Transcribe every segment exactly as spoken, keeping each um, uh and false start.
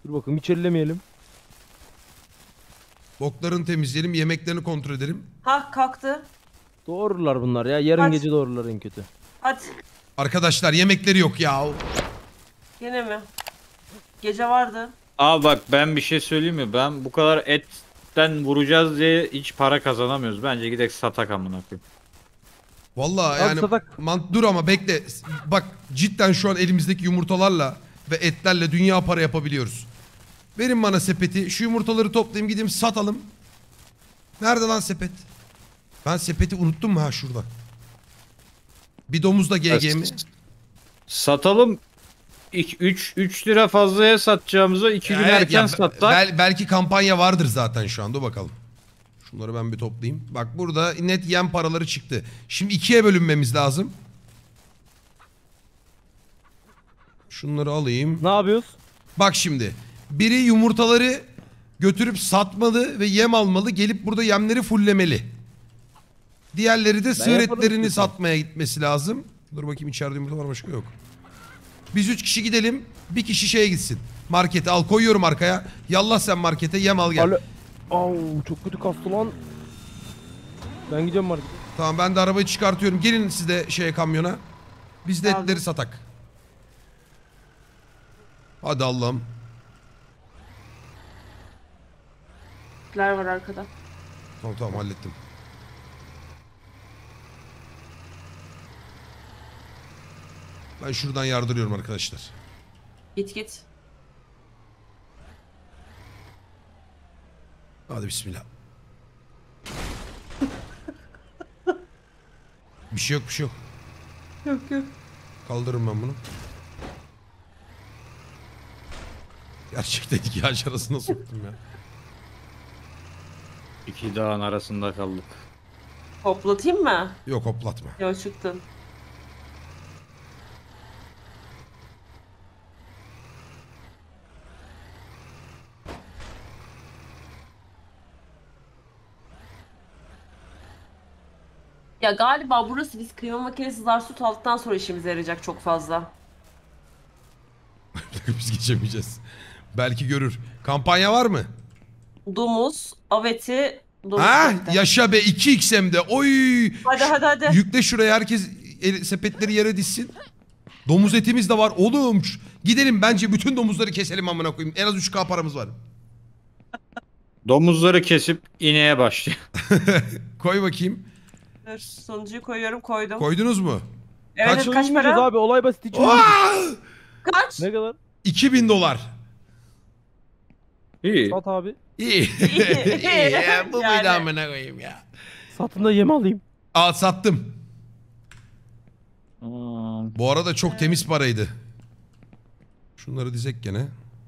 Dur bakalım, hiç ellemeyelim. Boklarını temizleyelim, yemeklerini kontrol edelim. Ha kalktı. Doğururlar bunlar ya. Yarın Hadi. gece doğururlar en kötü. Hadi. Arkadaşlar yemekleri yok ya. Gene mi? Gece vardı. Aa bak, ben bir şey söyleyeyim mi? Ben bu kadar etten vuracağız diye hiç para kazanamıyoruz. Bence gidelim satak amına koyayım. Vallahi Abi yani satak. man- dur ama bekle. Bak cidden şu an elimizdeki yumurtalarla ve etlerle dünya para yapabiliyoruz. Verin bana sepeti. Şu yumurtaları toplayayım, gideyim satalım. Nerede lan sepet? Ben sepeti unuttum mu ha şurada? Bir domuzla G G mi? Satalım. üç üç lira fazlaya satacağımıza iki gün Evet, erken ya, satsak. bel- belki kampanya vardır zaten şu anda, bakalım. Şunları ben bir toplayayım. Bak burada net yem paraları çıktı. Şimdi ikiye bölünmemiz lazım. Şunları alayım. Ne yapıyoruz? Bak şimdi. Biri yumurtaları götürüp satmalı ve yem almalı. Gelip burada yemleri fullemeli. Diğerleri de sığır yaparım etlerini istiyorsan. satmaya gitmesi lazım. Dur bakayım, içeride yumurta var, başka yok. Biz üç kişi gidelim. Bir kişi şeye gitsin. Markete al, koyuyorum arkaya. Yallah sen markete, yem al gel. Alo. Au, çok kötü kastı lan. Ben gidiyorum markete. Tamam, ben de arabayı çıkartıyorum. Gelin siz de şeye, kamyona. Biz de Aldım. etleri satak. Hadi Allah'ım. Etler var arkada. Tamam tamam, hallettim. Ben şuradan yardırıyorum arkadaşlar. Git git. Hadi bismillah. Bir şey yok, bir şey yok. Yok yok. Kaldırırım ben bunu. Gerçekten iki ağaç arasına soktum ya. İki dağın arasında kaldık. Hoplatayım mı? Yok, hoplatma. Yok çıktın. Ya galiba burası biz kıyma makinesi zar süt aldıktan sonra işimize yarayacak çok fazla. Biz geçemeyeceğiz. Belki görür. Kampanya var mı? Domuz, aveti, domuz Ha, köfte. yaşa be, iki x hem de. Oy. Hadi hadi hadi. Yükle şuraya, herkes el, sepetleri yere dizsin. Domuz etimiz de var. Oğlum gidelim, bence bütün domuzları keselim amına koyayım. En az üç K paramız var. Domuzları kesip ineğe başlıyor. Koy bakayım. Dur, sonuncuyu koyuyorum, koydum. Koydunuz mu? Evet, Kaç- evet, kaç Uyumayacağız para? abi, olay basit, hiç uyumayacağız. Aa! Kaç? Ne kadar? iki bin dolar. İyi. Sat abi. İyi. İyi ya, bu Yani. muydu amına koyayım ya. Satın da yem alayım. Al, sattım. Hmm. Bu arada çok temiz paraydı. Şunları dizek gene.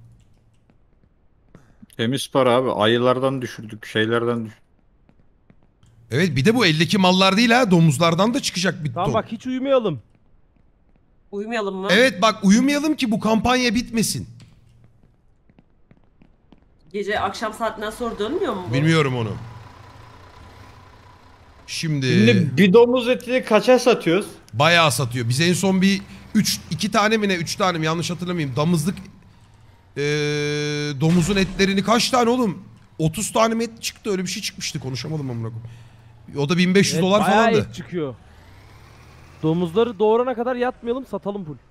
Temiz para abi. Ayılardan düşürdük, şeylerden düşürdük. Evet, bir de bu eldeki mallar değil ha. Domuzlardan da çıkacak bir Tamam ton. bak, hiç uyumayalım. Uyumayalım mı? Evet bak, uyumayalım ki bu kampanya bitmesin. Gece akşam saatinden sonra dönmüyor mu bu? Bilmiyorum onu. Şimdi, Şimdi bir domuz etini kaça satıyoruz? bayağı satıyor. Biz en son bir üç iki tane mi ne, üç tane mi, yanlış hatırlamayayım. Damızlık ee, domuzun etlerini kaç tane oğlum? otuz tane mi et çıktı, öyle bir şey çıkmıştı, konuşamadım amına koyayım. O da bin beş yüz Evet, dolar bayağı falandı. et çıkıyor. Domuzları doğurana kadar yatmayalım, satalım full.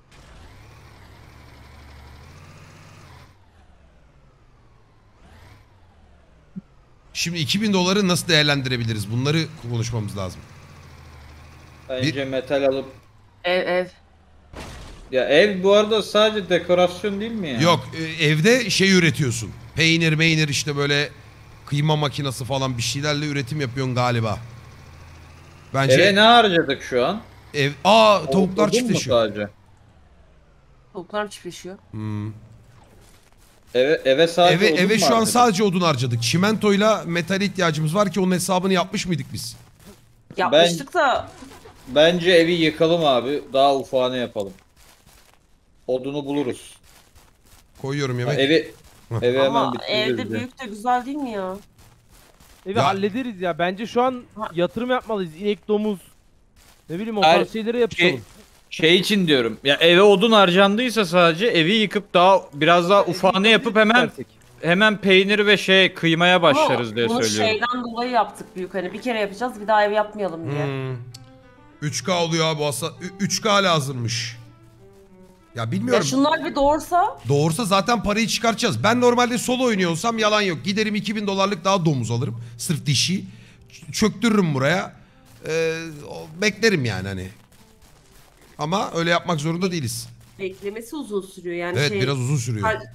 Şimdi iki bin doları nasıl değerlendirebiliriz? Bunları konuşmamız lazım. Bence metal alıp... Ev ev. Ya ev bu arada sadece dekorasyon değil mi ya? Yok, e, evde şey üretiyorsun. Peynir meynir işte, böyle kıyma makinesi falan bir şeylerle üretim yapıyorsun galiba. Bence Eve ne harcadık şu an? ev... Aa, tavuklar Odun mu çiftleşiyor. sadece? Tavuklar çiftleşiyor. Hmm. Eve, eve sadece Eve, odun eve mu şu an harcadık? sadece odun harcadık. Çimentoyla metale ihtiyacımız var ki onun hesabını yapmış mıydık biz? Yapmıştık da Bence evi yıkalım abi. Daha ufağını yapalım. Odunu buluruz. Koyuyorum Ha, yemek. evi Hı. evi hemen ama bitiririz. evde ya. büyük de güzel değil mi ya? Evi Ya- hallederiz ya. Bence şu an Ha. yatırım yapmalıyız. İnek, domuz. Ne bileyim, o Her- tarz şeyleri yapalım. Şey, Şey için diyorum. Ya eve odun harcandıysa sadece evi yıkıp daha biraz daha ufağını yapıp hemen hemen peynir ve şey kıymaya başlarız diye bunu söylüyorum. şeyden dolayı yaptık büyük hani bir kere yapacağız bir daha ev yapmayalım diye. Hmm. üç K oluyor abi aslında. üç K lazımmış. Ya Ya bilmiyorum. şunlar bir doğursa Doğursa zaten parayı çıkartacağız. Ben normalde solo oynuyorsam yalan yok. Giderim iki bin dolarlık daha domuz alırım. Sırf dişi. Ç- Çöktürürüm buraya. Ee, o- beklerim yani hani. Ama öyle yapmak zorunda değiliz. beklemesi uzun sürüyor yani Evet şey. biraz uzun sürüyor. Ka-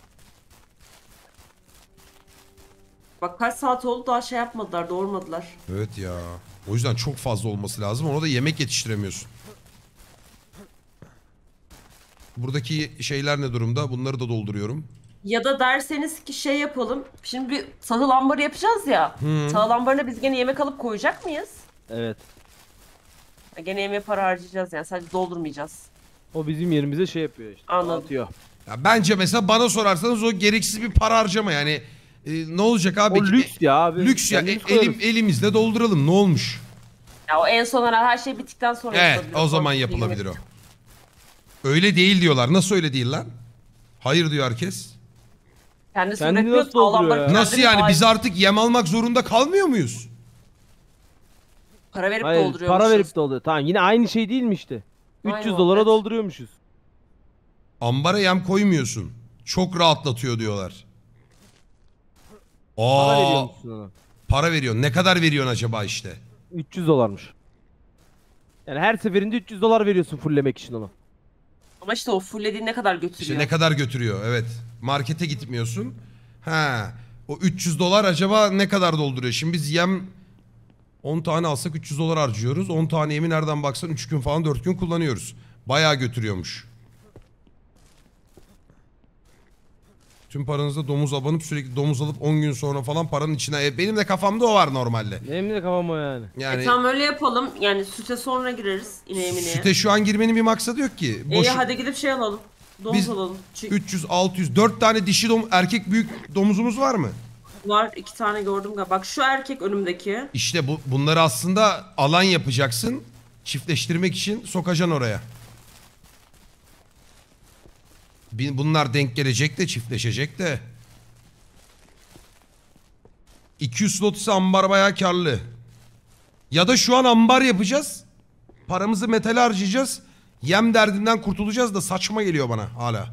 Bak kaç saat oldu daha şey yapmadılar doğurmadılar. Evet ya. O yüzden çok fazla olması lazım. Ona da yemek yetiştiremiyorsun. Buradaki şeyler ne durumda? Bunları da dolduruyorum. Ya da derseniz ki şey yapalım. Şimdi bir tahıl ambarı yapacağız ya. Hı. Tahıl ambarına biz gene yemek alıp koyacak mıyız? Evet. Ya gene yemeğe para harcayacağız yani sadece doldurmayacağız. O bizim yerimize şey yapıyor işte. Anladım. Atıyor. Ya bence mesela bana sorarsanız o gereksiz bir para harcama yani. E, ne olacak abi? O lüks ya abi. Lüks ya. Kendimiz E- elim, koyarız. elimizle dolduralım. Ne olmuş? Ya o en son ara her şey bittikten sonra Evet yapılabilir. o zaman Sonra yapılabilir o. yemek- Öyle değil diyorlar. Nasıl öyle değil lan? Hayır diyor herkes. Kendisi Kendini üretiyor, nasıl tahıl dolduruyor ambarı ya? kendimiz Nasıl yani? ait- Biz artık yem almak zorunda kalmıyor muyuz? para verip Hayır, dolduruyormuşuz. para verip dolduruyor. Tamam yine aynı şey değil mi işte? Aynı üç yüz o, dolara evet. dolduruyormuşuz. Ambara yem koymuyorsun. Çok rahatlatıyor diyorlar. Para Aa, veriyormuşsun ona. para veriyorsun. Ne kadar veriyorsun acaba işte? üç yüz dolarmış. Yani her seferinde üç yüz dolar veriyorsun fulllemek için onu. Ama işte o fullediğin ne kadar götürüyor. İşte ne kadar götürüyor? Evet. Markete gitmiyorsun. Ha. O üç yüz dolar acaba ne kadar dolduruyor? Şimdi biz yem on tane alsak üç yüz dolar harcıyoruz. on tane yemi nereden baksan üç gün falan dört gün kullanıyoruz. Bayağı götürüyormuş. Tüm paranızda domuz abanıp sürekli domuz alıp on gün sonra falan paranın içine... E, benim de kafamda o var normalde. Benim de kafam o yani. Yani E tamam öyle yapalım. Yani süte sonra gireriz ineğe mineğe. süte şu an girmenin bir maksadı yok ki. İyi Boş, hadi gidip şey alalım. Domuz Biz- alalım. Çünkü üç yüz altı yüz dört tane dişi dom erkek büyük domuzumuz var mı? var iki tane gördüm galiba. Bak şu erkek önümdeki. İşte bu bunları aslında alan yapacaksın. Çiftleştirmek için sokacaksın oraya. Bin- Bunlar denk gelecek de çiftleşecek de. iki yüz slot ise ambar bayağı karlı. Ya da şu an ambar yapacağız. Paramızı metale harcayacağız. Yem derdinden kurtulacağız da saçma geliyor bana hala.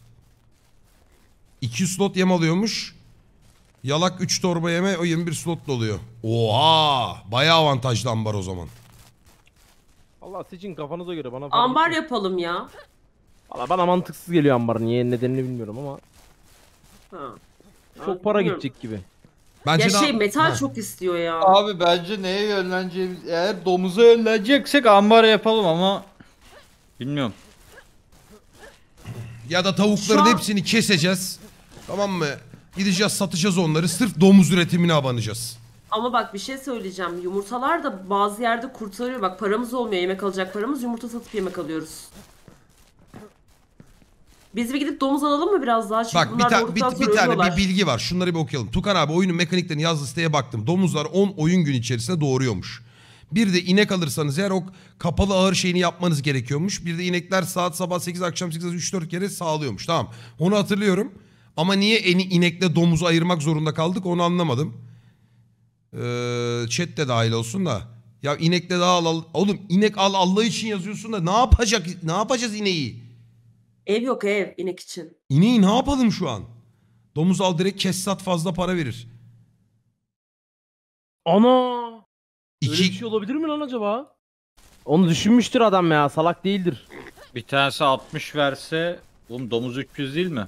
iki yüz slot yem alıyormuş. Yalak üç torba yeme o yirmi bir slot oluyor. Oha! Bayağı avantajlı ambar o zaman. Allah seçin kafanıza göre bana fark Ambar etmez. yapalım ya. Valla bana mantıksız geliyor ambar. Niye nedenini bilmiyorum ama. Ha. Çok Ya, para bilmiyorum. gidecek gibi. Bence Ya daha- şey metal Ha. çok istiyor ya. Abi bence neye yönleneceğimiz eğer domuza yönleneceksek ambar yapalım ama bilmiyorum. Ya da tavukların Şu an- hepsini keseceğiz. Tamam mı? Gideceğiz satacağız onları. Sırf domuz üretimine abanacağız. Ama bak bir şey söyleyeceğim. Yumurtalar da bazı yerde kurtarıyor. Bak paramız olmuyor yemek alacak paramız. Yumurta satıp yemek alıyoruz. Biz bir gidip domuz alalım mı biraz daha? Çünkü Bak bir, bunlar ta- doğurduktan bir, bir sonra tane ölüyorlar. bir bilgi var. Şunları bir okuyalım. Tukan abi oyunun mekaniklerini yazdığı siteye baktım. Domuzlar on oyun gün içerisinde doğuruyormuş. Bir de inek alırsanız eğer o kapalı ağır şeyini yapmanız gerekiyormuş. Bir de inekler saat sabah sekiz akşam sekiz üç dört kere sağlıyormuş. Tamam onu hatırlıyorum. Ama niye eni inekle domuzu ayırmak zorunda kaldık onu anlamadım. Ee, chat de dahil olsun da. Ya inekle daha al, al. Oğlum inek al Allah için yazıyorsun da ne yapacak ne yapacağız ineği? Ev yok ev inek için. İneği ne yapalım şu an? Domuz al direkt kes sat fazla para verir. Ana! Öyle bir İki, şey olabilir mi lan acaba? Onu düşünmüştür adam ya. Salak değildir. Bir tanesi altmış verse oğlum domuz üç yüz değil mi?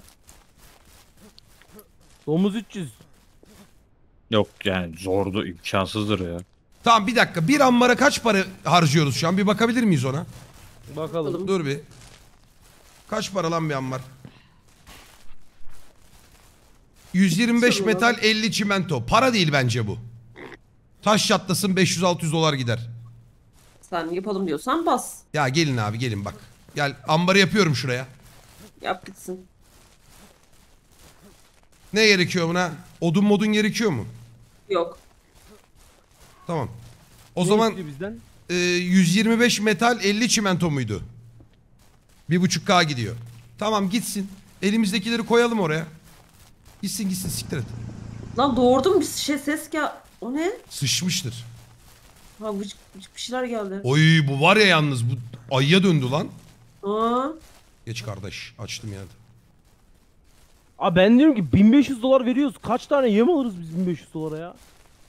Domuz üç yüz. Yok yani zordu imkansızdır ya. tamam bir dakika bir ambara kaç para harcıyoruz şu an bir bakabilir miyiz ona? Bakalım. Dur bir. Kaç para lan bir ambar? yüz yirmi beş Sorun metal elli çimento. Para değil bence bu. Taş çatlasın beş yüz altı yüz dolar gider. Sen yapalım diyorsan bas. Ya gelin abi gelin bak. Gel ambarı yapıyorum şuraya. Yap gitsin. Ne gerekiyor buna? Odun modun gerekiyor mu? Yok. Tamam. O Ne zaman istiyor bizden? e, yüz yirmi beş metal elli çimento muydu? bir buçuk K gidiyor. Tamam gitsin. Elimizdekileri koyalım oraya. Gitsin gitsin siktir et. Lan doğurdum bir şey ses gel. O ne? Sıçmıştır. Ha vıcık vıcık bir şeyler geldi. Oy bu var ya yalnız bu ayıya döndü lan. Aa. Geç kardeş açtım yani. Abi ben diyorum ki bin beş yüz dolar veriyoruz. Kaç tane yem alırız biz bin beş yüz dolara ya?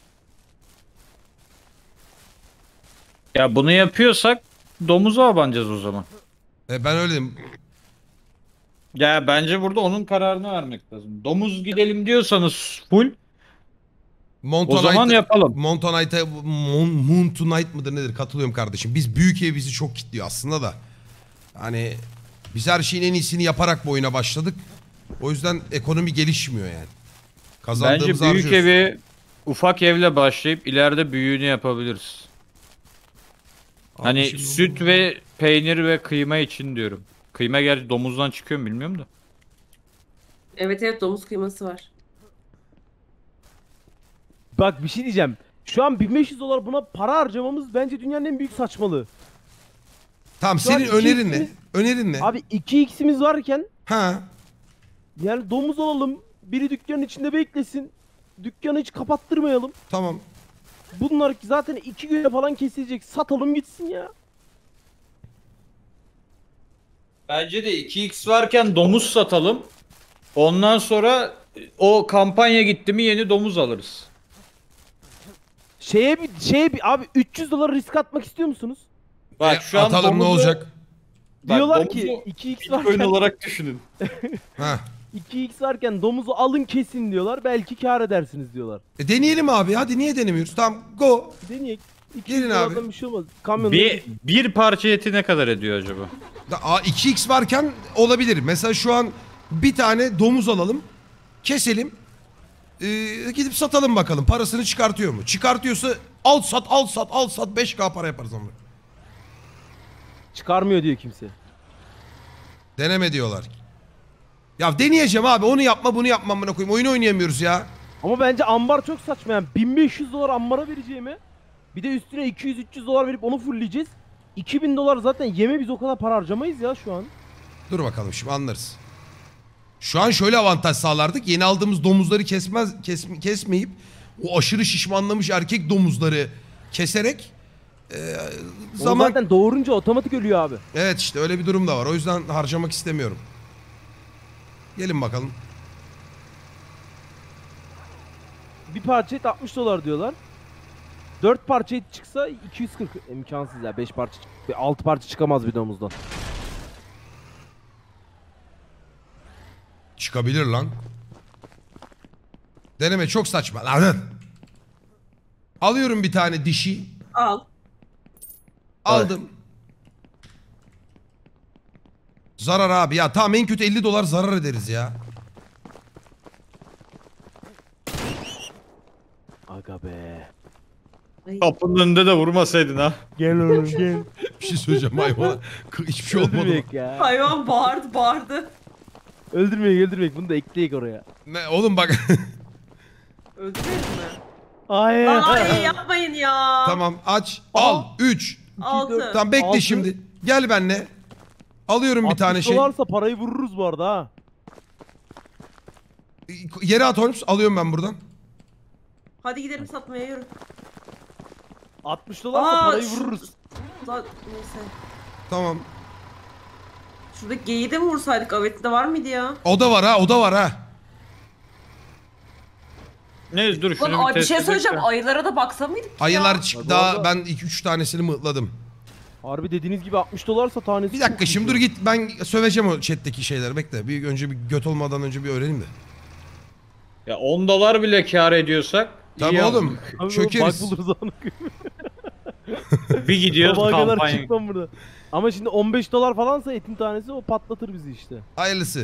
Ya bunu yapıyorsak domuza abanacağız o zaman. E ben öyle dedim. Ya bence burada onun kararını vermek lazım. Domuz gidelim diyorsanız full. O zaman yapalım. Montonite'a Mon, Moon Tonight mıdır nedir katılıyorum kardeşim. Biz büyük ev bizi çok kitliyor aslında da. Hani biz her şeyin en iyisini yaparak bu oyuna başladık. O yüzden ekonomi gelişmiyor yani. Bence Kazandığımızı büyük harcıyoruz. evi ufak evle başlayıp ileride büyüğünü yapabiliriz. Abi Hani şimdi- süt ve peynir ve kıyma için diyorum. Kıyma gerçi domuzdan çıkıyor mu bilmiyorum da. Evet evet domuz kıyması var. Bak bir şey diyeceğim. Şu an bin beş yüz dolar buna para harcamamız bence dünyanın en büyük saçmalığı. Tamam Şu an senin iki önerin ne? x'imiz Önerin ne? Abi iki x'imiz varken Ha. yani domuz alalım. Biri dükkanın içinde beklesin. Dükkanı hiç kapattırmayalım. Tamam. Bunlar zaten iki güne falan kesilecek. Satalım gitsin ya. Bence de iki x varken domuz satalım. Ondan sonra o kampanya gitti mi yeni domuz alırız. Şeye bir şeye bir abi üç yüz dolar risk atmak istiyor musunuz? Bak E, şu an atalım ne domuzu- olacak? Bak, Diyorlar domuzu ki iki x Bitcoin varken olarak düşünün. Ha. iki x varken domuzu alın kesin diyorlar. Belki kâr edersiniz diyorlar. E deneyelim abi hadi niye denemiyoruz? Tamam go. Deneyek. iki Gelin yüz dolardan abi. bir şey olmaz. Kamyonla Bir, bir parça eti ne kadar ediyor acaba? Da- a, iki x varken olabilir. Mesela şu an bir tane domuz alalım. Keselim. Ee, gidip satalım bakalım. Parasını çıkartıyor mu? Çıkartıyorsa al sat al sat al sat beş K para yaparız ama. çıkarmıyor diyor kimse. Deneme diyorlar. Ya deneyeceğim abi onu yapma bunu yapma amına koyayım. Oyun oynayamıyoruz ya. Ama bence ambar çok saçma yani. bin beş yüz dolar ambara vereceğime bir de üstüne iki yüz üç yüz dolar verip onu fullleyeceğiz. iki bin dolar zaten yeme biz o kadar para harcamayız ya şu an. Dur bakalım şimdi anlarız. Şu an şöyle avantaj sağlardık. Yeni aldığımız domuzları kesmez kes, kesmeyip o aşırı şişmanlamış erkek domuzları keserek e, Zaman... zaman zaten doğurunca otomatik ölüyor abi. evet işte öyle bir durum da var. O yüzden harcamak istemiyorum. Gelin bakalım. Bir parça et altmış dolar diyorlar. dört parça et çıksa iki yüz kırk imkansız ya. beş parça çık- altı parça çıkamaz bir domuzdan. Çıkabilir lan. Deneme çok saçma. Lan. Alıyorum bir tane dişi. Al. Aldım. Zarar abi ya. Tamam en kötü elli dolar zarar ederiz ya. Aga be. Ay. Kapının önünde de vurmasaydın ha. Gel oğlum gel. Bir şey söyleyeceğim hayvana. Hiçbir şey olmadı. Öldürmeyek ya. Hayvan bağırdı bağırdı. Öldürmeyek öldürmeyek bunu da ekleyek oraya. Ne, oğlum bak. Öldürmeyiz mi? Hayır. Lan ay yapmayın ya. Tamam aç. Al. üç. Altı. Tamam bekle Altı. şimdi. Gel benle. Alıyorum bir tane şey. dolarsa parayı vururuz bu arada ha. Yere at Holmes. Alıyorum ben buradan. Hadi gidelim satmaya yürü. altmış dolarsa Aa, parayı şu- vururuz. Lan neyse. Tamam. Şuradaki geyiği de mi vursaydık? Avet'te var mıydı ya? O da var ha. O da var ha. Ne dur şunu Lan ay, bir test şey edelim söyleyeceğim. de. Ayılara da baksa mıydık ya? Ayılar çık. Hadi Daha orada. ben iki üç tanesini mıhladım. Harbi dediğiniz gibi altmış dolarsa tanesi Bir dakika çok şimdi iyi. dur git. Ben söveceğim o chat'teki şeyleri. Bekle. Bir önce bir göt olmadan önce bir öğreneyim de. Ya on dolar bile kar ediyorsak. Tamam iyi oğlum. Abi Çökeriz. bak buluruz onu. ama. Bir gidiyoruz Sabaha kadar kampanya. çıkmam burada. Ama şimdi on beş dolar falansa etin tanesi o patlatır bizi işte. Hayırlısı.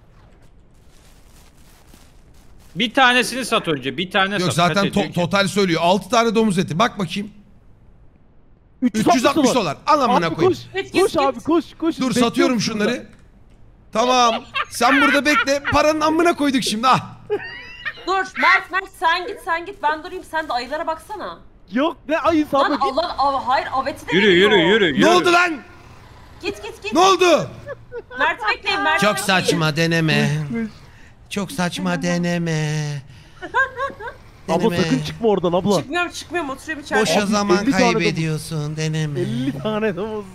Bir tanesini sat önce. Bir tane Yok sat. zaten Kaç ediyor to- ki? total söylüyor. altı tane domuz eti. Bak bakayım. üç yüz üç yüz altmış dolar. Al amına Abi koyayım. koş. Git, git, Koş git. abi koş koş. Dur Bekliyorum satıyorum şurada. şunları. Tamam. Sen burada bekle. Paranın amına koyduk şimdi. Ah. Dur Mert Mert sen git sen git ben durayım sen de ayılara baksana. Yok ne ayı Lan sabı. Allah Allah, hayır aveti de Yürü geliyor. yürü yürü yürü. Ne oldu lan? Git git git. Ne oldu? Mert'i bekleyin Mert'i Çok bekleyin. saçma deneme. Çok saçma deneme. Abla sakın çıkma oradan abla. Çıkmıyorum çıkmıyorum oturuyorum içeride. Boşa Abi, zaman elli tane de- kaybediyorsun deneme. elli tane domuz.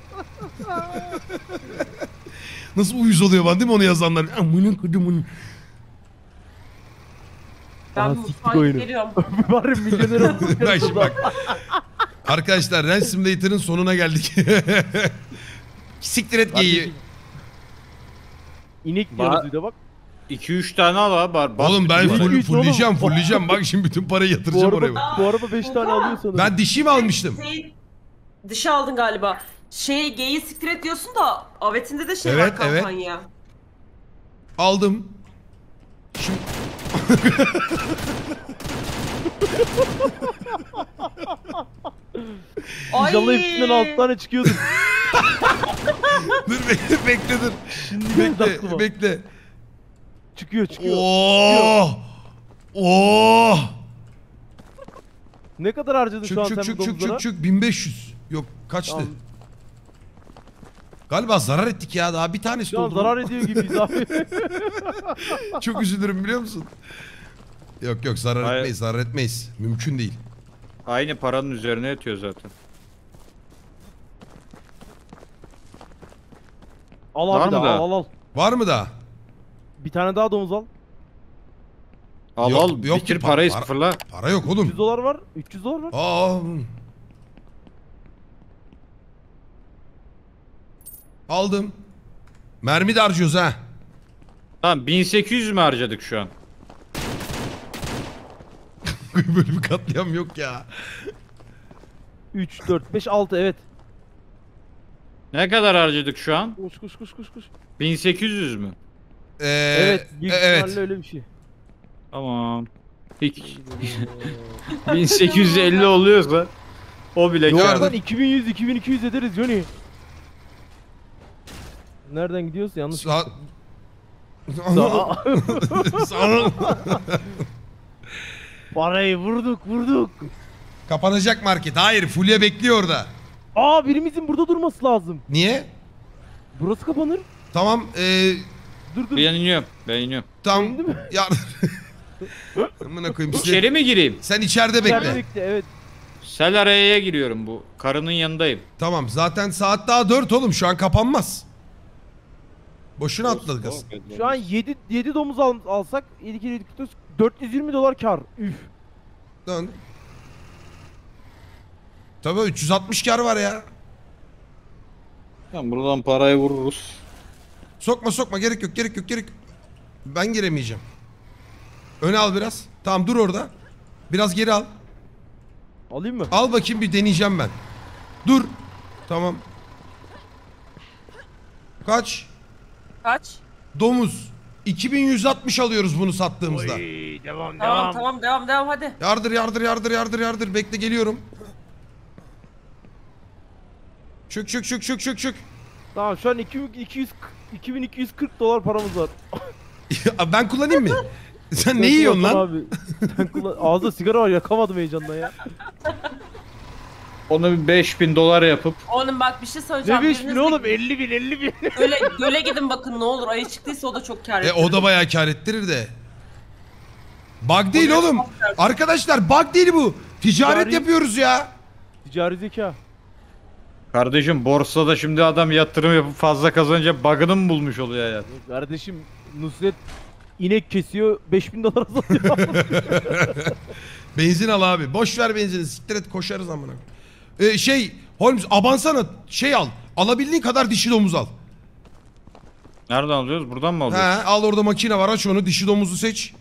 Nasıl uyuz oluyor bana değil mi onu yazanlar? Amının kudumun. Ben Aha, bir siktik mutfağa oyunu. geliyorum. Bari milyoner olduk. Bak şimdi bak. Arkadaşlar Ransom Simulator'ın sonuna geldik. Siktir et geyiği. İnek Ba- diyoruz bir de bak. iki üç tane al abi. Bas Oğlum ben bütün parayı. full, Üç fullleyeceğim oğlum. fullleyeceğim. Bak şimdi bütün parayı Bu yatıracağım oraya. araba, bu araba beş tane alıyor sanırım. Ben dişi mi almıştım? Şey, dışı aldın galiba. Şey geyi siktir et diyorsun da avetinde de şey Evet, var evet. kampanya. Aldım. Şimdi... Ay. İnşallah hepsinden altı tane çıkıyordur. dur bekle bekle dur. Şimdi geldi Bekle aklıma. bekle. Çıkıyor çıkıyor. Oo! Oo! Ne kadar harcadın şu Çık an çık sen çık bu çık domuzlara? çık çık bin beş yüz. Yok kaçtı? Tamam. Galiba zarar ettik ya daha bir tanesi Şu an oldu. zarar ediyor gibiyiz abi. Çok üzülürüm biliyor musun? Yok yok zarar Hayır. etmeyiz zarar etmeyiz. Mümkün değil. Aynı paranın üzerine yatıyor zaten. Al Var abi mı daha daha? al al al. Var mı daha? Bir tane daha domuz al. Al Yok, al yok bitir ki, parayı para- sıfırla. Para yok üç yüz oğlum. dolar var. üç yüz dolar var. Aa. Aldım. Mermi de harcıyoruz ha. Tamam bin sekiz yüz mü harcadık şu an? Böyle bir katliam yok ya. üç, dört, beş, altı evet. Ne kadar harcadık şu an? Kuş kuş kuş kuş kuş. bin sekiz yüz mü? Ee, Evet büyük e- evet. ihtimalle öyle bir şey. Tamam. Hiç. bin sekiz yüz elli oluyorsa o bile Yok kâr. Yardım. lan iki bin yüz iki bin iki yüz ederiz Johnny. Nereden gidiyoruz yanlış. Sağ... Sağ- Sağ... Parayı vurduk vurduk. Kapanacak market. Hayır, Fulya bekliyor orada. Aa birimizin burada durması lazım. Niye? Burası kapanır. Tamam, ee, Dur dur. Ben iniyorum. Ben iniyorum. tam İndi mi? ya amına koyayım size. İçeri mi gireyim? Sen içeride İçeride bekle. bekle evet. Sel araya giriyorum bu. Karının yanındayım. Tamam, zaten saat daha dört oğlum. Şu an kapanmaz. Boşuna atladık aslında. Şu an yedi yedi domuz al, alsak yedi kere yedi kırk dört, dört yüz yirmi dolar kar. Üf. Dön. Tabii üç yüz altmış kar var ya. Tamam buradan parayı vururuz. Sokma sokma, gerek yok gerek yok gerek yok. Ben giremeyeceğim. Öne al biraz. Tamam dur orada. Biraz geri al. Alayım mı? Al bakayım, bir deneyeceğim ben. Dur. Tamam. Kaç? Kaç? Domuz. iki bin yüz altmış alıyoruz bunu sattığımızda. Oy, devam Tamam devam. tamam devam devam hadi. Yardır yardır yardır yardır yardır. Bekle geliyorum. Çık çık çık çık çık çık. Tamam şu an iki bin iki yüz iki bin iki yüz kırk dolar paramız var. Ya ben kullanayım mı? Sen Sen ne yiyorsun kullan lan? Abi. Sen kullan. Ağzında sigara var yakamadım heyecandan ya. Onu bir beş bin dolar yapıp Oğlum bak bir şey söyleyeceğim. Ne beş bin Biriniz de oğlum elli bin elli bin. Göle, göle gidin bakın ne olur. Ayı çıktıysa o da çok kâr E ettirir. o da bayağı kar ettirir de. Bug değil oğlum. Arkadaşlar bug değil bu. Ticaret Ticari- yapıyoruz ya. Ticari zeka. kardeşim borsada şimdi adam yatırım yapıp fazla kazanınca bug'ını mı bulmuş oluyor ya? Kardeşim Nusret inek kesiyor beş bin dolar satıyor. Benzin al abi. Boş ver benzini. Siktir et, koşarız amına. Ee, şey Holmes abansana, şey al. Alabildiğin kadar dişi domuz al. Nereden alıyoruz? Buradan mı He, alıyoruz? al orada makine var, aç onu, dişi domuzu seç.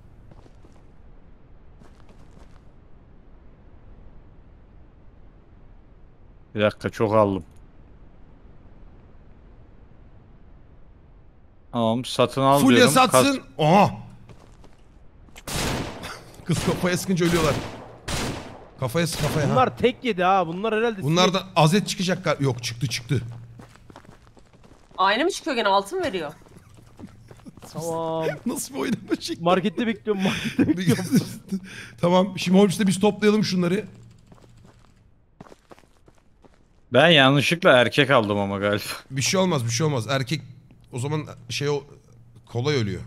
Bir dakika çok aldım. Tamam satın al Fulya diyorum. satsın. Kas- Aha. Kız kafaya sıkınca ölüyorlar. Kafaya sık kafaya. ha. Bunlar tek yedi ha. Bunlar herhalde. Bunlar da azet çıkacak. gal- Yok çıktı çıktı. Aynı mı çıkıyor gene altın veriyor. Tamam. Nasıl bir oynama şekli? Markette bekliyorum. Markette bekliyorum. Tamam, şimdi Holmes'te biz toplayalım şunları. Ben yanlışlıkla erkek aldım ama galiba. Bir şey olmaz bir şey olmaz. Erkek o zaman şey o kolay ölüyor.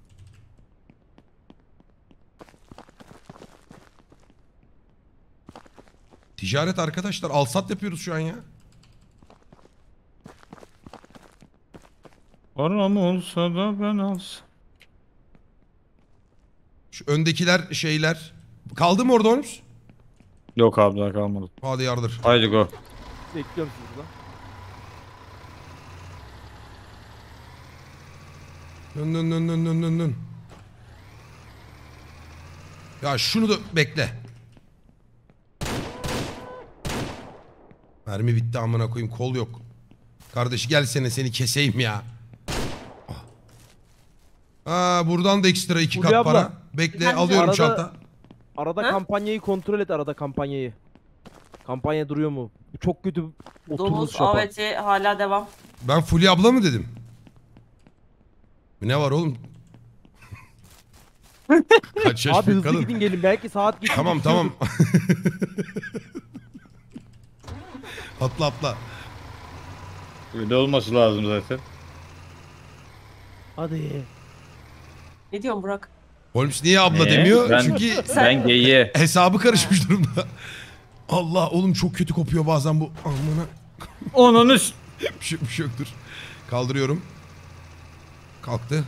Ticaret arkadaşlar alsat yapıyoruz şu an ya. Param olsa da ben alsam. Şu öndekiler şeyler. Kaldı mı orada Holmes? Yok abi daha kalmadı. Hadi yardır. Haydi go. Bekliyorum sizi burada. Dön dön dön dön dön dön dön. Ya şunu da bekle. Mermi bitti amına koyayım kol yok. Kardeş gelsene seni keseyim ya. Aa buradan da ekstra iki kat Fulya abla. para. Bekle Efendim? alıyorum Arada- çanta. Arada Ha? kampanyayı kontrol et arada kampanyayı. Kampanya duruyor mu? Bu çok kötü oturmuş Domuz şapa. A V T hala devam. Ben Fulya abla mı dedim? Ne var oğlum? Kaç yaş Abi büyük hızlı kadın? gidin gelin belki saat geçti. Tamam tamam. atla atla. Öyle olması lazım zaten. Hadi. Ne diyorsun Burak? Holmes niye abla Ne? demiyor? Ben- Çünkü Ben geyiğe. hesabı karışmış durumda. Allah oğlum çok kötü kopuyor bazen bu. Amına. Onun üst. bir, şey, bir şey yoktur. Kaldırıyorum. Kalktı.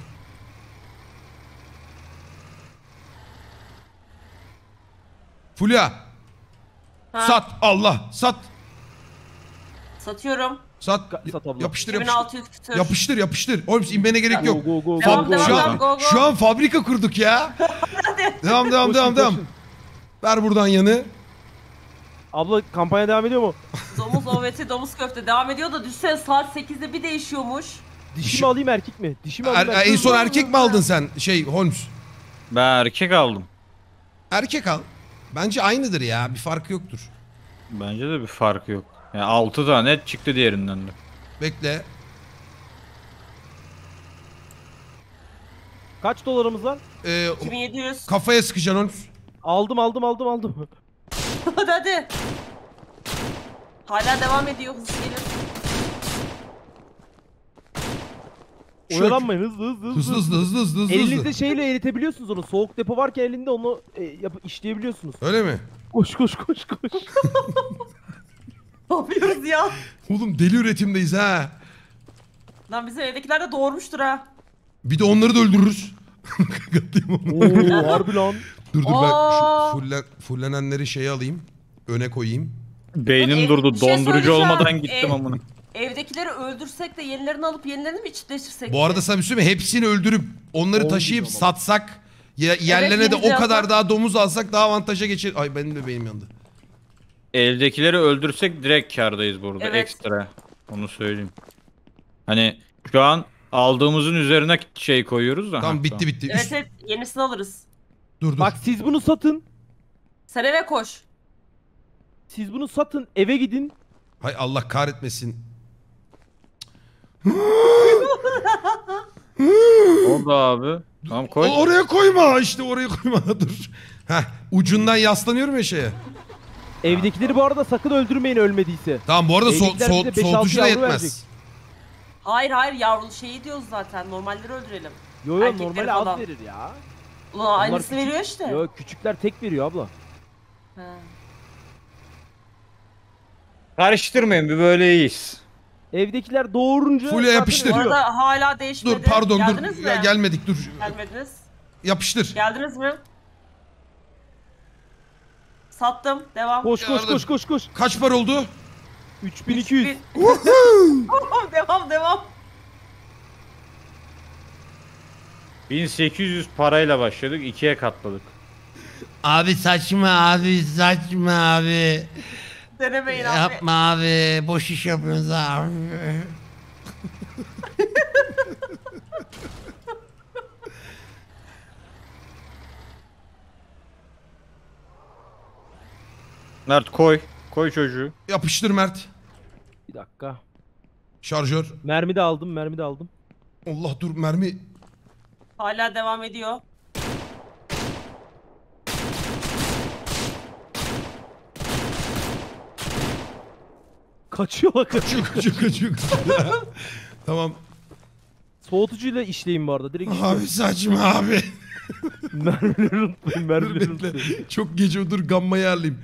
Fulya. Ha, Sat. Allah. Sat. Satıyorum. Sat. Ka- sat abla. Yapıştır iki bin yapıştır. altı yüz küsür. Yapıştır yapıştır. Holmes inmene gerek yok. Go go go. Devam, Fab- devam, şu, devam, an, go, go. şu an fabrika kurduk ya. devam devam Koşun, devam devam. koşun. Ver buradan yanı. Abla kampanya devam ediyor mu? Domuz O V T domuz köfte devam ediyor da düşsene saat sekizde bir değişiyormuş. Dişi mi alayım erkek mi? Dişi mi Er- alayım en erkek mi? son erkek mi aldın sen şey Holmes? Ben erkek aldım. Erkek al. Bence aynıdır ya. Bir farkı yoktur. Bence de bir farkı yok. Yani altı tane et çıktı diğerinden de. Bekle. Kaç dolarımız var? Ee, iki bin yedi yüz. kafaya sıkacaksın Holmes. Aldım aldım aldım aldım. Hadi hadi. Hala devam ediyor hızlı gelin. Şöyle- Oyalanmayın hızlı hızlı hızlı. Hızlı hızlı hızlı hızlı hızlı. Elinizde şeyle eritebiliyorsunuz onu. Soğuk depo varken elinde onu e, yap işleyebiliyorsunuz. Öyle mi? Koş koş koş koş. Ne yapıyoruz ya? Oğlum deli üretimdeyiz ha. Lan bizim evdekiler de doğurmuştur ha. Bir de onları da öldürürüz. Katlayayım onu. Oo harbi lan. Dur dur ben Aa. şu fullen, fullenenleri şeye alayım. Öne koyayım. Beynim Ev- durdu. bir şey Dondurucu söyleyeceğim. olmadan gittim Ev- amına. Evdekileri öldürsek de yenilerini alıp yenilerini mi çiftleştirsek? Bu arada sana bir şey söyleyeyim mi? Hepsini öldürüp onları On taşıyıp milyon ama. satsak ya, yerlerine de yeni de o kadar yapsak. daha domuz alsak daha avantaja geçer. Ay benim de beynim yandı. Evdekileri öldürsek direkt kârdayız burada Evet. ekstra. Onu söyleyeyim. Hani şu an aldığımızın üzerine şey koyuyoruz da. Tamam Ha, bitti bitti. Evet Üst- evet yenisini alırız. Dur dur. Bak siz bunu satın. Sen eve koş. Siz bunu satın eve gidin. Hay Allah kahretmesin. Oldu abi. Tamam koy. O- oraya koyma işte oraya koyma dur. Heh, ucundan yaslanıyorum ya şeye. Evdekileri bu arada sakın öldürmeyin ölmediyse. Tamam bu arada so Evdekiler so bize beş altı soğutucu da yavru yetmez. verecek. Hayır hayır yavrulu şeyi diyoruz zaten. Normalleri öldürelim. Yo yo Erkekleri normali az falan. verir ya. Ulan aynısını küçük- veriyor işte. Yo küçükler tek veriyor abla. Ha. Karıştırmayın bir böyle iyiyiz. Evdekiler doğurunca... Fulya zaten yapıştır. Bu ölüyor. arada hala değişmedi. Dur pardon Geldiniz dur. mi? Ya, gelmedik dur. Gelmediniz. Yapıştır. Geldiniz mi? Sattım. Devam. Koş koş Yardım. koş koş koş. Kaç para oldu? üç bin iki yüz. devam devam. bin sekiz yüz parayla başladık, ikiye katladık. Abi saçma abi saçma abi. Denemeyin abi. abi. Boş iş yapıyorsunuz abi. Mert koy. Koy çocuğu. Yapıştır Mert. Bir dakika. Şarjör. Mermi de aldım mermi de aldım. Allah dur mermi. Hala devam ediyor. Kaçıyorlar kaçıyor. Kaçıyor kaçıyor kaçıyor. Tamam. Soğutucuyla işleyin bu arada. Direkt Abi işleyin. saçma abi. Mermileri unutmayın. Dur Mermileri unutmayın. bekle. Çok gece dur gammayı ayarlayayım.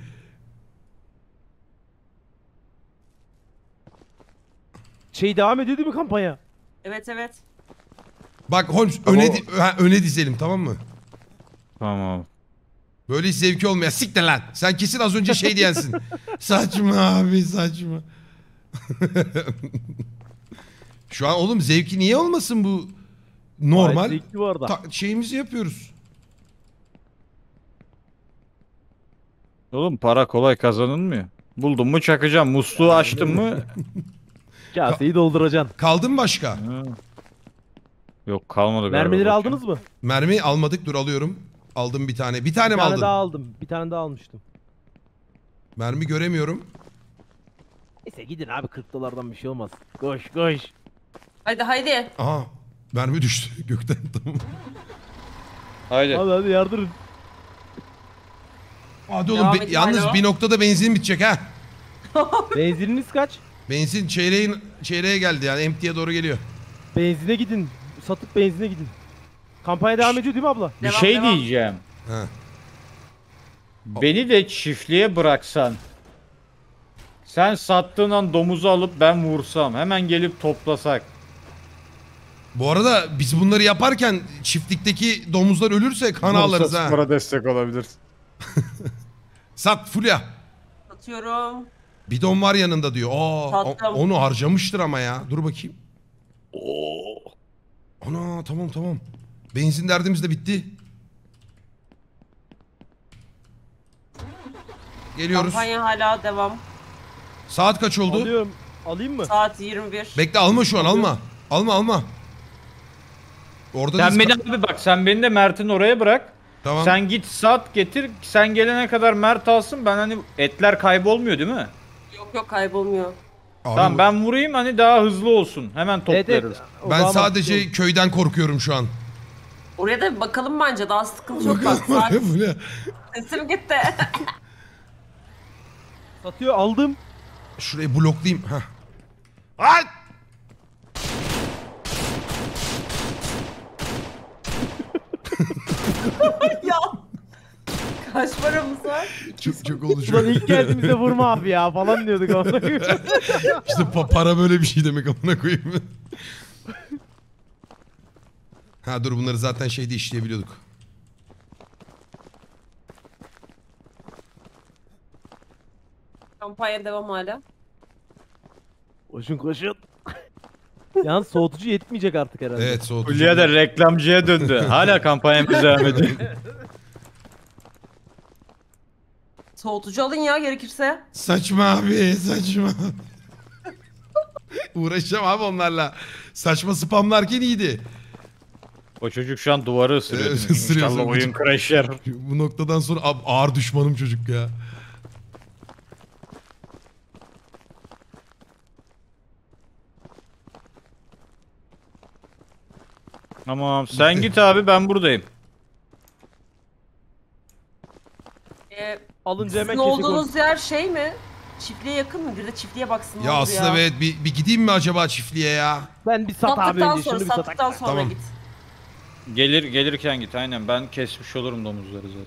Şey devam ediyor değil mi kampanya? Evet evet. Bak Holmes Ama öne, o- di- ha, öne dizelim tamam mı? Tamam. Böyle hiç zevki olmuyor. Siktir lan. Sen kesin az önce şey diyensin. Saçma abi saçma. Şu an oğlum zevki niye olmasın bu? Normal. Gayet zevkli bu arada. Ta- şeyimizi yapıyoruz. Oğlum para kolay kazanılmıyor. Buldum mu çakacağım. Musluğu açtım mı? Kaseyi dolduracaksın. Kaldı mı başka? Ha. Yok kalmadı galiba. Mermileri bakayım. aldınız mı? Mermi almadık dur alıyorum. Aldım bir tane. Bir tane Bir mi tane aldın? daha aldım. Bir tane daha almıştım. Mermi göremiyorum. Neyse gidin abi kırk dolardan bir şey olmaz. Koş koş. Haydi haydi. Aha. Mermi düştü gökten tamam. Haydi. Hadi hadi yardırın. Hadi oğlum Devam be- edin, yalnız alo. bir noktada benzin bitecek ha. Benzininiz kaç? Benzin çeyreğin çeyreğe geldi yani empty'ye doğru geliyor. Benzine gidin. Satıp benzine gidin. Kampanya devam ediyor değil mi abla? Bir Devam, şey devam. diyeceğim. Ha. Beni de çiftliğe bıraksan. Sen sattığın an domuzu alıp ben vursam. Hemen gelip toplasak. Bu arada biz bunları yaparken çiftlikteki domuzlar ölürse kan alırız ha. Spora destek olabilir. Sat Fulya. Satıyorum. Bidon var yanında diyor. Aa, o- Sattım. onu harcamıştır ama ya. Dur bakayım. Ana tamam tamam. Benzin derdimiz de bitti. Geliyoruz. Kampanya hala devam. Saat kaç oldu? Alıyorum. Alayım mı? Saat yirmi bir. Bekle alma şu an alma. Alma alma. Orada Sen biz- beni abi bak sen beni de Mert'in oraya bırak. Tamam. Sen git sat getir. Sen gelene kadar Mert alsın. Ben hani etler kaybolmuyor değil mi? Yok yok kaybolmuyor. Abi Tamam bu- ben vurayım hani daha hızlı olsun. Hemen Evet, toplarız. evet. O ben daha sadece mantıklı köyden korkuyorum şu an. Oraya da bir bakalım bence daha sıkıntı yok bak. Saat Fulya. sesim gitti. olur. Satıyor aldım. Şurayı bloklayayım. Heh. Ay! ya. Kaç paramız var? Çok çok oldu şu Ulan an. ilk geldiğimizde vurma abi ya falan diyorduk ama. İşte pa- para böyle bir şey demek amına koyayım. Ha dur bunları zaten şeyde işleyebiliyorduk. Kampanya devam hala. Koşun koşun. Yalnız soğutucu yetmeyecek artık herhalde. Evet soğutucu. Hülya da reklamcıya döndü. Hala kampanyamız devam ediyor. Soğutucu alın ya gerekirse. Saçma abi saçma. Uğraşacağım abi onlarla. Saçma spamlarken iyiydi. O çocuk şu an duvarı ısırıyor. Evet, ısırıyor İnşallah sonra. oyun crasher. Bu noktadan sonra ab- ağır düşmanım çocuk ya. Tamam sen git abi ben buradayım. Ee, Alınca hemen sizin kesik olsun. olduğunuz yer şey mi? Çiftliğe yakın mı? Bir de çiftliğe baksın. ne Ya olur aslında evet bir, bir gideyim mi acaba çiftliğe ya? Ben bir sat abi Sattıktan önce sonra, şunu bir satak. sattıktan sonra Tamam. git. Gelir gelirken git aynen ben kesmiş olurum domuzları zaten.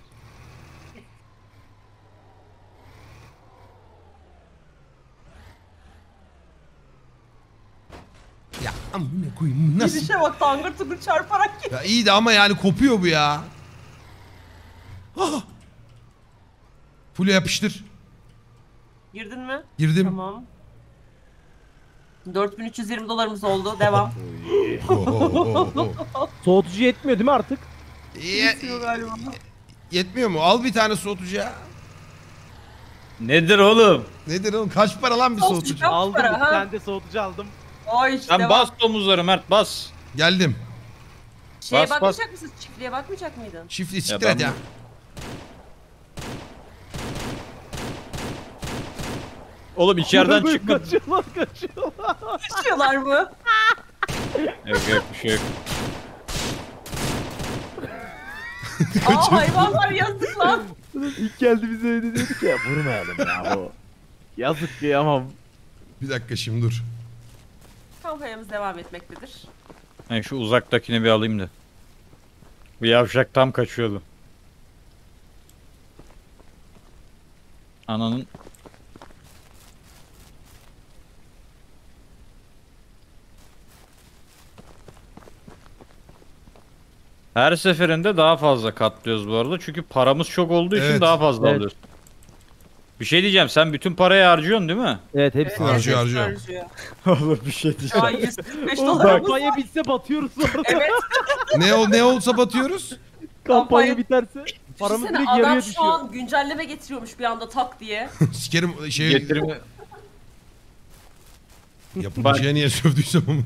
Ya amına koyayım nasıl? Gidişe bak tangır tungur çarparak git. Ya iyi de ama yani kopuyor bu ya. Ah! Fulya yapıştır. Girdin mi? Girdim. Tamam. dört bin üç yüz yirmi dolarımız oldu. Devam. Soğutucu yetmiyor değil mi artık? Ye- Yetiyor galiba. yetmiyor mu? Al bir tane soğutucu ya. Nedir oğlum? Nedir oğlum? Kaç para lan bir Soğutucu. soğutucu? Kaç Aldım. para, Bir ha? tane de soğutucu aldım. Oy işte Sen devam. bas domuzları Mert bas. Geldim. Şeye bas, bas. bakmayacak mısın? Çiftliğe bakmayacak mıydın? Çiftli siktir ben- et ya. Oğlum içeriden çıkma. Kaçıyorlar kaçıyorlar. Kaçıyorlar mı? Yok yok bir şey yok. Aa hayvanlar yazık lan. İlk geldi bize öyle diyorduk ya vurmayalım ya bu. Yazık kıyamam. Bir dakika şimdi dur. Kampanyamız devam etmektedir. Ben şu uzaktakini bir alayım da. Bu yavşak tam kaçıyordu. Ananın. Her seferinde daha fazla katlıyoruz bu arada. Çünkü paramız çok olduğu için Evet. daha fazla Evet. alıyoruz. Bir şey diyeceğim. Sen bütün parayı harcıyorsun değil mi? Evet hepsini Evet, Harcıyor, hepsi harcıyor. Olur bir şey Şu an yüz kırk beş Oğlum dolarımız var. kampanya bitse batıyoruz sonra. Evet. Ne ol ne olsa batıyoruz. Kampanya biterse paramız Düşünsene direkt adam yarıya şu düşüyor. an güncelleme getiriyormuş bir anda tak diye. Sikerim şey Getirme. yapımcıya niye sövdüysem onu.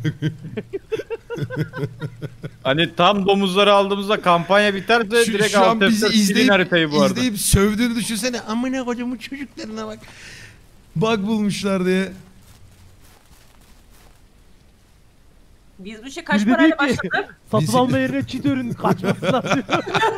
Hani tam domuzları aldığımızda kampanya biterse Şu, direkt şu an alt bizi F dört silin izleyip, haritayı bu arada. izleyip sövdüğünü düşünsene. Amına kodumun çocuklarına bak. Bug bulmuşlar diye. Biz bu işe kaç Bir de parayla diyor ki, başladık? satın Bizi- alma yerine cheat ürün kaçmasınlar diyor.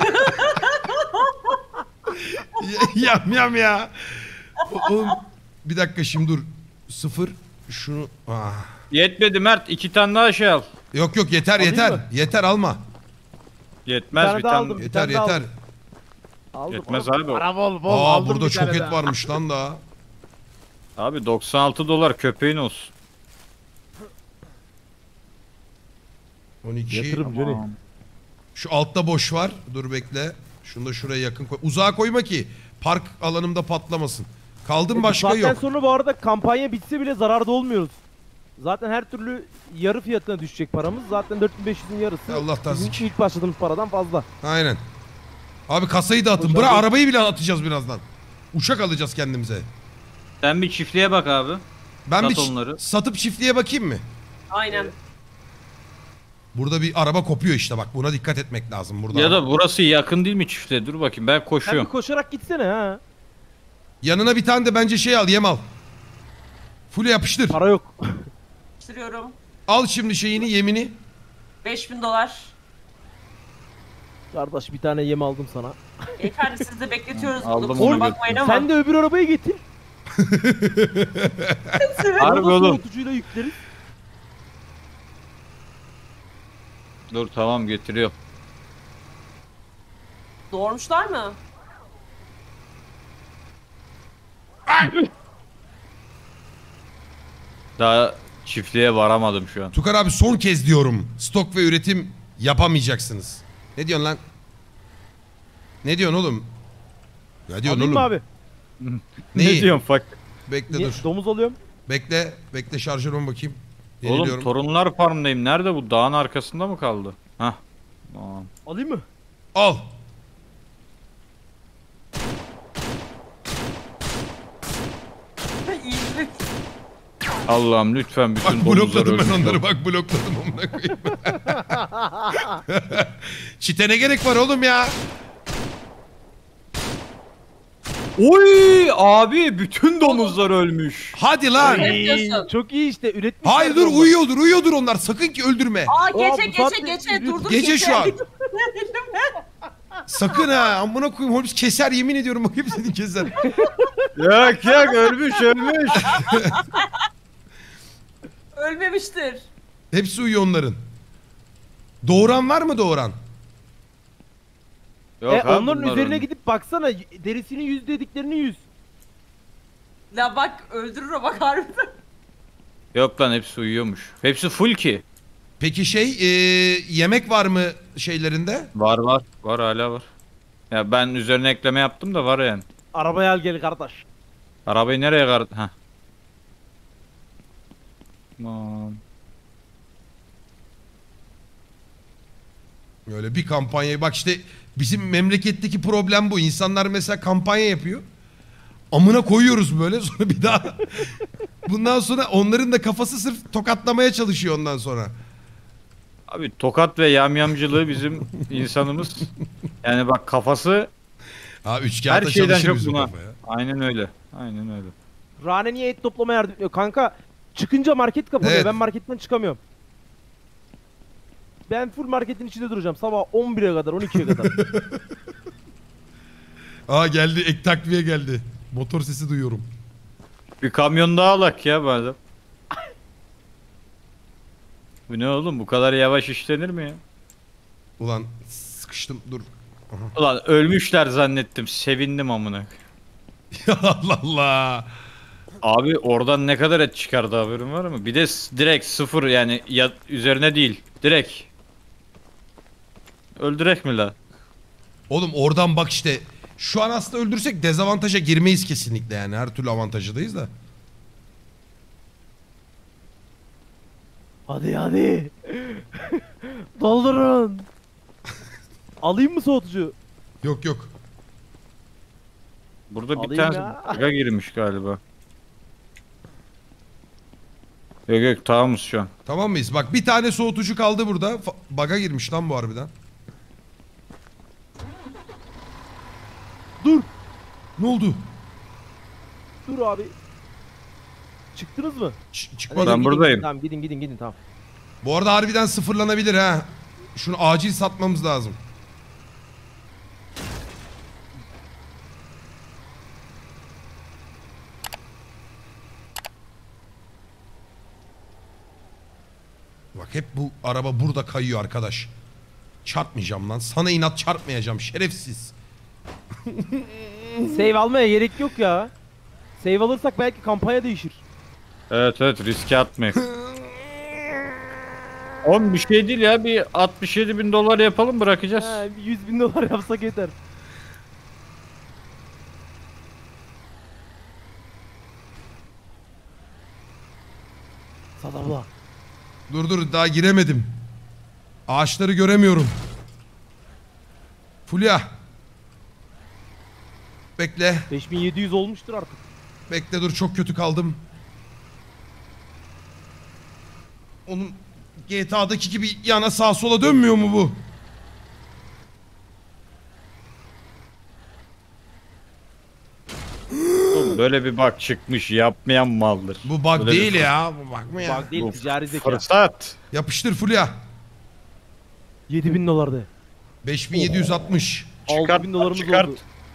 Yam yam ya. O- Oğlum bir dakika şimdi dur. Sıfır şunu. Ah. Yetmedi Mert. iki tane daha şey al. Yok yok yeter Alayım yeter. mı? Yeter alma. Yetmez tane bir daha tane. aldım. Bir Yeter tane daha yeter. Aldım. Yetmez oğlum. abi o. Para bol bol Aa aldım burada bir çok tane et daha. varmış lan daha. Abi doksan altı dolar köpeğin olsun. on iki. Yatırım Johnny. Şu altta boş var. Dur bekle. Şunu da şuraya yakın koy. Uzağa koyma ki park alanımda patlamasın. Kaldım başka Zaten yok. sonra bu arada kampanya bitse bile zararda olmuyoruz. Zaten her türlü yarı fiyatına düşecek paramız. Zaten dört bin beş yüzün yarısı. Allah Bizim tasdik. ilk başladığımız paradan fazla. Aynen. Abi kasayı da atın. Boş Bırak abi. arabayı bile atacağız birazdan. Uçak alacağız kendimize. Sen bir çiftliğe bak abi. Ben Sat bir ç- onları. satıp çiftliğe bakayım mı? Aynen. Burada bir araba kopuyor işte bak. Buna dikkat etmek lazım burada. Ya da burası yakın değil mi çiftliğe? Dur bakayım ben Sen bir koşuyorum. koşarak gitsene ha. Yanına bir tane de bence şey al, yem al. Full yapıştır. Para yok. Sürüyorum. Al şimdi şeyini, yemini. beş bin dolar. Kardeş bir tane yem aldım sana. Beyefendi sizi de bekletiyoruz. Aldım Kusura onu bakmayın ama. Sen de öbür arabayı getir. Harbi Onu da oğlum. soğutucuyla yükleriz. Dur tamam getiriyorum. Doğurmuşlar mı? Daha çiftliğe varamadım şu an. Tukar abi son kez diyorum. Stok ve üretim yapamayacaksınız. Ne diyorsun lan? Ne diyorsun oğlum? Ne diyorsun Alayım oğlum? mı abi? Neyi? Ne diyorsun fuck? Bekle Niye? dur. Domuz alıyorum. Bekle. Bekle şarjörüme bakayım. Oğlum Yeniliyorum. torunlar farmdayım. Nerede bu? Dağın arkasında mı kaldı? Hah. Tamam. Alayım mı? Al. İyi. Allah'ım lütfen Bak bütün domuzları blokladım ben öldür. onları. Bak blokladım onları koyayım. Çite ne gerek var oğlum ya? Oy abi bütün domuzlar ölmüş. Hadi lan. Ne diyorsun? Çok iyi işte üretmişler. Hayır dur domuz. uyuyordur uyuyordur onlar. Sakın ki öldürme. Aa Aa, geçe bu geçe saatte geçe yürü- dur dur Gece geçe. şu an. Sakın ha. Amına koyayım. Holmes keser yemin ediyorum. Bak hepsini keser. Yok yok ölmüş ölmüş. Ölmemiştir. Hepsi uyuyor onların. Doğuran var mı doğuran? Yok E, abi, onların bunlar üzerine ölmüş. gidip baksana derisinin yüz dediklerini yüz. La bak öldürür o bak harbiden. Yok lan hepsi uyuyormuş. Hepsi full ki. Peki şey e, yemek var mı şeylerinde? Var var. Var hala var. Ya ben üzerine ekleme yaptım da var yani. Arabaya al gel kardeş. Arabayı nereye kar... Heh. Aman. Öyle bir kampanyayı bak işte bizim memleketteki problem bu. İnsanlar mesela kampanya yapıyor. Amına koyuyoruz böyle sonra bir daha. Bundan sonra onların da kafası sırf tokatlamaya çalışıyor ondan sonra. Abi tokat ve yamyamcılığı bizim insanımız. Yani bak kafası Ha üç her kağıta şeyden çalışır çok bizim buna. kafa ya. Aynen öyle. Aynen öyle. Rane niye et toplama yardım ediyor? Kanka çıkınca market kapanıyor. Evet. Ben marketten çıkamıyorum. Ben full marketin içinde duracağım. Sabah on bire kadar, on ikiye kadar. Aa geldi ek takviye geldi. Motor sesi duyuyorum. Bir kamyon daha alak ya madem. Bu ne oğlum, bu kadar yavaş işlenir mi ya? Ulan sıkıştım dur. Ulan ölmüşler zannettim, sevindim amına. Ya Allah Allah. Abi oradan ne kadar et çıkardı haberin var mı? Bir de s- direkt sıfır yani ya, üzerine değil direkt. Öldürek mi la? Oğlum oradan bak işte. Şu an aslında öldürsek dezavantaja girmeyiz kesinlikle yani. Her türlü avantajadayız da. Hadi hadi. Doldurun. Alayım mı soğutucu? Yok yok. Burada bir Alayım tane ya. bug'a girmiş galiba. Yok yok tamamız şu an. Tamam mıyız? Bak bir tane soğutucu kaldı burada. Fa- Baga girmiş lan bu harbiden. Dur. Ne oldu? Dur abi. Çıktınız mı? Ç- Hadi çıkmadı. Ben gidin, buradayım. gidin, tamam gidin gidin gidin tamam. Bu arada harbiden sıfırlanabilir ha. Şunu acil satmamız lazım. Bak hep bu araba burada kayıyor arkadaş. Çarpmayacağım lan. Sana inat çarpmayacağım şerefsiz. Save almaya gerek yok ya. Save alırsak belki kampanya değişir. Evet evet riske atmayın. Oğlum bir şey değil ya, bir altmış yedi bin dolar yapalım bırakacağız. Ha, bir yüz bin dolar yapsak yeter. Sadabla. Dur dur daha giremedim. Ağaçları göremiyorum. Fulya. Bekle. beş bin yedi yüz olmuştur artık. Bekle dur çok kötü kaldım. Onun G T A'daki gibi yana sağa sola dönmüyor mu bu? Oğlum böyle bir bak çıkmış, yapmayan maldır. Bu bug Böyle değil bir ya. Bu bug mı ya? Bak değil Bu ticari zeka. fırsat. Yapıştır Fulya. yedi bin dolardı. beş bin yedi yüz altmış. altı bin dolarımız çıkart. oldu.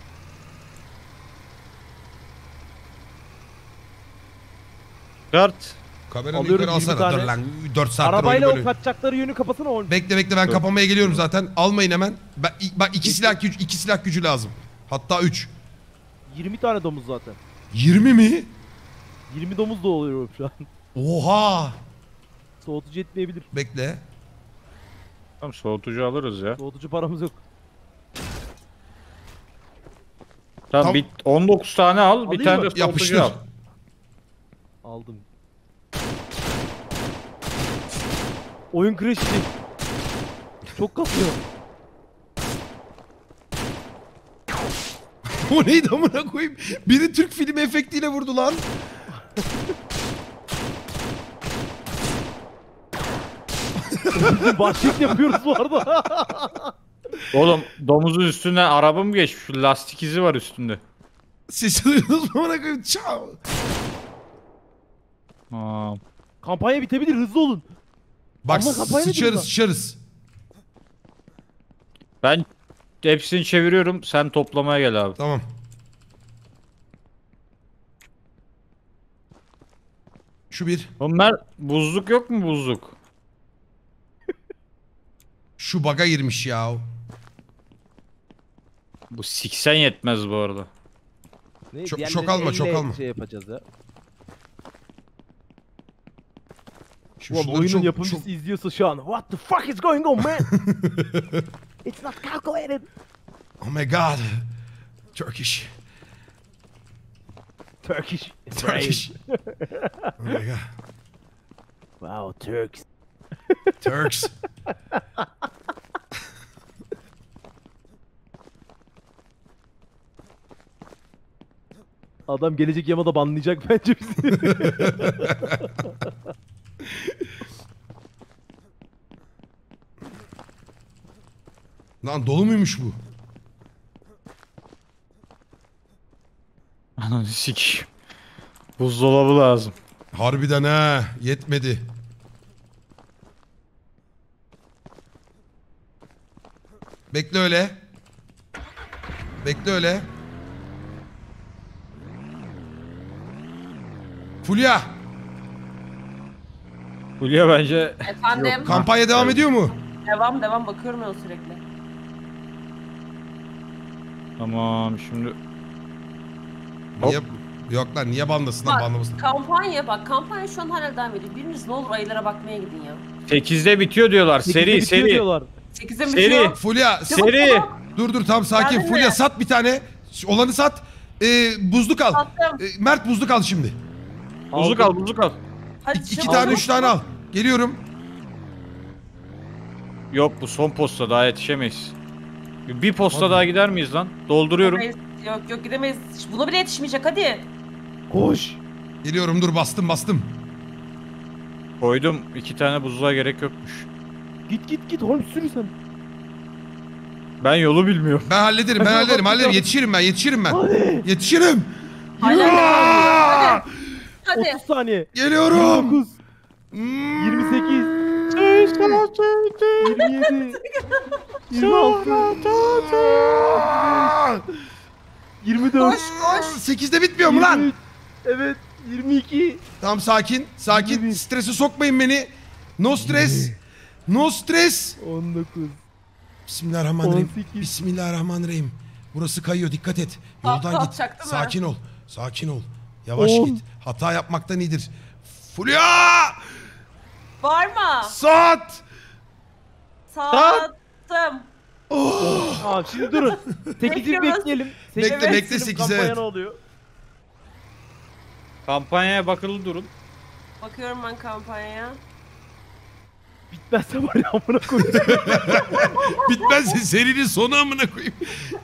Çıkart. Kameranı Alıyorum yukarı yirmi alsana. tane. Dur lan. dört saattir Arabayla oyunu o böyle. kaçacakları yönü kapasana oğlum. Bekle bekle ben Dur. kapamaya geliyorum zaten. Almayın hemen. Ben, bak iki silah gücü, iki silah gücü lazım. Hatta üç. yirmi tane domuz zaten. yirmi mi? yirmi domuz da oluyor şu an. Oha. Soğutucu etmeyebilir. Bekle. Tamam soğutucu alırız ya. Soğutucu paramız yok. Tamam Tam- bir on dokuz tane al, Alayım bir tane mı? de soğutucu Yapıştır. al. Aldım. Oyun crash'ti. Çok kasıyor. O neydi amına koyayım? Biri Türk filmi efektiyle vurdu lan. Bizim başlık yapıyoruz bu arada. Oğlum domuzun üstüne araba mı geçmiş? Şu lastik izi var üstünde. Sesi duydunuz mu amına koyayım? Çao. Aa, Kampanya bitebilir, hızlı olun. Bak Allah, kampanya nedir sıçarız burada? sıçarız. ben hepsini çeviriyorum, sen toplamaya gel abi. Tamam. Şu bir. Onlar buzluk yok mu buzluk? Şu baga girmiş ya. Bu siksen yetmez bu arada. Ne, Çok- diğerlerini çok alma, çok elle alma. Şey yapacağız ya. Şu Ulan şunları oyunun çok- yapımcısı çok- izliyorsa şu an. What the fuck is going on man? It's not calculated. Oh my god. Turkish. Turkish. Turkish. Oh my god. Wow, Turks. Turks. Adam gelecek yamada banlayacak bence bizi. Lan dolu muymuş bu? Ananı sik. Buzdolabı lazım. Harbiden ha. Yetmedi. Bekle öyle. Bekle öyle. Fulya. Fulya bence Efendim. Kampanya devam ediyor mu? Devam devam bakıyorum ben sürekli. tamam şimdi Niye? Yok lan niye bandasın lan Bak bandamasın? kampanya bak kampanya şu an hala devam ediyor. Biriniz ne olur ayılara bakmaya gidin ya. sekizde bitiyor diyorlar. Sekizde Seri bitiyor seri. diyorlar. sekize mi Seri. bitiyor? Fulya Çabuk, Seri. çabuk. dur dur tam sakin. Geldin Fulya mi? sat bir tane. Olanı sat. Ee, buzluk al. Sattım. Ee, Mert buzluk al şimdi. Buzluk al buzluk al. Hadi İki çabuk. tane üç tane al. Geliyorum. Yok bu son posta daha yetişemeyiz. Bir posta daha gider miyiz lan? Dolduruyorum. Gidemeyiz. Yok yok gidemeyiz. Buna bile yetişmeyecek hadi. Koş. Geliyorum dur bastım bastım. Koydum. iki tane buzluğa gerek yokmuş. Git git git oğlum sür sen. Ben yolu bilmiyorum. Ben hallederim ben Hadi hallederim bakalım. hallederim. Yetişirim ben yetişirim ben. Hadi. Yetişirim. Hala devam ediyor. Hadi. Hadi. otuz saniye. Geliyorum. yirmi dokuz. Hmm. yirmi sekiz. yirmi yedi. yirmi altı. yirmi dört. Koş koş. sekizde bitmiyor mu lan? yirmi üç. Evet. yirmi iki. Tamam sakin. Sakin. yirmi. Strese sokmayın beni. No stres. No stres. on dokuz. Bismillahirrahmanirrahim. on sekiz. Bismillahirrahmanirrahim. Burası kayıyor dikkat et. Kalk, Yoldan git. kalkacak değil mi? Sakin ol. Sakin ol. Yavaş On. git. Hata yapmaktan iyidir. Fulya! Var mı? Saat! Sattım. Tamam şimdi durun. sekizi Bekliyoruz. bekleyelim. Bekle, sekizi bekle, bekleyelim. sekize, Kampanya evet. ne oluyor? Kampanyaya bakılı durun. Bakıyorum ben kampanyaya. Bitmezse var ya amına koyayım. Bitmezse serinin sonu amına koyayım.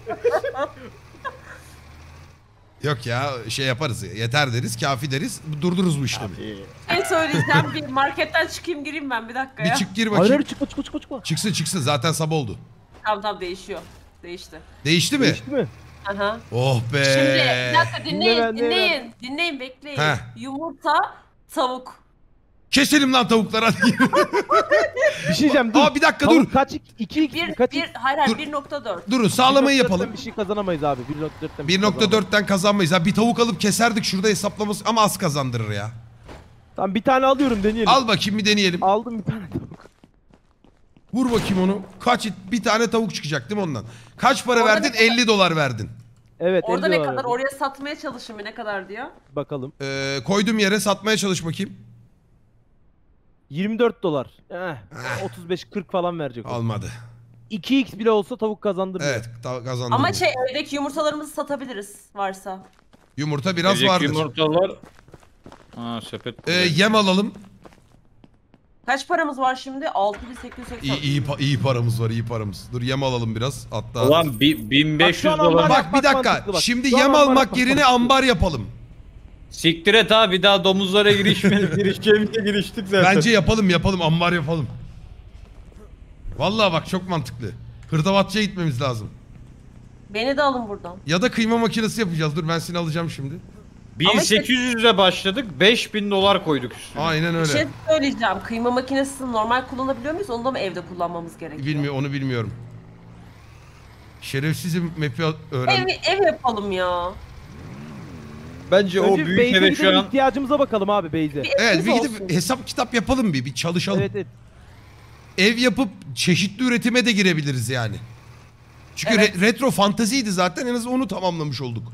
Yok ya şey yaparız. Yeter deriz, kafi deriz. Durdururuz bu işlemi. Ne söyleyeceğim bir marketten çıkayım gireyim ben bir dakika Bir ya. çık gir Hayır bakayım. hayır çıkma çıkma çıkma çıkma. Çıksın çıksın zaten sabah oldu. Tamam tamam değişiyor. Değişti. Değişti mi? Değişti mi? Aha. Oh be. Şimdi bir dakika dinleyin Dinle ben, dinle dinleyin. Dinleyin bekleyin. Heh. Yumurta, tavuk. Keselim lan tavukları hadi. Bir şey diyeceğim dur. Aa bir dakika Tavuk dur. kaç iki x Bir, kaç bir, x? hayır hayır Dur. bir nokta dört. Durun sağlamayı bir nokta dörtten yapalım. Bir şey kazanamayız abi. bir nokta dörtten bir nokta dörtten kazanmayız. Ha bir tavuk alıp keserdik şurada hesaplaması ama az kazandırır ya. Tamam bir tane alıyorum deneyelim. Al bakayım bir deneyelim. Aldım bir tane tavuk. Vur bakayım onu. Kaç bir tane tavuk çıkacak değil mi ondan? Kaç para Orada verdin? ne kadar? elli dolar verdin. Evet Orada elli ne dolar kadar? verdim. Oraya satmaya çalışın bir ne kadar diyor. Bakalım. Ee, koydum yere satmaya çalış bakayım. yirmi dört dolar. Eh, otuz beş kırk falan verecek. o. Almadı. iki x bile olsa tavuk kazandırmıyor. Evet ta- kazandım. Ama şey evdeki yumurtalarımızı satabiliriz varsa. Yumurta biraz Evdeki vardır. yumurtalar. Ha sepet. Ee, yem alalım. Kaç paramız var şimdi? altı bin sekiz yüz seksen. İyi, iyi, pa- iyi paramız var iyi paramız. Dur yem alalım biraz. Hatta. Ulan bi- bin beş yüz Bak şu an dolar. ambar- Bak bir Bak, dakika. mantıklı bak. Şimdi Şu an yem ambar almak yapmak yerine mantıklı. ambar yapalım. Siktir et abi bir daha domuzlara girişme, girişeceğimize giriştik zaten. Bence yapalım yapalım ambar yapalım. Vallahi bak çok mantıklı. Hırdavatçıya gitmemiz lazım. Beni de alın buradan. Ya da kıyma makinesi yapacağız. Dur ben seni alacağım şimdi. bin sekiz yüzle başladık beş bin dolar koyduk üstüne. Aynen Bir öyle. şey söyleyeceğim. Kıyma makinesini normal kullanabiliyor muyuz? Onu da mı evde kullanmamız gerekiyor? Bilmiyor onu bilmiyorum. Şerefsizim map'i öğren. Ev, ev yapalım ya. Bence o Önce büyük base'e eve gidelim, şu an ihtiyacımıza bakalım abi base'e. Bir Evet evimiz bir olsun. gidip hesap kitap yapalım bir. Bir çalışalım. Evet evet. Ev yapıp çeşitli üretime de girebiliriz yani. Çünkü Evet. re- retro fantaziydi zaten en azından onu tamamlamış olduk.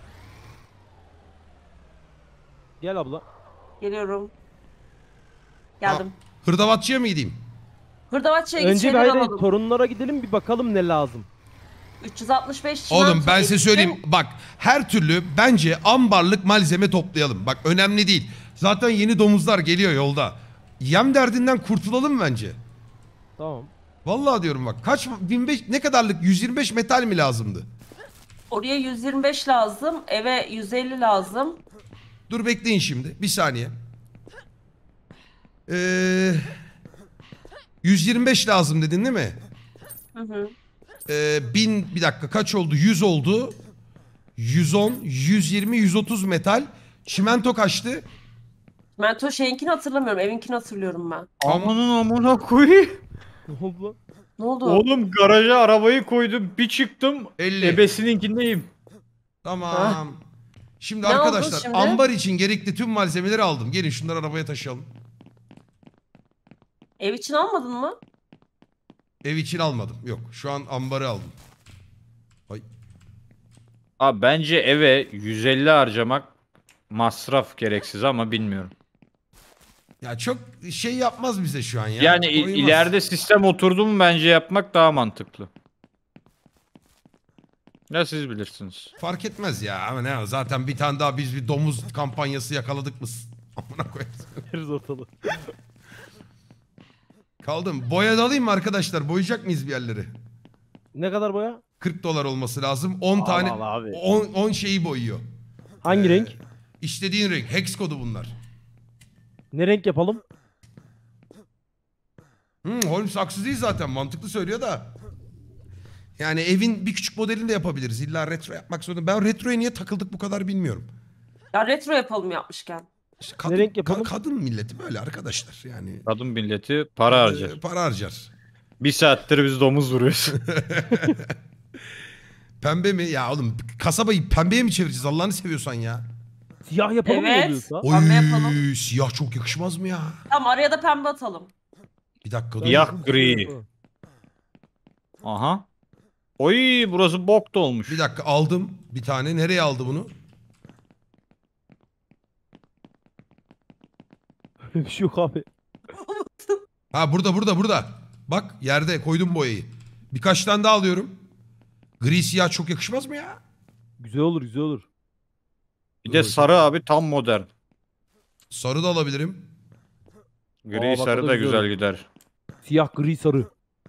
Gel abla. Geliyorum. Geldim. Hırdavatçıya mı gideyim? Hırdavatçıya git Önce bir şeyler hayır alalım. torunlara gidelim bir bakalım ne lazım. üç yüz altmış beş çimento Oğlum ben size ekti. söyleyeyim. Bak her türlü bence ambarlık malzeme toplayalım. Bak önemli değil. Zaten yeni domuzlar geliyor yolda. Yem derdinden kurtulalım bence. Tamam. Vallahi diyorum bak. Kaç bin beş ne kadarlık yüz yirmi beş metal mi lazımdı? Oraya yüz yirmi beş lazım. Eve yüz elli lazım. Dur bekleyin şimdi. Bir saniye. Ee, yüz yirmi beş lazım dedin değil mi? Hı hı. Ee, bin bir dakika kaç oldu? yüz oldu. yüz on, yüz yirmi, yüz otuz metal. Çimento kaçtı? Mento şeyinkini hatırlamıyorum. Evinkini hatırlıyorum ben. amanın amına koyayım. Ne oldu lan? Ne oldu? Oğlum garaja arabayı koydum bir çıktım elli. ebesininkindeyim. Tamam. Şimdi Ne oldu arkadaşlar şimdi? ambar için gerekli tüm malzemeleri aldım. Gelin şunları arabaya taşıyalım. Ev için almadın mı? Ev için almadım. Yok. Şu an ambarı aldım. Ay. Abi bence eve yüz elli harcamak masraf gereksiz ama bilmiyorum. Ya çok şey yapmaz bize şu an ya. Yani i- Koymaz. ileride sistem oturdu mu bence yapmak daha mantıklı. Ya siz bilirsiniz. Fark etmez ya. Ama ne zaten bir tane daha biz bir domuz kampanyası yakaladık mı? Amına koyayım. Veririz ortalığı. Kaldım. Boya da alayım mı arkadaşlar? Boyayacak mıyız bir yerleri? Ne kadar boya? kırk dolar olması lazım. on Al, tane al abi. on, on şeyi boyuyor. Hangi Ee, renk? İstediğin renk. Hex kodu bunlar. Ne renk yapalım? Hmm, Holmes haksız değil zaten. Mantıklı söylüyor da. Yani evin bir küçük modelini de yapabiliriz. İlla retro yapmak zorunda. Ben retroya niye takıldık bu kadar bilmiyorum. Ya retro yapalım yapmışken. İşte kadın, Ne renk yapalım? ka- kadın milleti böyle arkadaşlar yani. Kadın milleti para harcar. Ee, para harcar. Bir saattir biz domuz vuruyoruz. Pembe mi? Ya oğlum kasabayı pembeye mi çevireceğiz? Allah'ını seviyorsan ya. Siyah yapalım mı Evet. oluyorsa? Oy, Pembe yapalım. siyah çok yakışmaz mı ya? Tamam araya da pembe atalım. Bir dakika dur. Siyah gri. Aha. Oy burası bok dolmuş. Bir dakika aldım bir tane. Nereye aldı bunu? Öyle bir şey yok abi. Ha burada burada burada. Bak yerde koydum boyayı. Birkaç tane daha alıyorum. Gri siyah çok yakışmaz mı ya? Güzel olur güzel olur. Bir de sarı abi tam modern. Sarı da alabilirim. Gri Aa, bak o sarı da da güzel güzel olur. gider. Siyah gri sarı.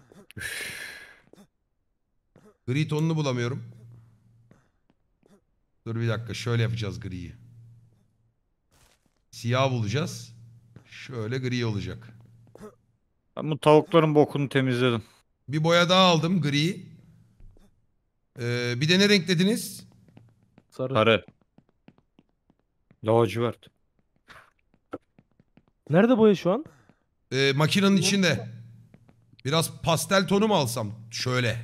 Gri tonunu bulamıyorum. Dur bir dakika şöyle yapacağız griyi. Siyah bulacağız. Şöyle gri olacak. Ben bu tavukların bokunu temizledim. Bir boya daha aldım gri. Ee, bir de ne renk dediniz? Sarı. Sarı. Lacivert. Nerede boya şu an? Ee, makinenin içinde. Biraz pastel tonu mu alsam? Şöyle.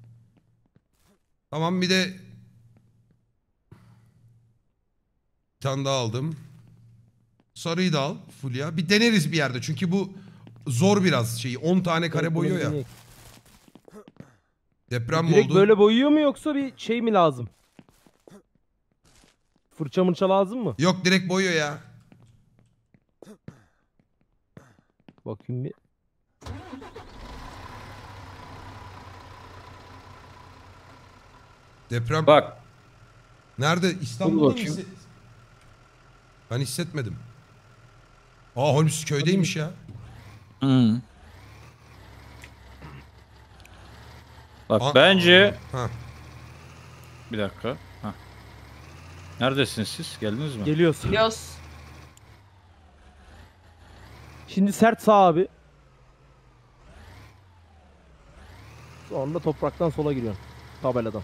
Tamam bir de bir tane daha aldım. Sarıyı da al Fulya. Bir deneriz bir yerde çünkü bu zor biraz şeyi. on tane kare boyuyor ya. Deprem mi Direkt oldu? böyle boyuyor mu yoksa bir şey mi lazım? Fırça mırça lazım mı? Yok direkt boyuyor ya. Bakayım bir. Deprem Bak nerede? İstanbul'da mı? bakayım. hisse- Ben hissetmedim. Aa Holmes köydeymiş ya. Hı. Bak Aa- bence Ha. bir dakika. Hah. Neredesiniz siz? Geldiniz mi? Geliyoruz. Biliyoruz. Şimdi sert sağ abi. Sonra topraktan sola giriyorsun. Tabeladan.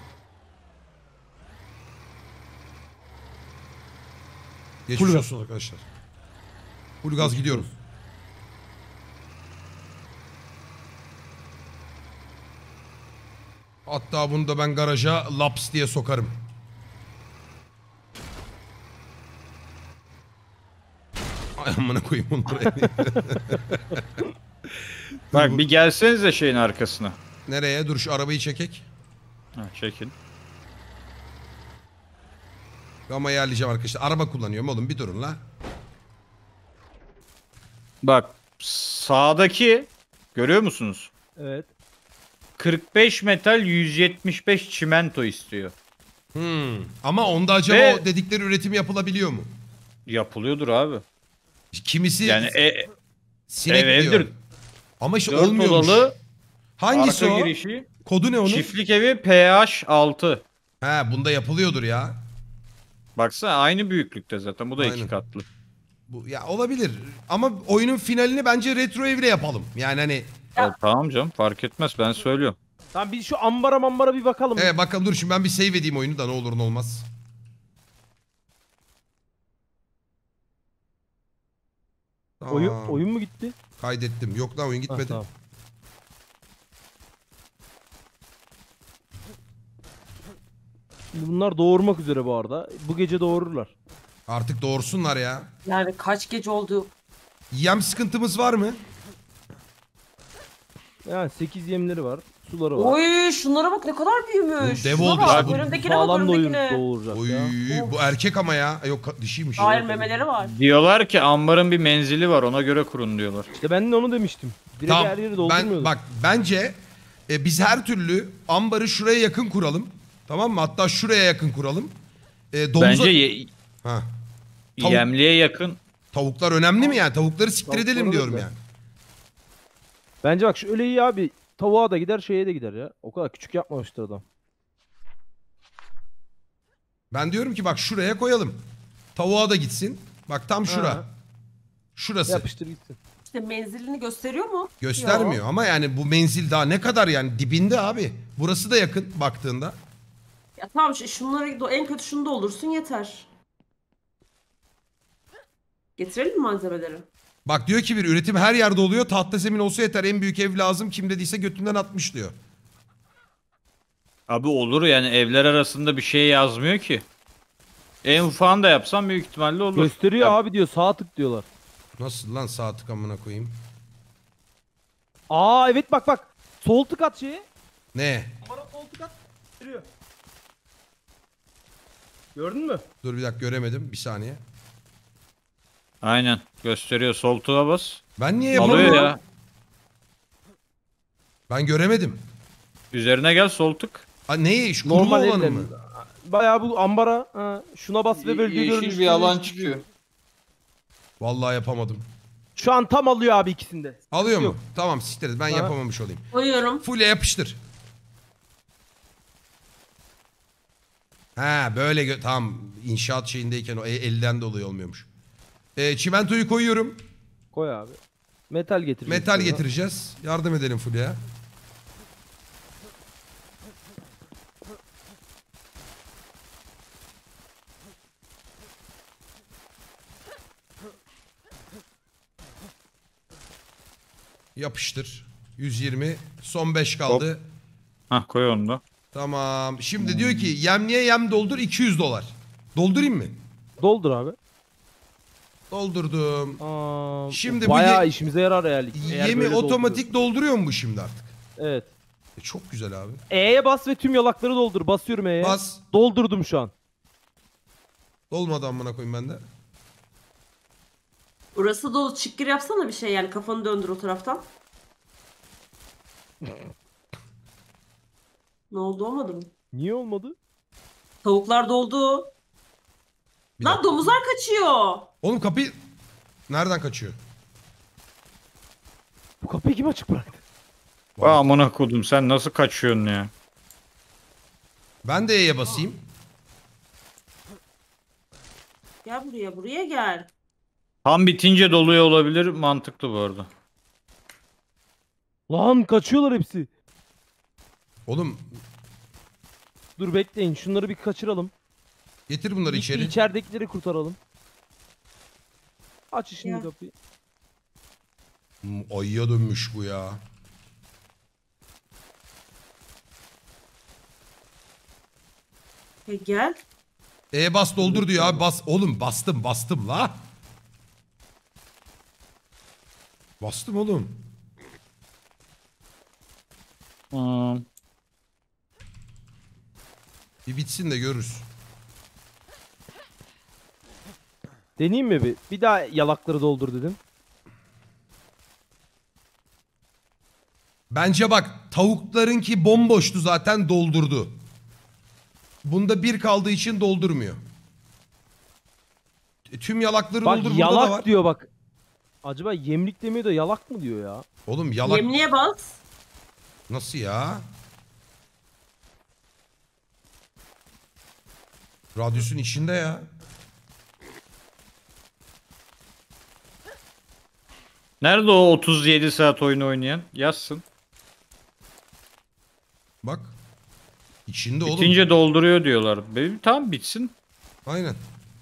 Geçmiş Full olsun arkadaşlar. Full gaz gidiyorum. Hatta bunu da ben garaja laps diye sokarım. Ay amına koyayım onları. Bak bir gelsenize şeyin arkasına. Nereye? Dur şu arabayı çekek. Ha, çekin. Ama ayarlayacağım arkadaşlar. Araba kullanıyorum oğlum bir durun la. Bak sağdaki görüyor musunuz? Evet. kırk beş metal yüz yetmiş beş çimento istiyor. Hmm. Ama onda acaba Ve- o dedikleri üretim yapılabiliyor mu? Yapılıyordur abi. Kimisi Yani e, sinek ev- diyor. evdir. Ama işte dört olmuyormuş. odalı Hangisi arka o? girişi. Kodu ne onun? Çiftlik evi P H altı. He bunda yapılıyordur ya. Baksana aynı büyüklükte zaten. Bu da Aynen. iki katlı. Bu ya olabilir. Ama oyunun finalini bence retro evle yapalım. Yani hani Ya, tamam canım fark etmez ben söylüyorum. Tamam biz şu ambara mambara bir bakalım. evet bakalım dur şimdi ben bir save edeyim oyunu da ne olur ne olmaz. Tamam. Oyun, oyun mu gitti? Kaydettim. Yok lan oyun Ha, gitmedi. tamam. Şimdi bunlar doğurmak üzere bu arada. Bu gece doğururlar. Artık doğursunlar ya. Yani kaç gece oldu? Yem sıkıntımız var mı? Yani sekiz yemleri var. Suları var. Oy şunlara bak ne kadar büyümüş. Bu dev Şuna oldu bak, işte bu. önümdekine bak Sağlam doyur, önümdekine. doğuracak Oy, ya. bu erkek ama ya. Yok ka- dişiymiş. Hayır memeleri var. Diyorlar ki ambarın bir menzili var, ona göre kurun diyorlar. İşte ben de onu demiştim. Direkt Tamam. her yeri Ben doldurmuyordum. bak bence e, biz her türlü ambarı şuraya yakın kuralım. Tamam mı? Hatta şuraya yakın kuralım. E, domuza... Bence ye- Ha. Tavuk- yemliğe yakın. Tavuklar önemli mi yani? Tavukları siktir Tavukları edelim da diyorum öyle. yani. Bence bak şu öyle iyi abi. Tavuğa da gider şeye de gider ya. O kadar küçük yapmamıştır adam. Ben diyorum ki bak şuraya koyalım. Tavuğa da gitsin. Bak tam şura. Ha. Şurası. Yapıştır gitsin. İşte menzilini gösteriyor mu? Göstermiyor Yok. ama yani bu menzil daha ne kadar yani dibinde abi. Burası da yakın baktığında. Ya tamam şu- şunları do- en kötü şunu doldursun yeter. Getirelim mi malzemeleri? Bak diyor ki bir üretim her yerde oluyor. Tahta zemin olsa yeter. En büyük ev lazım. Kim dediyse götünden atmış diyor. Abi olur yani, evler arasında bir şey yazmıyor ki. En ufağını da yapsam büyük ihtimalle olur. Gösteriyor Ya, abi diyor. Sağ tık diyorlar. Nasıl lan sağ tık amına koyayım. Aa evet bak bak. Sol tık at şeye. Ne? Bana sol tık at. Gösteriyor. Gördün mü? Dur bir dakika göremedim. Bir saniye. Aynen gösteriyor, sol tuğa bas. Ben niye yapamadım? Alıyor ya. Ben göremedim. Üzerine gel, sol tık. Ha, neyi? Şu kurulu Normal olanı elle. mı? Bayağı bu ambara. Ha, şuna bas ve bölge görünüşü. Yeşil bir alan çıkıyor. Vallahi yapamadım. Şu an tam alıyor abi ikisinde. Alıyor mu? Yok. Tamam siktir. Ben Ha. yapamamış olayım. Koyuyorum. Full'e yapıştır. Ha böyle gö- tamam inşaat şeyindeyken o e- elden dolayı olmuyormuş. E, çimentoyu koyuyorum. Koy abi. Metal getir. Metal getireceğiz. Yardım edelim Full'e. Yapıştır. yüz yirmi. Son beş kaldı. Hah, koy onu da. Tamam. Şimdi diyor ki yemliğe yem doldur iki yüz dolar. Doldurayım mı? Doldur abi. Doldurdum. Aa, Şimdi bu bayağı ye- işimize yarar eğer. eğer Yemi böyle otomatik dolduruyor mu bu şimdi artık? dolduruyor. Evet. E, çok güzel abi. E'ye bas ve tüm yalakları doldur. Basıyorum E'ye. Bas. Doldurdum şu an. Dolmadı amına koyayım ben de. Burası dolu. Çıkkır yapsana bir şey yani kafanı döndür o taraftan. Ne oldu olmadı mı? Niye olmadı? Tavuklar doldu. Bir Lan dakika. domuzlar kaçıyor. Oğlum kapıyı... Nereden kaçıyor? Bu kapıyı kim açık bıraktı? Vay amına kodum, sen nasıl kaçıyorsun ya? Ben de E'ye basayım. Gel buraya buraya gel. Tam bitince doluyor olabilir, mantıklı bu arada. Lan kaçıyorlar hepsi. Oğlum Dur bekleyin. Şunları bir kaçıralım. getir bunları İçeri. içeri. İçeridekileri kurtaralım. Aç şimdi Ya. kapıyı. Hmm, ayıya dönmüş bu ya. E gel. E bas doldur diyor abi bas. Oğlum bastım bastım la. Bastım oğlum. Hmm. Bir bitsin de görürüz. Deneyeyim mi bir? Bir daha yalakları doldur dedim. Bence bak tavuklarınki bomboştu zaten doldurdu. Bunda bir kaldığı için doldurmuyor. E, tüm yalakları Bak doldur burada da yalak var. diyor bak. Acaba yemlik demiyor da yalak mı diyor ya? Oğlum yalak Yemliğe bas. nasıl ya? Radyosun içinde ya. Nerede o otuz yedi saat oyun oynayan? Yazsın. Bak. İçinde oğlum. Bitince dolduruyor diyorlar. Benim tam bitsin. Aynen.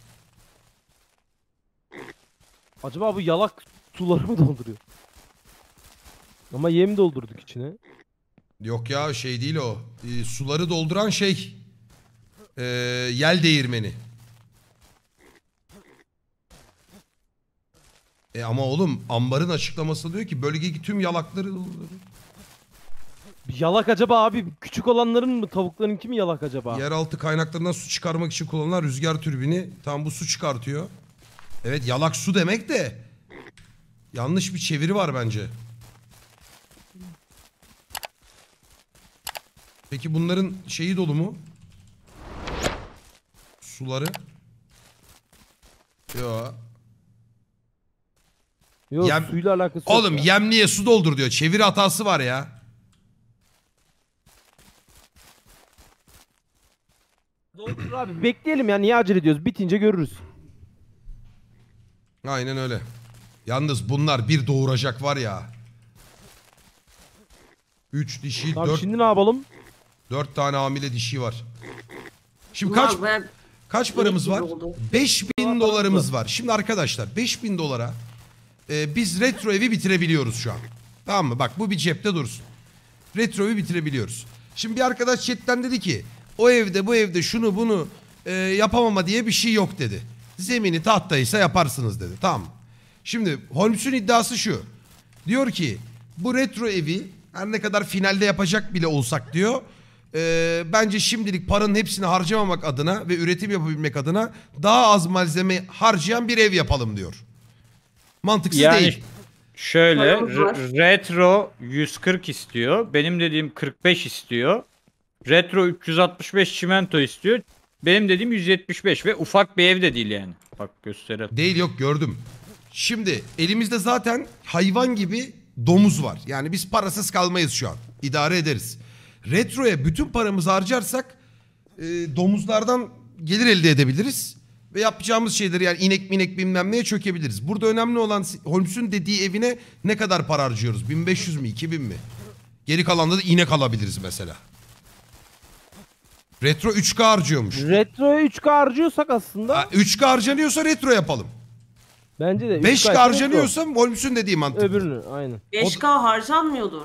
Acaba bu yalak suları mı dolduruyor? Ama yem doldurduk içine. Yok ya şey değil o. Ee, suları dolduran şey. Ee, yel değirmeni. E ama oğlum ambarın açıklaması diyor ki bölgedeki tüm yalakları doldurur. Yalak acaba abi? Küçük olanların mı? Tavukların kimi yalak acaba? Yeraltı kaynaklarından su çıkarmak için kullanılan rüzgar türbini. Tam bu su çıkartıyor. Evet, yalak su demek de yanlış bir çeviri var bence. Peki bunların şeyi dolu mu? Suları? Yo. Yok Yem- suyla alakası yok. Oğlum ya. yemliğe su doldur diyor. Çeviri hatası var ya. Doldur abi bekleyelim ya, niye acele ediyoruz? Bitince görürüz. Aynen öyle. Yalnız bunlar bir doğuracak var ya. Üç dişi, Tamam dört, şimdi ne yapalım? dört tane hamile dişi var. Şimdi Bunlar kaç bayağı- kaç paramız gibi var? oldu. beş bin dolarımız var. Şimdi arkadaşlar beş bin dolara e, biz retro evi bitirebiliyoruz şu an. Tamam mı? Bak bu bir cepte dursun. Retro evi bitirebiliyoruz. Şimdi bir arkadaş chatten dedi ki o evde bu evde şunu bunu e, yapamama diye bir şey yok dedi. Zemini tahtaysa yaparsınız dedi. Tamam. Şimdi Holmes'un iddiası şu. Diyor ki bu retro evi her ne kadar finalde yapacak bile olsak diyor. e, bence şimdilik paranın hepsini harcamamak adına ve üretim yapabilmek adına daha az malzeme harcayan bir ev yapalım diyor. Mantıksız Yani değil. şöyle Paramız var. re- retro yüz kırk istiyor. Benim dediğim kırk beş istiyor. Retro üç yüz altmış beş çimento istiyor. Benim dediğim yüz yetmiş beş ve ufak bir ev de değil yani. Bak gösterelim. Değil, yok, gördüm. Şimdi elimizde zaten hayvan gibi domuz var. Yani biz parasız kalmayız şu an. İdare ederiz. Retroya bütün paramızı harcarsak e, domuzlardan gelir elde edebiliriz. Ve yapacağımız şeyleri yani inek minek bilmem neye çökebiliriz. Burada önemli olan Holmes'un dediği evine ne kadar para harcıyoruz? bin beş yüz mi, iki bin mi? Geri kalanda da inek alabiliriz mesela. Retro üç K harcıyormuş. Retro'ya üç K harcıyorsak aslında Ha, üç K harcanıyorsa retro yapalım. bence de beş üç K K ise harcanıyorsa Holmes'un dediği retro. mantıklı. Öbürünü aynen. beş K harcanmıyordur.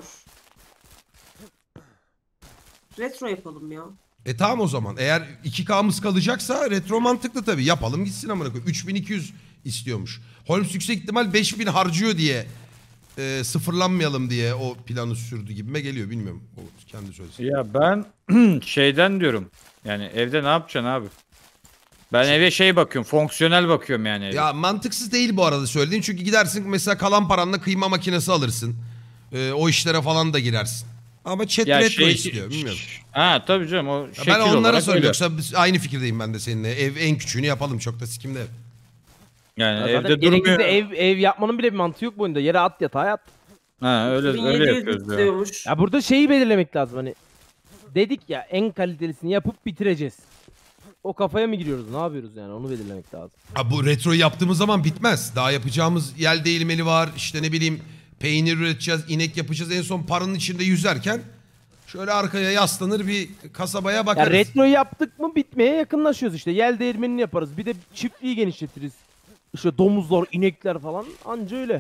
Retro yapalım ya. E tamam o zaman. Eğer iki K'mız kalacaksa retro mantıklı tabii. Yapalım gitsin amına koyayım. üç bin iki yüz istiyormuş. Holmes yüksek ihtimal beş bin harcıyor diye e, sıfırlanmayalım diye o planı sürdü gibime geliyor. Bilmiyorum. O kendi söylesin. Ya ben şeyden diyorum. Yani evde ne yapacaksın abi? Ben eve şey bakıyorum. Fonksiyonel bakıyorum yani eve. Ya mantıksız değil bu arada söylediğin. Çünkü gidersin mesela kalan paranla kıyma makinesi alırsın. E, o işlere falan da girersin. Ama chat Ya retro şey- istiyor. Bilmiyorum. Ha tabii canım o Ya şekil ben onlara olarak söylüyorum. öyle. Yoksa biz aynı fikirdeyim ben de seninle. Ev en küçüğünü yapalım. Çok da sikimde ev. Yani Ya evde zaten durmuyor. gerekirse ev, ev yapmanın bile bir mantığı yok bu oyunda. Yere at yatağa yat. Ha öyle öyle 1700 yapıyoruz ya. Ya istiyormuş. burada şeyi belirlemek lazım hani. Dedik ya en kalitelisini yapıp bitireceğiz. O kafaya mı giriyoruz? Ne yapıyoruz yani? Onu belirlemek lazım. Ha, bu retroyu yaptığımız zaman bitmez. Daha yapacağımız yel değirmeni var. İşte ne bileyim peynir üreteceğiz, inek yapacağız. En son paranın içinde yüzerken şöyle arkaya yaslanır bir kasabaya Ya bakarız. retroyu yaptık mı bitmeye yakınlaşıyoruz işte. Yel değirmenini yaparız. Bir de çiftliği genişletiriz. İşte domuzlar, inekler falan anca öyle.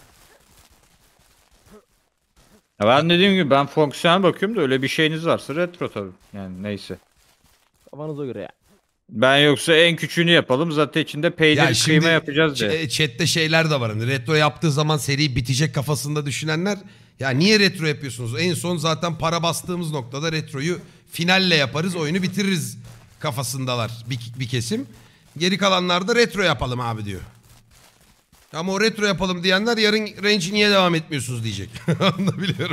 Ya ben dediğim gibi ben fonksiyonel bakıyorum da öyle bir şeyiniz varsa retro tabii. Yani neyse. Kafanıza göre ya. Ben yoksa en küçüğünü yapalım. Zaten içinde peynir kıyma yapacağız diye. ç- chatte şeyler de var. Hani retro yaptığı zaman seri bitecek kafasında düşünenler. Ya niye retro yapıyorsunuz? En son zaten para bastığımız noktada retroyu finalle yaparız, oyunu bitiririz kafasındalar bir, bir kesim. Geri kalanlar da retro yapalım abi diyor. Ama o retro yapalım diyenler yarın range niye devam etmiyorsunuz diyecek. Onu da biliyorum.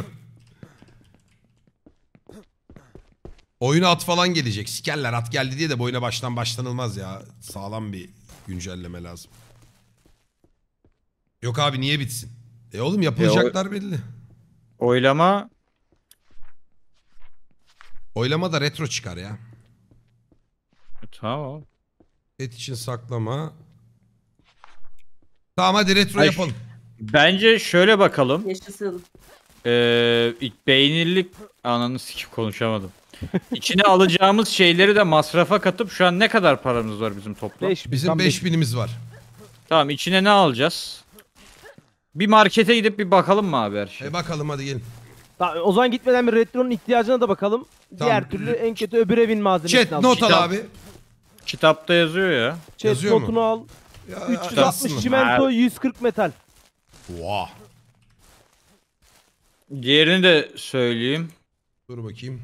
Oyuna at falan gelecek. Sikerler at geldi diye de bu oyuna baştan başlanılmaz ya. Sağlam bir güncelleme lazım. Yok abi niye bitsin? E oğlum yapılacaklar belli. Oylama Oylama da retro çıkar ya. tamam. Et için saklama. Tamam hadi retro Ay, yapalım. Bence şöyle bakalım. Yaşasın. Ee, beynirlik ananı sikip konuşamadım. İçine alacağımız şeyleri de masrafa katıp şu an ne kadar paramız var bizim toplam? beş bin, Bizim tam beş binimiz var. Tamam içine ne alacağız? Bir markete gidip bir bakalım mı abi her şey? E bakalım hadi gelin. Tamam, o zaman gitmeden bir retronun ihtiyacına da bakalım. Tamam. Diğer türlü en kötü öbür evin malzemesini Chat al. not al Kitap- abi. Kitapta yazıyor ya. Chat yazıyor mu? notunu al. Ya, üç yüz yazsın altmış mı? çimento, yüz kırk metal. Oha. Diğerini de söyleyeyim. Dur bakayım.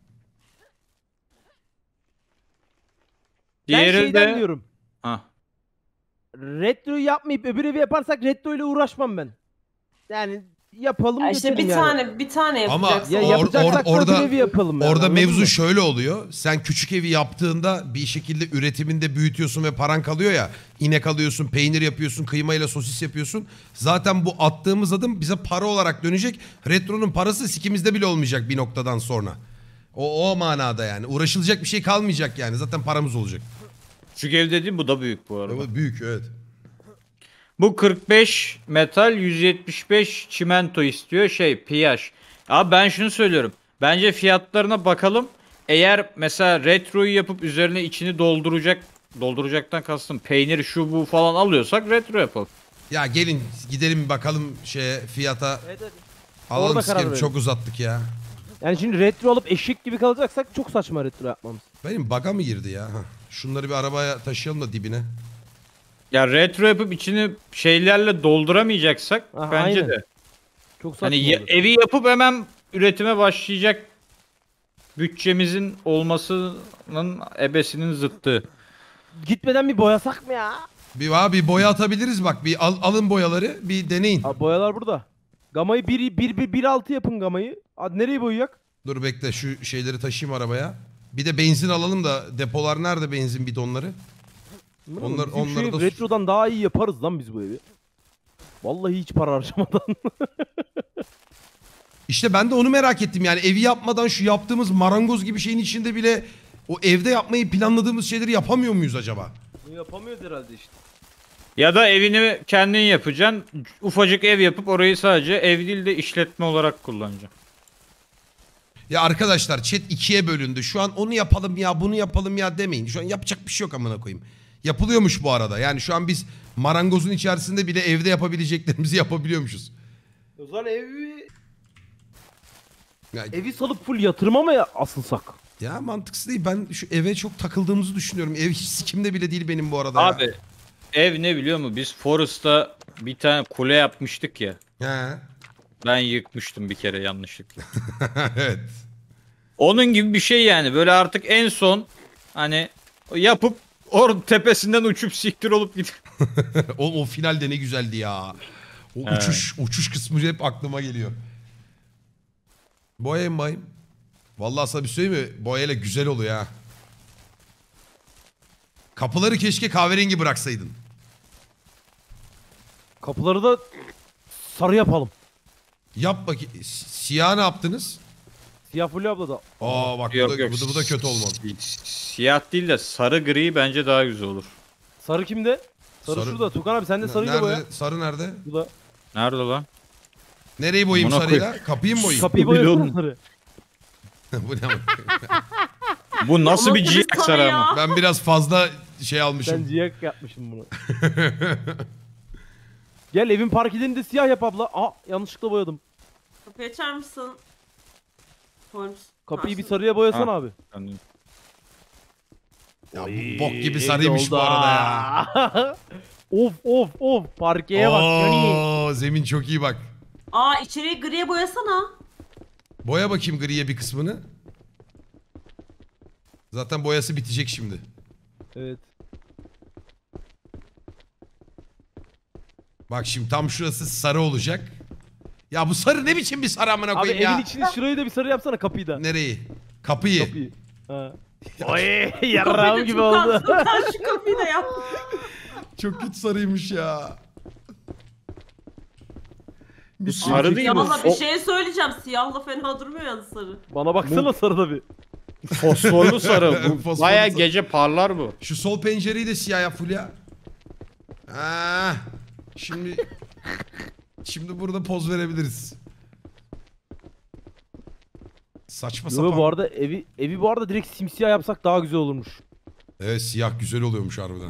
Ben Diğeri şeyden de... diyorum. Ha. Retroyu yapmayıp öbür evi yaparsak retro ile uğraşmam ben. Yani yapalım Ya işte götürelim bir yani. tane bir tane Ama yapacaksın. Ya Or- yapacaksak or- orada- da öbür evi yapalım yani, Orada anladın mevzu mı? şöyle oluyor. Sen küçük evi yaptığında bir şekilde üretiminde büyütüyorsun ve paran kalıyor ya. İnek alıyorsun, peynir yapıyorsun, kıymayla sosis yapıyorsun. Zaten bu attığımız adım bize para olarak dönecek. Retro'nun parası sikimizde bile olmayacak bir noktadan sonra. O, o manada yani. Uğraşılacak bir şey kalmayacak yani. Zaten paramız olacak. Küçük ev dediğim bu da büyük bu arada. Ama büyük, evet. Bu kırk beş metal, yüz yetmiş beş çimento istiyor, şey piyaj. Abi ben şunu söylüyorum. Bence fiyatlarına bakalım. Eğer mesela retroyu yapıp üzerine içini dolduracak, dolduracaktan kastım peynir şu bu falan alıyorsak retro yapalım. Ya gelin gidelim bakalım şeye, fiyata. Evet, evet. Alalım Orada karar sikerim. verelim. Çok uzattık ya. Yani şimdi retro alıp eşek gibi kalacaksak çok saçma retro yapmamız. Benim baga mı girdi ya? Hah. Şunları bir arabaya taşıyalım da dibine. Ya retro yapıp içini şeylerle dolduramayacaksak Aha, bence aynen. de. Çok saçma Hani ya- olur. evi yapıp hemen üretime başlayacak bütçemizin olmasının ebesinin zıttı. Gitmeden bir boyasak mı ya? Bir var bir boya atabiliriz bak. Bir al, alın boyaları bir deneyin. Abi boyalar burada. Gamayı bir bir bir bir altı yapın gamayı. Hadi nereye boyayak? Dur bekle şu şeyleri taşıyayım arabaya. Bir de benzin alalım da depolar nerede benzin bidonları? Onlar- Bizim onları şu da- ev retrodan daha iyi yaparız lan biz bu evi. Vallahi hiç para harcamadan. İşte ben de onu merak ettim yani evi yapmadan şu yaptığımız marangoz gibi şeyin içinde bile o evde yapmayı planladığımız şeyleri yapamıyor muyuz acaba? Bunu yapamıyoruz herhalde işte. Ya da evini kendin yapacaksın. Ufacık ev yapıp orayı sadece ev değil de işletme olarak kullanacaksın. Ya arkadaşlar chat ikiye bölündü. Şu an onu yapalım ya bunu yapalım ya demeyin. Şu an yapacak bir şey yok amına koyayım. Yapılıyormuş bu arada. Yani şu an biz marangozun içerisinde bile evde yapabileceklerimizi yapabiliyormuşuz. O zaman evi Ya, evi salıp full yatırıma mı ya- asılsak? ya mantıksız değil. Ben şu eve çok takıldığımızı düşünüyorum. Ev hiç sikimde bile değil benim bu arada ya. Abi ev ne biliyor musun? Biz Forest'ta bir tane kule yapmıştık ya. He. Ben yıkmıştım bir kere yanlışlıkla. Evet. Onun gibi bir şey yani. Böyle artık en son hani yapıp or tepesinden uçup siktir olup gidip. o, o finalde ne güzeldi ya. O Evet. uçuş uçuş kısmı hep aklıma geliyor. Boyayım bayım. Vallahi sana bir söyleyeyim mi? Boyayla güzel oluyor ha. Kapıları keşke kahverengi bıraksaydın. Kapıları da sarı yapalım. Yap bakayım. Si- Siyah ne yaptınız? Siyah Fulya abla da. Aa bak Yok, bu, da, yok. bu, da, bu da kötü olmadı. Si- Siyah değil de sarı gri bence daha güzel olur. Sarı kimde? Sarı, Sarı- şurada. Tukan abi sen de sarıyla Nerede? boya. Sarı nerede? Bu da. Nerede lan? Nereyi boyayım Amına sarıyla? Kapıyı mı boyayım? Kapıyı Biliyorum. boyasana sarı. Bu ne ama? Bu nasıl bir Nasıl ciyak sarı sarı ya? ama? Ben biraz fazla şey Ben almışım. ciyak yapmışım bunu. Gel evin parkelerini de siyah yap abla. Aa yanlışlıkla boyadım. Kapıyı açar mısın? Holmes. Kapıyı bir Karşı- sarıya boyasana Ha. abi. Ya bu bok gibi Oy, sarıymış evde bu oldu arada ya. ha. Of of of parkeye bak. Yani. Oo, zemin çok iyi bak. Aa içeriği griye boyasana. Boya bakayım griye bir kısmını. Zaten boyası bitecek şimdi. Evet. Bak şimdi tam şurası sarı olacak. Ya bu sarı ne biçim bir sarı amına Abi koyayım evin ya. içini şurayı da bir sarı yapsana kapıyı da. Nereyi? Kapıyı. Kapıyı. Ha. Oy Kapıyı yarrağım da gibi Tukan, oldu. Tukan şu kapıyı da yap. Çok kötü sarıymış ya. Bu sarı değil Ya bu. valla bir Fo- şey söyleyeceğim. Siyahla fena durmuyor yani sarı. Bana baksana sarıda bir. Fosforlu sarı. Bu Fosforlu baya sarı. gece parlar bu. Şu sol pencereyi de siyah yap Fulya. Ha, şimdi şimdi burada poz verebiliriz. Saçma sapan. Yo bu arada evi evi bu arada direkt simsiyah yapsak daha güzel olurmuş. Evet siyah güzel oluyormuş harbiden.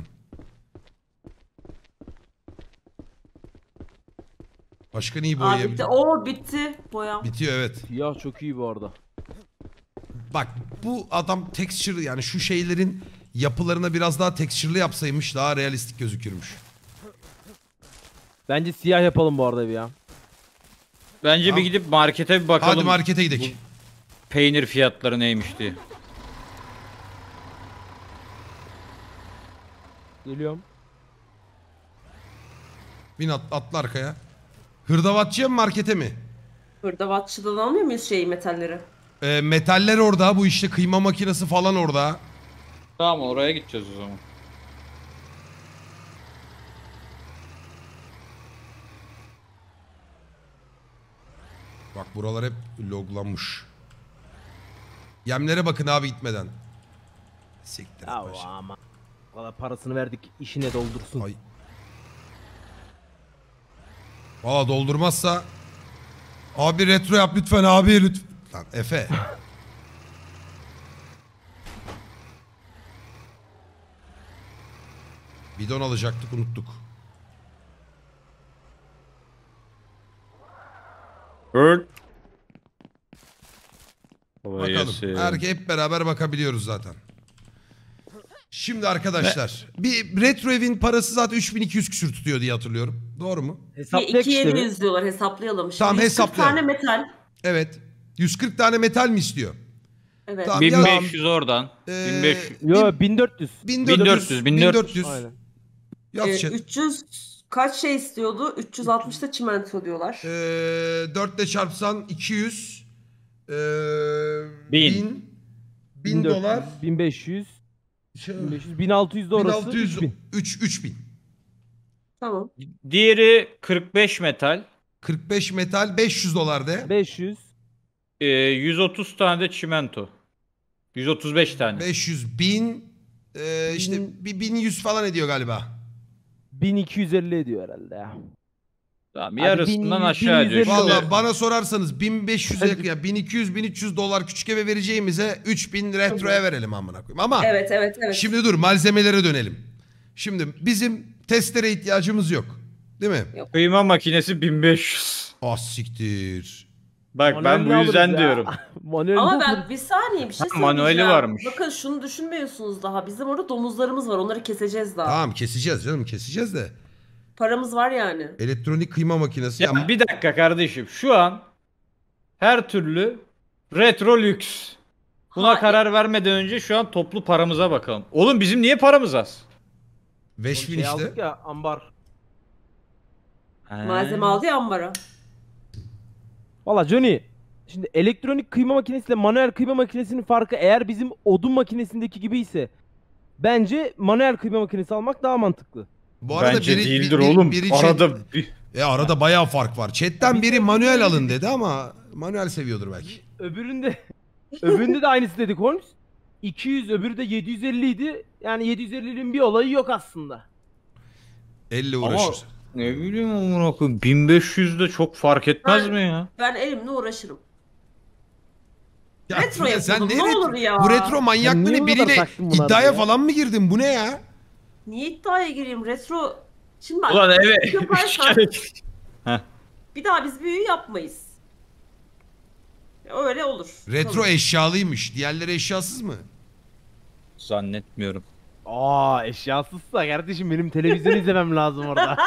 Başka neyi Aa boyayabilir? bitti. Oo bitti. Boyam. Bitiyor evet. Siyah çok iyi bu arada. Bak bu adam texture yani şu şeylerin yapılarına biraz daha texture'lı yapsaymış daha realistik gözükürmüş. Bence siyah yapalım bu arada evi ya. Bence Tamam. bir gidip markete bir bakalım. Hadi markete gidelim. peynir fiyatları neymiş diye. Geliyorum. Bin at, atla arkaya. Hırdavatçıya mı markete mi? Hırdavatçıdan almıyor muyuz şeyi, metalleri? Ee, metaller orada. Bu işte kıyma makinesi falan orada. Tamam, oraya gideceğiz o zaman. Bak buralar hep loglanmış. Yemlere bakın abi gitmeden. Siktir. Ya başım. ama. O kadar parasını verdik, işine doldursun. Ay. Valla doldurmazsa abi retro yap lütfen abi lütfen. Lan Efe. Bidon alacaktık unuttuk. Evet. Bakalım. Erke hep beraber bakabiliyoruz zaten. Şimdi arkadaşlar bir retro evin parası zaten üç bin iki yüz küsür tutuyor diye hatırlıyorum. Doğru mu? Hesaplayak iki işte yedi bir. yüz diyorlar, hesaplayalım. Şimdi Tamam, yüz kırk hesaplayalım. tane metal. Evet. yüz kırk tane metal mi istiyor? Evet. Tamam. bin beş yüz oradan. Ee, bin beş yüz. Yo bin dört yüz. bin bin dört yüz, bin dört yüz. Aynen. Yaz Ee, chat. üç yüz kaç şey istiyordu? üç yüz altmışta çimento diyorlar. Ee, dört ile çarpsan iki yüz. Ee, Bin. bin. bin dolar. bin beş yüz. Şey, bin beş yüz. bin altı yüz de bin orası. altı yüz. üç bin. üç, üç bin. Tamam. Diğeri kırk beş metal. kırk beş metal beş yüz dolar de. beş yüz. Ee, yüz otuz tane de çimento. yüz otuz beş tane. beş yüz bin. Ee, işte Bin- bir bin yüz falan ediyor galiba. bin iki yüz elli ediyor herhalde ya. Tamam, Hadi yarısından bin- aşağı bin yüz ediyor. elli Şimdi- Valla bana sorarsanız bin beş yüze yakın ya bin iki yüz bin üç yüz dolar küçük eve vereceğimize üç bin retroya verelim amına koyayım. Ama Evet evet evet. şimdi dur malzemelere dönelim. Şimdi bizim testere ihtiyacımız yok. Değil mi? Kıyma makinesi bin beş yüz. Ah siktir. Bak ben Manuelini bu yüzden alırız ya. diyorum. Manuelini Ama alırız. ben bir saniye bir şey Ha, söyleyeceğim. manueli varmış. Bakın şunu düşünmüyorsunuz daha. Bizim orada domuzlarımız var. Onları keseceğiz daha. Tamam keseceğiz canım keseceğiz de. Paramız var yani. Elektronik kıyma makinesi. Ya Ya, bir dakika kardeşim. Şu an her türlü retro lüks. Buna Hayır. karar vermeden önce şu an toplu paramıza bakalım. Oğlum bizim niye paramız az? beş bin Şey işte. aldık ya ambar. Malzeme aldı ya ambara. Valla Johnny. Şimdi elektronik kıyma makinesiyle manuel kıyma makinesinin farkı eğer bizim odun makinesindeki gibi ise bence manuel kıyma makinesi almak daha mantıklı. Bu arada Bence biri, değildir bir- oğlum. biri chat- Arada bir... E arada bayağı fark var. Chatten Bir biri de- manuel alın dedi ama manuel seviyordur belki. Öbüründe öbüründe de aynısı dedik Holmes. iki yüz öbürü de yedi yüz elli idi. Yani yedi yüz ellinin bir olayı yok aslında. Elle Ama uğraşır. ne bileyim amına koyayım, bin beş yüz de çok fark etmez Ben- mi ya? Ben elimle uğraşırım. Ya retro Fulya, sen yapalım, ne ne retro- olur ya. Bu retro Sen manyaklığını niye bu kadar biriyle taktın bunları iddiaya ya? falan mı girdin? Bu ne ya? Niye iddiaya gireyim? Retro... Şimdi bak. Ulan eve üç yaparsan kere... bir daha biz büyü yapmayız. Öyle olur. Retro Tamam. eşyalıymış. Diğerleri eşyasız mı? Zannetmiyorum. Aa eşyasızsa kardeşim benim televizyon izlemem lazım orada.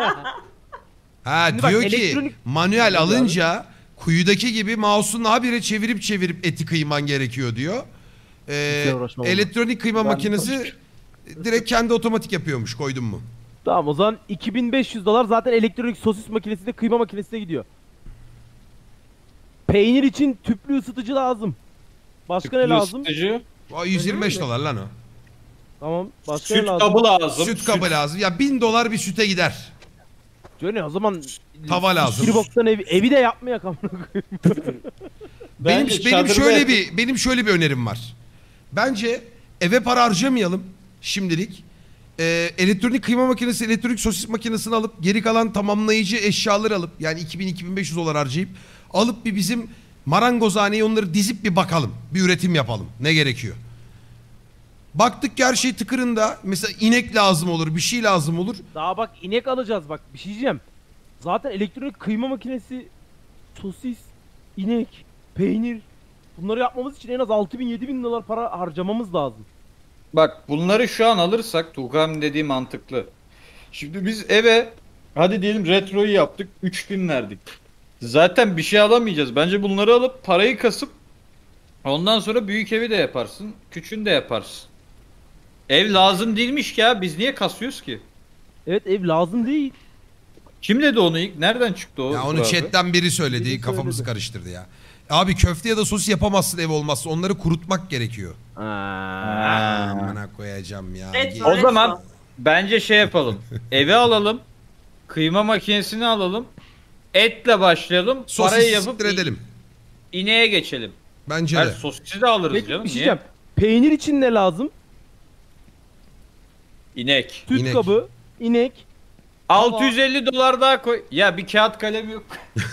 Ha Şimdi bak, diyor ki elektronik- manuel Abi. alınca kuyudaki gibi mouse'un habire çevirip çevirip eti kıyman gerekiyor diyor. Ee, Hiç uğraşmam ona. elektronik kıyma Ben- makinesi direkt kendi otomatik yapıyormuş koydun mu? Tamam o zaman iki bin beş yüz dolar zaten elektronik sosis makinesine kıyma makinesine gidiyor. Peynir için tüplü ısıtıcı lazım. Başka ne Tüplü lazım? ısıtıcı, Vay, yüz yirmi beş Öyle mi? dolar lan o. Tamam. Başka ne süt lazım? kabı lazım. Süt kabı lazım. Ya bin dolar bir süte gider. Johnny o zaman Tava lazım. Kiribok'tan evi, evi de yapmayak amına koyayım. Benim Bence benim çadırda- şöyle bir benim şöyle bir önerim var. Bence eve para harcamayalım şimdilik. Ee, elektronik kıyma makinesi, elektronik sosis makinesini alıp geri kalan tamamlayıcı eşyaları alıp yani iki bin iki bin beş yüz dolar harcayıp alıp bir bizim marangozhaneye onları dizip bir bakalım. Bir üretim yapalım. Ne gerekiyor? Baktık ki her şey tıkırında. Mesela inek lazım olur, bir şey lazım olur. Daha bak inek alacağız bak bir şey diyeceğim. Zaten elektronik kıyma makinesi, sosis, inek, peynir bunları yapmamız için en az altı bin yedi bin dolar para harcamamız lazım. Bak bunları şu an alırsak Tuğkan dediği mantıklı. Şimdi biz eve hadi diyelim retroyu yaptık, üç bin verdik. Zaten bir şey alamayacağız. Bence bunları alıp parayı kasıp Ondan sonra büyük evi de yaparsın. Küçüğünü de yaparsın. Ev lazım değilmiş ki ya. Biz niye kasıyoruz ki? Evet, ev lazım değil. Kim dedi onu ilk? Nereden çıktı o? Ya onu Burak abi? chatten biri söyledi. Biri Kafamızı söyledi. karıştırdı ya. Abi köfte ya da sosis yapamazsın ev olmazsa. Onları kurutmak gerekiyor. Aa. Amına koyacağım ya. Evet, O Retro. zaman bence şey yapalım. Evi alalım. Kıyma makinesini alalım. Etle başlayalım. Parayı Sosis yapıp siktir edelim. ineğe geçelim. Bence Her de. sosisi de alırız Peki canım. bir şey Niye? diyeceğim. Peynir için ne lazım? İnek. Süt İnek. kabı, inek. altı yüz elli dolar daha koy. Ya bir kağıt kalem yok.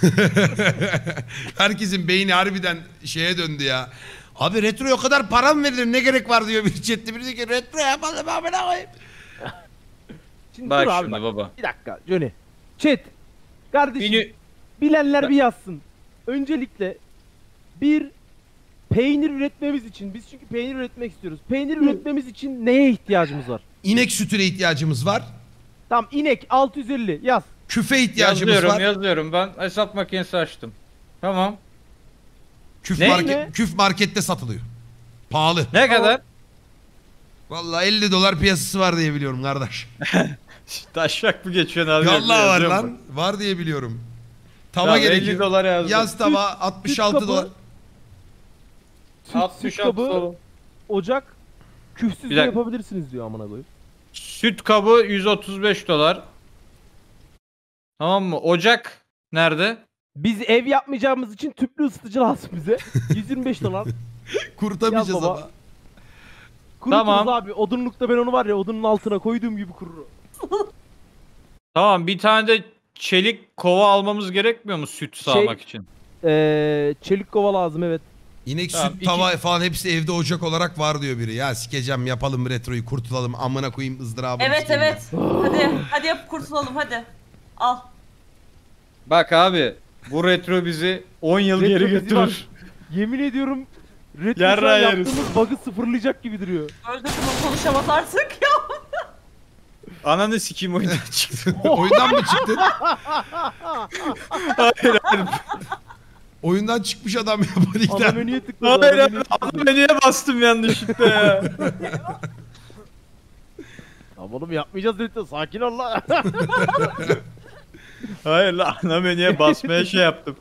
Herkesin beyni harbiden şeye döndü ya. Abi retroya o kadar para mı verilir, ne gerek var diyor bir chatte. Biri diyor ki retro yapalım amına koyayım. Şimdi Bak dur abi şimdi bak. baba. Bir dakika Johnny. Chat. Kardeşim. Beni... Bilenler bir yazsın. Öncelikle bir peynir üretmemiz için, biz çünkü peynir üretmek istiyoruz. Peynir üretmemiz için neye ihtiyacımız var? İnek sütüne ihtiyacımız var. Tamam, inek altı yüz elli yaz. Küfe ihtiyacımız Yazıyorum var. yazıyorum. Ben hesap makinesi açtım. Tamam. Küf, Ne? market, Ne? küf markette satılıyor. Pahalı. Ne kadar? Vallahi elli dolar piyasası var diye biliyorum kardeş. Taşak mı geçiyorsun abi? Vallahi var Yazıyorum lan. Var diye biliyorum. Tava Tamam, gerekiyor. elli dolar yazdım. Yaz tava altmış süt altı kabı, dolar. Süt, altmış süt altı kabı, dolar. ocak, küfsüz Bir de dakika. yapabilirsiniz diyor amına koyayım. Süt kabı yüz otuz beş dolar. Tamam mı? Ocak nerede? Biz ev yapmayacağımız için tüplü ısıtıcı lazım bize. yüz yirmi beş dolar. Kurutamayacağız Yaz baba. ama. Kuruturuz Tamam. abi. Odunlukta ben onu var ya, odunun altına koyduğum gibi kurur. Tamam, bir tane de çelik kova almamız gerekmiyor mu süt sağmak için? Ee, çelik kova lazım evet. İnek Tamam, süt iki- tava falan hepsi evde ocak olarak var diyor biri. Ya sikeceğim, yapalım retroyu, kurtulalım, amına koyayım ızdırabını Evet sikeyim ya. evet. Hadi hadi yap kurtulalım hadi. Al. Bak abi, bu retro bizi on yıl Retro geri bizi götürür. var. Yemin ediyorum retro şu Yarrağı an yeriz. yaptığımız bug'ı sıfırlayacak gibi duruyor. Öldürdüm onu, konuşamaz artık ya. Ananı sikeyim oyundan çıktı. Oyundan mı çıktın? Hayır hayır. Oyundan çıkmış adam ya Ana panikten. menüye tıkladı. Hayır ana abi. menüye Ana tıkladı. menüye bastım yanlışlıkla ya. Tamam oğlum, yapmayacağız retro, sakin ol la. Hayır lan, ana menüye basmaya şey yaptım.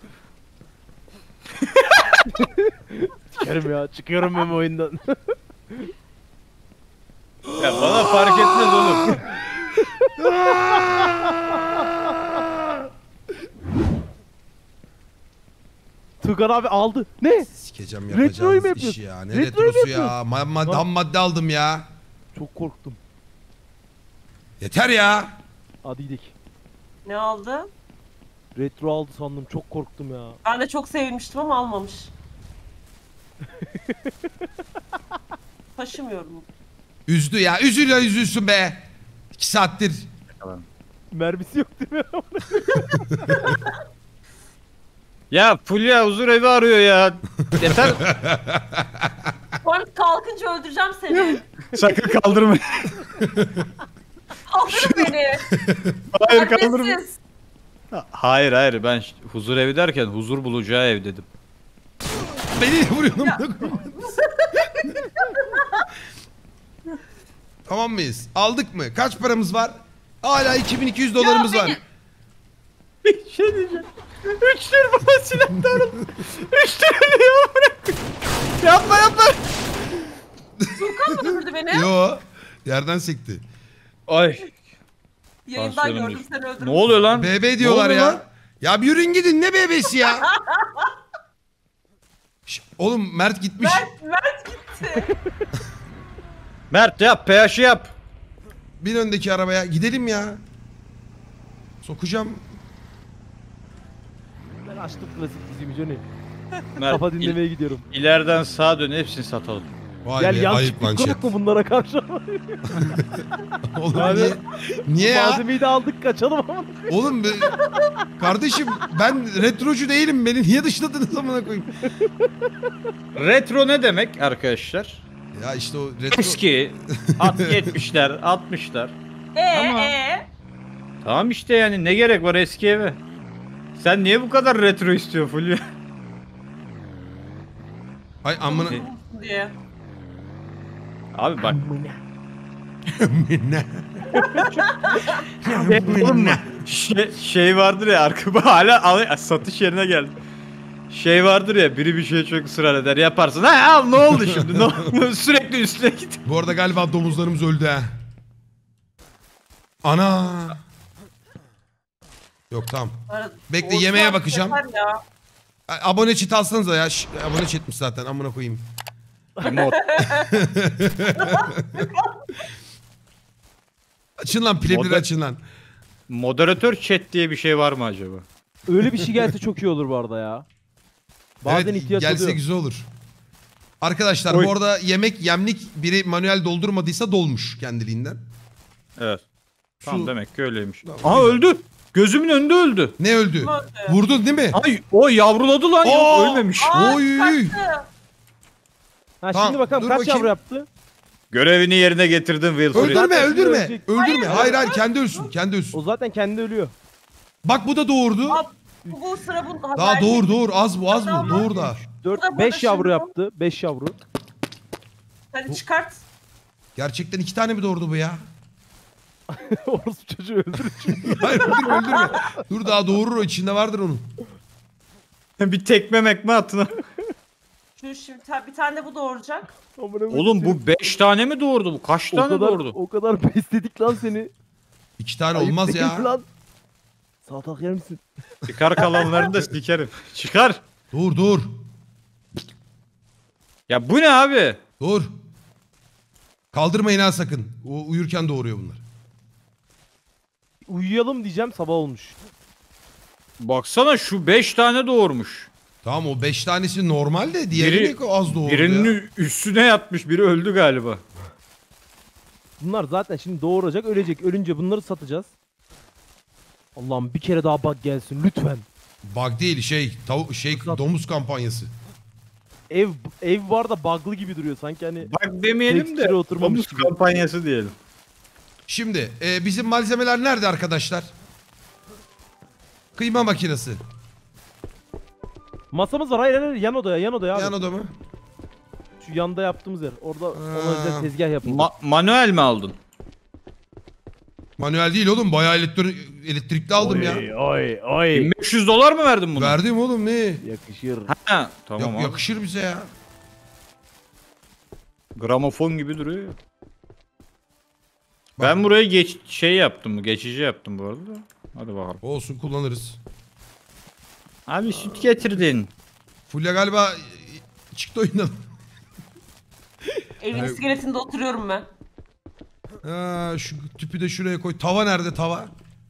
Sikerim ya, çıkıyorum ben bu oyundan. Ya bana fark etmez oğlum. Tugan abi aldı. Ne? Sikeceğim Retroyu mu yapacağınız yapıyorsun? iş ya. Ne Retroyu mu retrosu ya? yapıyorsun? Ma ma Lan. ham madde aldım ya. Çok korktum. Yeter ya. Hadi gidelim. Ne aldı? Retro aldı sandım, çok korktum ya. Ben de çok sevinmiştim ama almamış. Taşımıyorum. Üzdü ya. Üzül ya, üzülsün be. İki saattir. Mermisi yok değil mi? Ya Fulya huzur evi arıyor ya. Yeter. Sonra kalkınca öldüreceğim seni. Sakın kaldırma. Kaldırın beni. Hayır kaldırma. Terbiyesiz. Hayır hayır, ben ş- huzur evi derken huzur bulacağı ev dedim. Beni vuruyorsun. Tamam mıyız? Aldık mı? Kaç paramız var? Hala iki bin iki yüz dolarımız var. beni- Bir şey diyeceğim. Üç tür bana silah darıldı. Üç tür ya bırak. Yapma yapma. Furkan mı öldürdü beni? Yo. Yerden sekti. Ay. Yayından Tansiyonum gördüm düştü. seni öldürdüm. Ne oluyor lan? B B diyorlar Ne oluyor ya. lan? Ya bir yürüyün gidin, ne B B'si ya? Şş, oğlum Mert gitmiş. Mert, Mert gitti. Mert yap, P H'ı yap. Bin öndeki arabaya gidelim ya. Sokacağım. Ben açtım klasik dizimi Johnny. Mert, Kafa il- dinlemeye gidiyorum. ileriden sağa dön, hepsini satalım. Vay Gel be, yan ayıp çıktık, lan chat. konuk mu bunlara karşı? Oğlum niye? Niye ya? Malzemeyi de aldık, kaçalım ama. Oğlum be, kardeşim ben retrocu değilim. Beni niye dışladınız amına koyayım? Retro ne demek arkadaşlar? Ya işte o retro... Eski. At yetmişler, altmışlar. Ee, Ama- ee. Tamam işte, yani ne gerek var eski eve? Sen niye bu kadar retro istiyorsun Fulya? Ay amına. diye. Abi bak. Ne? Oğlum, şey, şey vardır ya arka hala al- satış yerine geldi. Şey vardır ya biri bir şeye çok ısrar eder yaparsın. Ha al ne oldu şimdi? Ne oldu? Sürekli üstüne git. Bu arada galiba domuzlarımız öldü ha. Ana. Yok tamam. Bekle, Orta yemeğe bakacağım. yeter ya. A- Abone çit alsanıza ya. Şş, abone çitmiş zaten amına koyayım. Mod. Açın lan plebleri Moda- açın lan. Moderatör chat diye bir şey var mı acaba? Öyle bir şey gelse çok iyi olur bu arada ya. Bazen Evet, ihtiyaç gelse oluyor. güzel olur. Arkadaşlar Oy. bu arada yemek yemlik biri manuel doldurmadıysa dolmuş kendiliğinden. Evet. Tamam Su- demek ki öyleymiş. Tamam, Aha güzel. öldü. Gözümün önünde öldü. Ne öldü? Öldü. Vurdun değil mi? Ay o yavruladı lan. Yok, Aa! ölmemiş. Aa, Oy. çıkarttı. Ha, Tamam, şimdi bakalım dur kaç bakayım. yavru yaptı? Görevini yerine getirdin Will Smith. Öldürme Zaten öldürme. ölecek. Öldürme. Hayır, Hayır hayır kendi ölsün. Kendi ölsün. O zaten kendi ölüyor. Bak bu da doğurdu. Aa, bu, bu sıra bu. Daha haber- doğur doğur. Az bu az bu. Tamam. Doğur da. dört Bu da beş burada yavru şimdi. yaptı. beş yavru. Hadi çıkart. Gerçekten iki tane mi doğurdu bu ya? Orası çocuğu öldürür. Hayır öldürme öldürme. Dur daha doğurur o, içinde vardır onun. Bir tekme mekme atın. Şu şimdi ta- bir tane de bu doğuracak. Oğlum bu beş tane mi doğurdu bu? Kaç o tane kadar, doğurdu? o kadar besledik lan seni. İki tane Ayıp olmaz değil ya. Lan. Saltak yer misin? Çıkar kalanlarını da sikerim. Çıkar. Dur dur. Ya bu ne abi? Dur. Kaldırmayın ha sakın. O uyurken doğuruyor bunlar. Uyuyalım diyeceğim, sabah olmuş. Baksana şu beş tane doğurmuş. Tamam o beş tanesi normal de diğeri Biri- ne az doğurdu Birinin ya. ü- üstüne yatmış, biri öldü galiba. Bunlar zaten şimdi doğuracak, ölecek. Ölünce bunları satacağız. Allah'ım bir kere daha bug gelsin lütfen. Bug değil şey tavu şey Fırsat. domuz kampanyası. Ev ev var da bug'lı gibi duruyor sanki hani. Bak demeyelim de Tekstüre oturmamış domuz gibi. kampanyası diyelim. Şimdi e, bizim malzemeler nerede arkadaşlar? Kıyma makinesi. Masamız var, hayır hayır yan odaya, yan odaya abi. Yan oda mı? Şu yanda yaptığımız yer. Orada ona Ha. özel tezgah yapıldı. Ma- manuel mi aldın? Manuel değil oğlum bayağı elektri elektrikli aldım ya. Oy oy. bin beş yüz dolar mı verdin bunu? Verdim oğlum ne? Yakışır. Ha, tamam Yak- abi. yakışır bize ya. Gramofon gibi duruyor. Bak. Ben burayı geç şey yaptım, geçici yaptım bu arada. Hadi bakalım. Olsun kullanırız. Abi süt getirdin. Fulya galiba e, çıktı oyundan. Evin Hayır. iskeletinde oturuyorum ben. Ha, şu tüpü de şuraya koy. Tava nerede tava?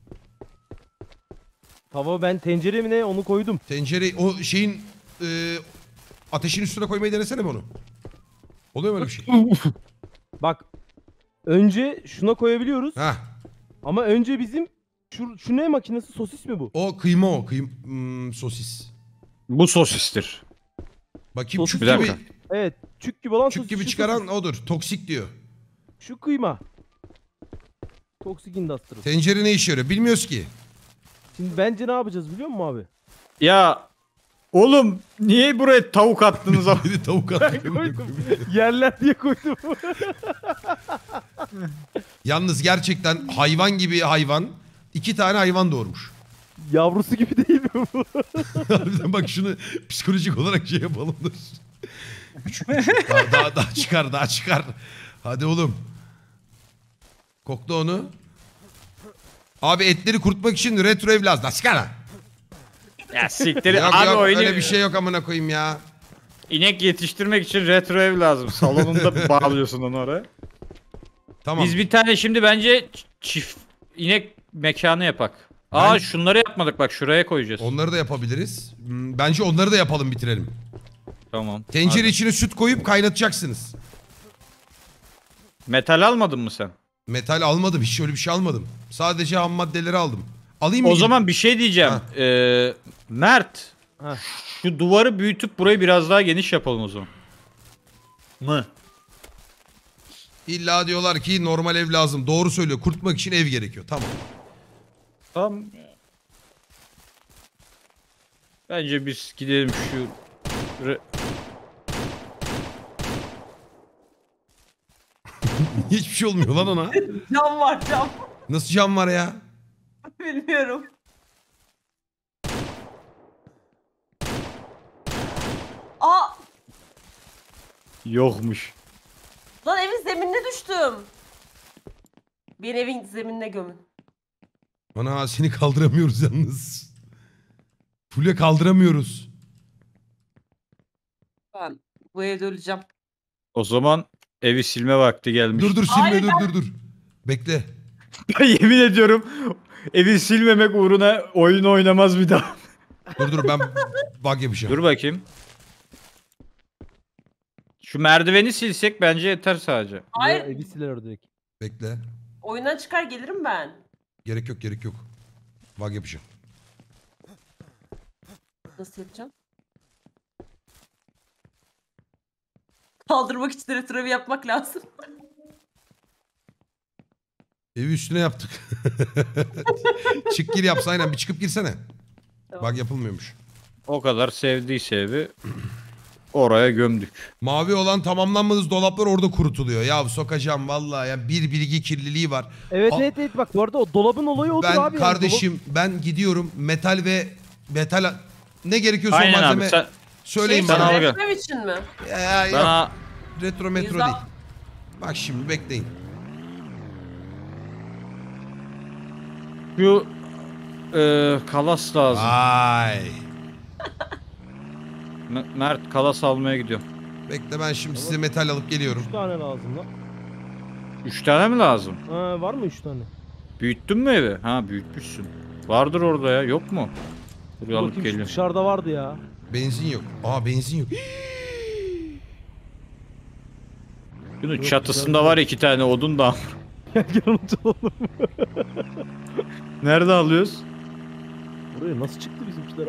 Tava ben tencere mi ne onu koydum. Tencere o şeyin e, ateşin üstüne koymayı denesene mi onu? Oluyor mu öyle bir şey? Bak önce şuna koyabiliyoruz Ha, ama önce bizim şu, şu ne makinesi, sosis mi bu? o kıyma o kıym hmm, sosis. Bu sosistir. Bakayım Sosis çük bir gibi dakika. Evet, çük gibi olan çük sosis. gibi şu çıkaran sosis. odur. Toksik diyor. Şu kıyma. Toksik Industries. Tencere ne işe yarıyor? Bilmiyoruz ki. Şimdi bence ne yapacağız biliyor musun abi? Ya oğlum niye buraya tavuk attınız abi? Bir de tavuk attık. Koydum. Yerler diye koydum. Yalnız gerçekten hayvan gibi hayvan. İki tane hayvan doğurmuş. Yavrusu gibi değil mi bu? Harbiden bak şunu psikolojik olarak şey yapalım dur. Küçük küçük. Daha, daha, daha çıkar daha çıkar. Hadi oğlum. Kokla onu. Abi etleri kurutmak için retro ev lazım. Daha çıkar lan. Ya siktir. Yok abi yok oyunu, öyle bir şey yok amına koyayım ya. İnek yetiştirmek için retro ev lazım. Salonunda bağlıyorsun onu oraya. Tamam. Biz bir tane şimdi bence ç- çift inek mekanı yapak. Aa Ben- şunları yapmadık bak şuraya koyacağız. Onları da yapabiliriz. Hmm, Bence onları da yapalım bitirelim. Tamam. Tencere Hadi. içine süt koyup kaynatacaksınız. Metal almadın mı sen? Metal almadım. Hiç öyle bir şey almadım. Sadece ham maddeleri aldım. Alayım mı? O gidip? zaman bir şey diyeceğim. Ha. Ee, Mert. Ha. Şu duvarı büyütüp burayı biraz daha geniş yapalım o zaman. Mı? İlla diyorlar ki normal ev lazım. Doğru söylüyor. Kurutmak için ev gerekiyor. Tamam. Tamam. Bence biz gidelim şu re- Hiçbir şey olmuyor lan ona. Cam var cam. Nasıl cam var ya? Bilmiyorum. Aa! Yokmuş. Lan evin zeminine düştüm. Bir evin zeminine gömün. Ana seni kaldıramıyoruz yalnız. Fulya kaldıramıyoruz. Ben bu evde öleceğim. O zaman evi silme vakti gelmiş. Dur dur silme Hayır, dur dur dur. Bekle. Ben yemin ediyorum evi silmemek uğruna oyun oynamaz bir daha. Dur dur ben bug yapacağım. Dur bakayım. Şu merdiveni silsek bence yeter sadece. Hayır. Ya, evi siler orada direkt. Bekle. Oyundan çıkar gelirim ben. Gerek yok gerek yok. Bug yapacağım. Nasıl yapacağım? Kaldırmak için retrovi yapmak lazım. Evi üstüne yaptık. Çık gir yapsa aynen bir çıkıp girsene. Tamam. Bug yapılmıyormuş. O kadar sevdiyse evi oraya gömdük. Mavi olan tamamlanmadığınız dolaplar orada kurutuluyor. Ya sokacağım vallahi ya bir bilgi kirliliği var. Evet A- evet evet bak bu arada o dolabın olayı odur Ben abi. yani. kardeşim ben gidiyorum metal ve metal ne gerekiyorsa o Aynen malzeme abi sen, söyleyin Şey bana. al için, gel. retrovi için mi? Ya, yok. bana Retro metro Yüz al- değil. Bak şimdi bekleyin. şu e, kalas lazım. Vay. M- Mert kalas almaya gidiyorum. Bekle ben şimdi size metal alıp geliyorum. üç tane lazım lan. Üç tane mi lazım? Ha, var mı üç tane? Büyüttün mü evi? Ha büyütmüşsün. Vardır orada ya yok mu? Dur alıp Bakayım şu geliyorum. dışarıda vardı ya. Benzin yok. Aa benzin yok. Bunun Yok, çatısında güzel. var iki tane odun da. Gel gel onu çalalım. Nerede alıyoruz? Buraya nasıl çıktı bizimkiler?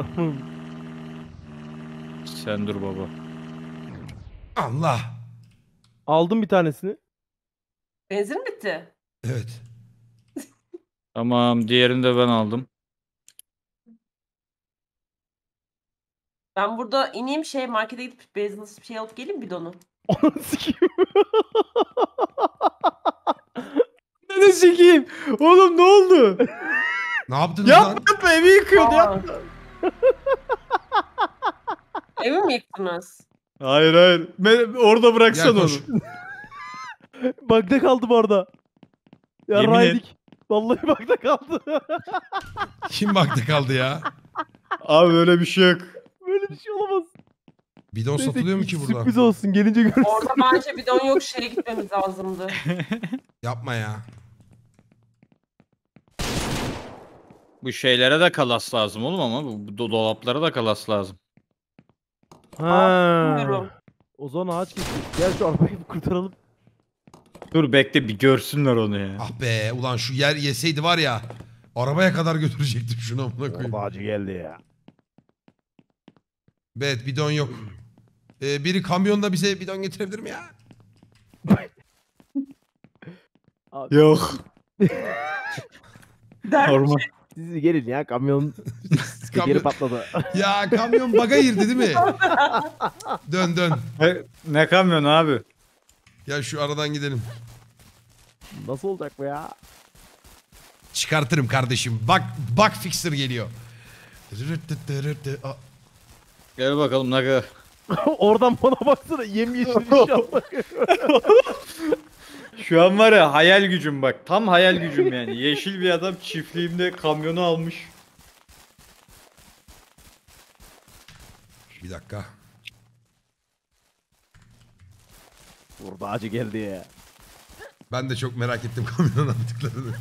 Sen dur baba. Allah. Aldım bir tanesini. Benzin mi bitti? Evet. Tamam diğerini de ben aldım. Ben burada ineyim şey markete gidip benzin bir şey alıp geleyim bidonu. Onu sikeyim. Ne sikeyim? Oğlum ne oldu? Ne yaptınız lan? yapma yapma evi yıkıyordu Aa. yapma. Evi mi yıktınız? Hayır hayır. Ben- orada bıraksan Gel onu. koş. Bug'da kaldım orada. Ya Yemin Raydik. Vallahi bug'da kaldı. Kim baktı kaldı ya? Abi öyle bir şey yok. Böyle bir şey olamaz. Bidon Neyse, satılıyor mu ki burada? Sürpriz olsun gelince görürsün. Orada bence bidon yok şeye gitmemiz lazımdı. Yapma ya. Bu şeylere de kalas lazım oğlum ama bu bu do- dolaplara da kalas lazım. Ha. Bilmiyorum. O zaman ağaç kestik. Gel şu arabayı bir kurtaralım. Dur bekle bir görsünler onu ya. Ah be ulan şu yer yeseydi var ya. Arabaya kadar götürecektim şunu amına koyayım. Ağacı geldi ya. Evet bidon yok. Ee, biri kamyonda bize bidon getirebilir mi ya? Abi, Yok. Der Normal. siz gelin ya kamyon tekeri Kamyon- patladı. Ya kamyon baga girdi değil mi? Dön dön. Ne, ne kamyon abi? Ya şu aradan gidelim. Nasıl olacak bu ya? Çıkartırım kardeşim. Bak bak fixer geliyor. Aa, Gel bakalım ne kadar. Oradan bana baksana yemyeşil inşallah. Şu an var ya hayal gücüm bak. Tam hayal gücüm yani. Yeşil bir adam çiftliğimde kamyonu almış. Bir dakika. Burada ağacı geldi ya. Ben de çok merak ettim kamyonun yaptıklarını.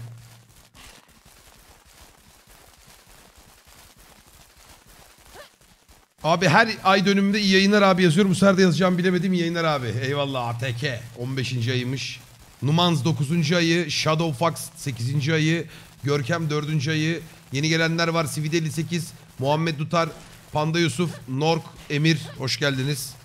Abi her ay dönümünde iyi yayınlar abi yazıyorum. Bu sefer de yazacağım bilemedim. İyi yayınlar abi. Eyvallah A T K. on beşinci ayıymış. Numanz dokuzuncu ayı. Shadow Fox sekizinci ayı. Görkem dördüncü ayı. Yeni gelenler var. Sivide elli sekiz. Muhammed Dutar. Panda Yusuf. Nork. Emir. Hoş geldiniz.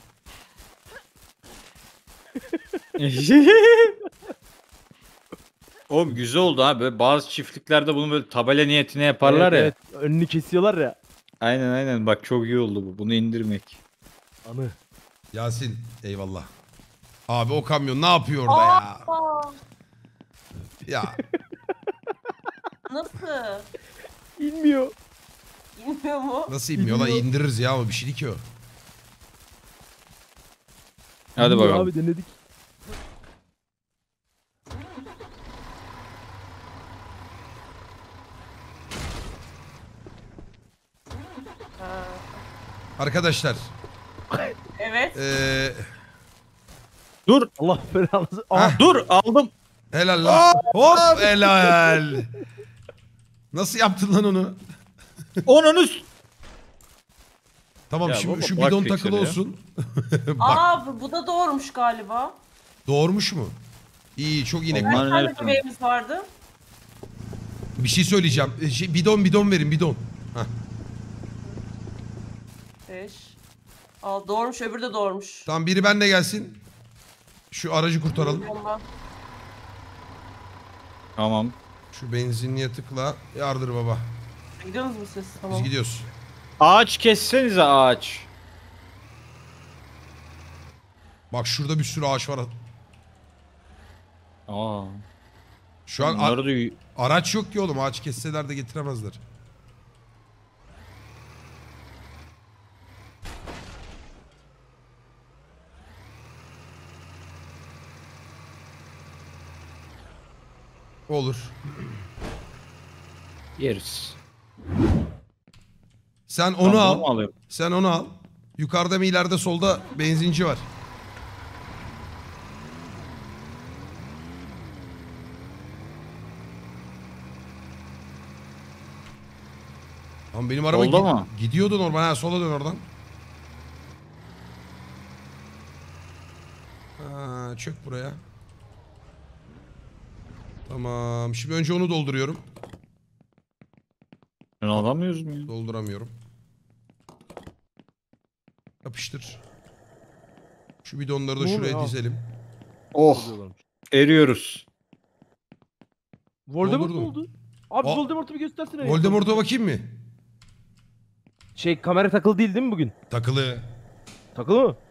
Oğlum güzel oldu ha. Böyle bazı çiftliklerde bunu böyle tabela niyetine yaparlar Evet, ya. evet. Önünü kesiyorlar ya. Aynen aynen bak çok iyi oldu bu. Bunu indirmek. Anı. Yasin. Eyvallah. Abi o kamyon ne yapıyor orada ya? Aa, Ya nasıl? İnmiyor. İnmiyor mu? nasıl inmiyor lan? İnmiyor. İndiririz ya ama bir şey değil ki o. Hadi İnmiyor bakalım. Abi denedik. Ha. Arkadaşlar. Evet. Eee Dur. Allah belanızı. Heh. Aa, Dur aldım. helal lan. Hop helal. Nasıl yaptın lan onu? Onun üst. Tamam Ya şimdi baba, şu bak bidon pikseli takılı ya. olsun. Bak Aa bu, bu da doğurmuş galiba. doğurmuş mu? İyi çok inek. Onlar- Kaç Bunların tane hepsini- bebeğimiz vardı? Bir şey söyleyeceğim. E, Şey, bidon bidon verin bidon. Hah. Beş. Aa doğurmuş, öbürü de doğurmuş. Tamam biri benle gelsin. Şu aracı kurtaralım. Ondan. Tamam. Şu benzinliğe tıkla. Yardır baba. Gidiyorsunuz mu siz? Tamam. Biz gidiyoruz. Ağaç kessenize ağaç. Bak şurada bir sürü ağaç var. Aa. Şu an a- Bunları da y- araç yok ki oğlum. Ağaç kesseler de getiremezler. Olur. yeriz. Sen onu Tamam, al. bunu mu alayım? Sen onu al. Yukarıda mı ileride solda benzinci var. Ama benim araba Solda gi- mı? gidiyordu normal. Ha, sola dön oradan. Ha, çök buraya. Tamam. Şimdi önce onu dolduruyorum. Şunu alamıyoruz mu ya? Dolduramıyorum. Yapıştır. Şu bidonları da Ne şuraya oluyor? dizelim. Oh. Eriyoruz. Voldemort Doldurdum. mu oldu? Abi Aa. Voldemort'u bir göstersene. Voldemort'a bakayım mı? Şey kamera takılı değil değil mi bugün? Takılı. Takılı mı?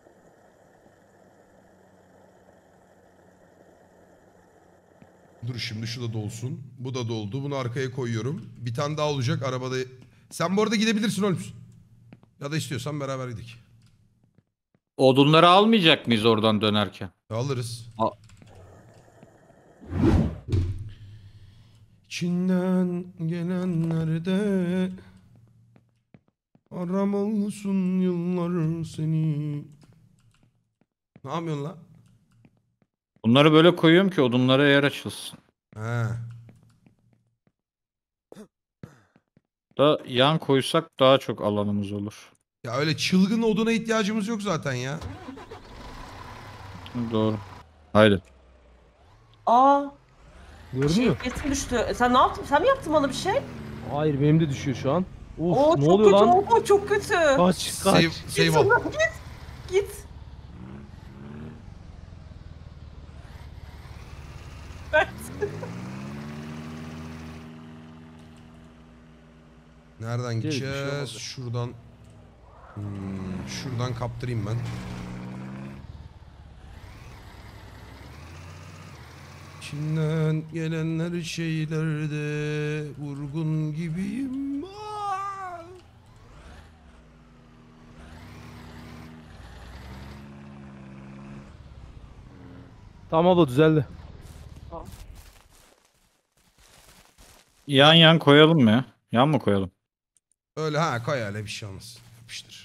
Dur şimdi şu da dolsun. Bu da doldu. Bunu arkaya koyuyorum. Bir tane daha olacak arabada. Sen bu arada gidebilirsin Holmes. Ya da istiyorsan beraber gidelim. Odunları almayacak mıyız oradan dönerken? Alırız. A- İçinden gelenlerde aram olsun yıllar seni. Ne yapıyorsun lan? Bunları böyle koyuyorum ki odunlara yer açılsın. He. Da yan koysak daha çok alanımız olur. Ya öyle çılgın oduna ihtiyacımız yok zaten ya. Doğru. Haydi. Aa Gördün şey mü? kesin düştü. E, sen ne yaptın? Sen mi yaptın bana bir şey? Hayır benim de düşüyor şu an. Uf Oo ne çok oluyor kötü. lan? Oo çok kötü. Kaç kaç. Save, save al. Git. Git. Evet. Nereden bir şey gideceğiz? olmadı. Şuradan. Hmm, şuradan kaptırayım ben. İçinden gelenler şeylerde vurgun gibiyim. Aa! Tamam abla düzeldi. Yan yan koyalım mı ya? Yan mı koyalım? Öyle ha koy öyle bir şey olmaz. Yapıştır.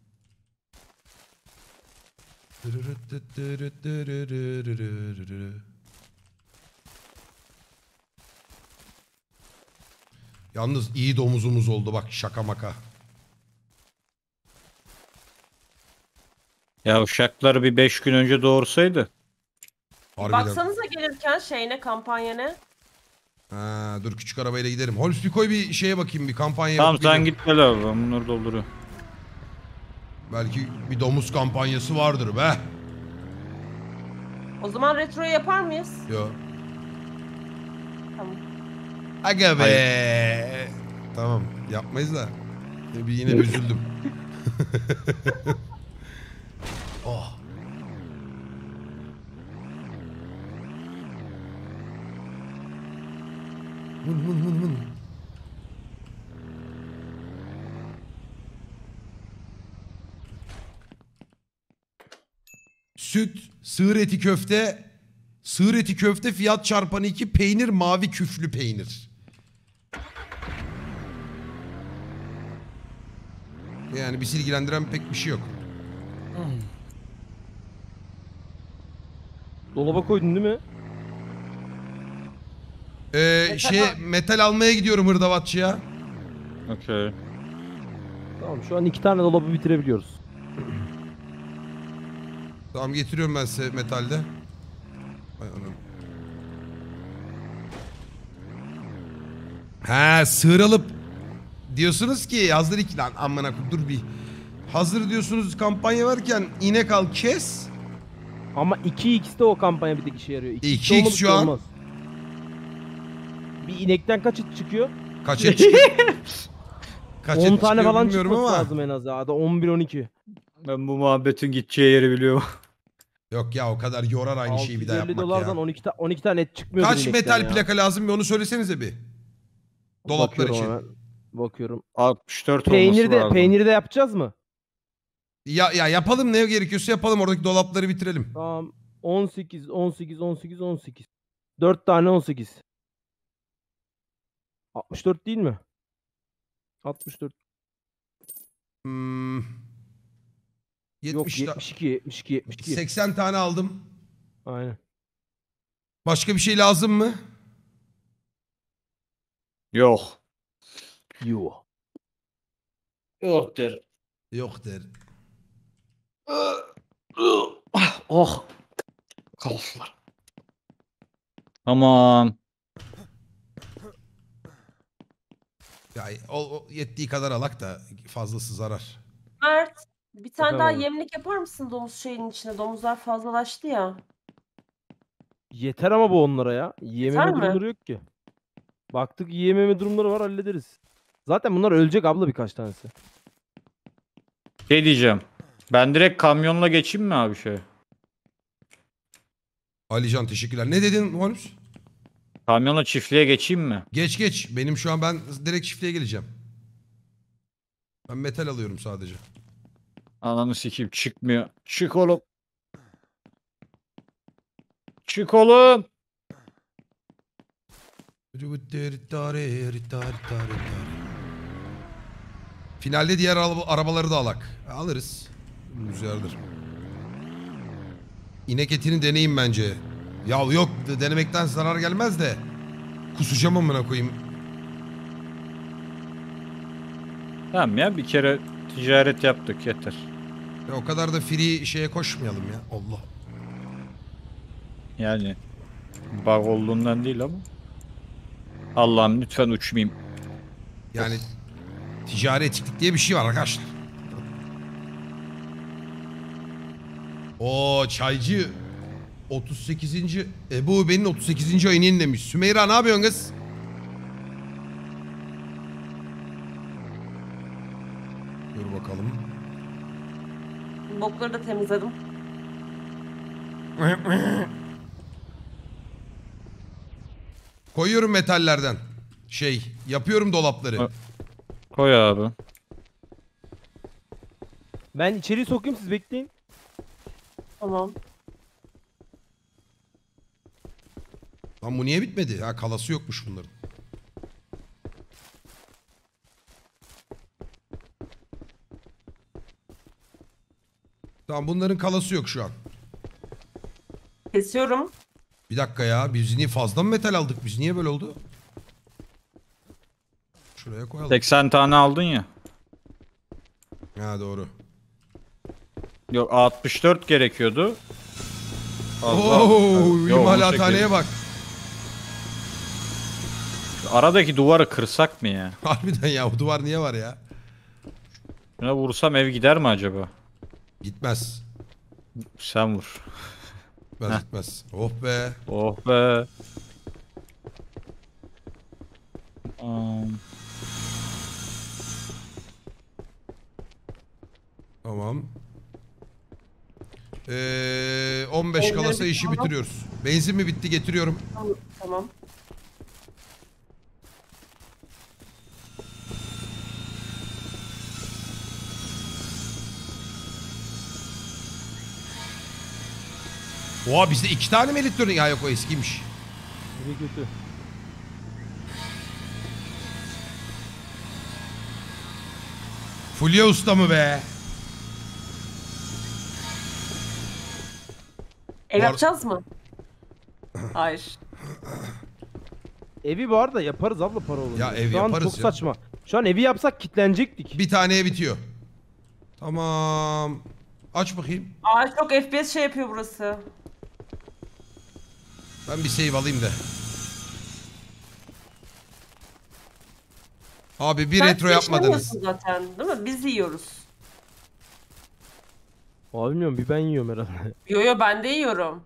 Yalnız iyi domuzumuz oldu bak şaka maka. Ya uşakları bir beş gün önce doğursaydı. Harbiden. Baksanıza gelirken şeyine kampanyene. Ha, dur küçük arabayla giderim. Holmes bir koy bir şeye bakayım bir kampanya. Tamam bakıp sen geliyorum. git gel abi ben bunları dolduruyorum. Belki bir domuz kampanyası vardır be. O zaman retroyu yapar mıyız? Yo. Tamam. Aga be. Tamam yapmayız da. Bir yine bir üzüldüm. oh. Mın mın mın mın. Süt, sığır eti köfte, sığır eti köfte fiyat çarpanı iki, peynir mavi küflü peynir. Yani bizi ilgilendiren pek bir şey yok. Dolaba koydun değil mi? Ee, Metal şey al- metal almaya gidiyorum hırdavatçıya. Okey. Tamam şu an iki tane dolabı bitirebiliyoruz. Tamam getiriyorum ben size metalde. Ay anam. Ha sığır alıp diyorsunuz ki hazır iki lan amına koyayım, dur bir. Hazır diyorsunuz kampanya varken inek al kes. Ama iki x'te o kampanya bir tek işe yarıyor. iki iki x şu an. Bir inekten kaç et çıkıyor? Kaç et çıkıyor? Kaç et on tane çıkıyor falan bilmiyorum çıkması ama. lazım en az ya. Da on bir on iki. Ben bu muhabbetin gideceği yeri biliyorum. Yok ya o kadar yorar aynı şeyi bir daha altı yüz elli yapmak dolardan ya. on iki, ta on iki tane et çıkmıyor. Kaç metal plaka lazım bir onu söylesenize bir. Dolaplar Bakıyorum için. hemen. Bakıyorum. altmış dört olması Peyniri de, lazım. peyniri de yapacağız mı? Ya, ya yapalım ne gerekiyorsa yapalım oradaki dolapları bitirelim. Tamam. on sekiz, on sekiz, on sekiz, on sekiz. dört tane on sekiz. altmış dört değil mi? altmış dört. Hmm. Yok yetmiş ta- yetmiş iki, yetmiş iki, yetmiş iki. seksen tane aldım. Aynen. Başka bir şey lazım mı? Yok. Yo. Yok der. Yok der. Oh. Kalsınlar. Tamam. Ya o, o yettiği kadar alak da fazlası zarar. Mert, bir tane Efendim daha abi? yemlik yapar mısın domuz şeyinin içine? Domuzlar fazlalaştı ya. Yeter ama bu onlara ya. Yiyememe mi? durumları yok ki. Baktık yiyememe durumları var hallederiz. Zaten bunlar ölecek abla birkaç tanesi. Şey diyeceğim. Ben direkt kamyonla geçeyim mi abi şey? Alican teşekkürler. Ne dedin Holmes? Kamyonla çiftliğe geçeyim mi? Geç geç. Benim şu an ben direkt çiftliğe geleceğim. Ben metal alıyorum sadece. Ananı sikeyim çıkmıyor. Çık oğlum. Çık oğlum. Finalde diğer araba- arabaları da alak. Alırız. Güzeldir. İnek etini deneyin bence. Ya yok denemekten zarar gelmez de. Kusacağım amına koyayım. Tamam ya bir kere ticaret yaptık yeter. Ya o kadar da free şeye koşmayalım ya. Allah. Yani bug olduğundan değil ama. Allah'ım lütfen uçmayayım. Yani ticari etiklik diye bir şey var arkadaşlar. O çaycı otuz sekizinci Ebu Be'nin otuz sekizinci ayını yenilemiş. Sümeyra ne yapıyorsun kız? Dur bakalım. Bokları da temizledim. Koyuyorum metallerden. Şey yapıyorum dolapları. Ha. Koy abi. Ben içeriye sokayım siz bekleyin. Tamam. Lan bu niye bitmedi? Ha kalası yokmuş bunların. Tamam bunların kalası yok şu an. Kesiyorum. Bir dakika ya biz niye fazla mı metal aldık biz? Niye böyle oldu? Şuraya koyalım. seksen tane aldın ya. Ha doğru. Yok altmış dört gerekiyordu. Fazla. Oo, Yok, imalathaneye bak. Şu aradaki duvarı kırsak mı ya? Harbiden ya o duvar niye var ya? Şuna vursam ev gider mi acaba? Gitmez. Sen vur. Gitmez Heh. gitmez. Oh be. Oh be. Um, Tamam. Ee, on beş Benzin kalasa bitti işi ama. bitiriyoruz. Benzin mi bitti getiriyorum. Tamam. Oha bizde iki tane mi elektronik? Ha yok o eskiymiş. Biri kötü. Fulya Usta mı be? Ev Var- yapacağız mı? Hayır. Evi bu arada yaparız abla para olunca. Ya ev Şu an yaparız çok ya. saçma. Şu an evi yapsak kitlenecektik. Bir taneye bitiyor. Tamam. Aç bakayım. Aa çok F P S şey yapıyor burası. Ben bir save alayım da. Abi bir Sen retro yapmadınız. yaşamıyorsun zaten değil mi? Biz yiyoruz. Abi bilmiyorum bir ben yiyorum herhalde. Yo yo ben de yiyorum.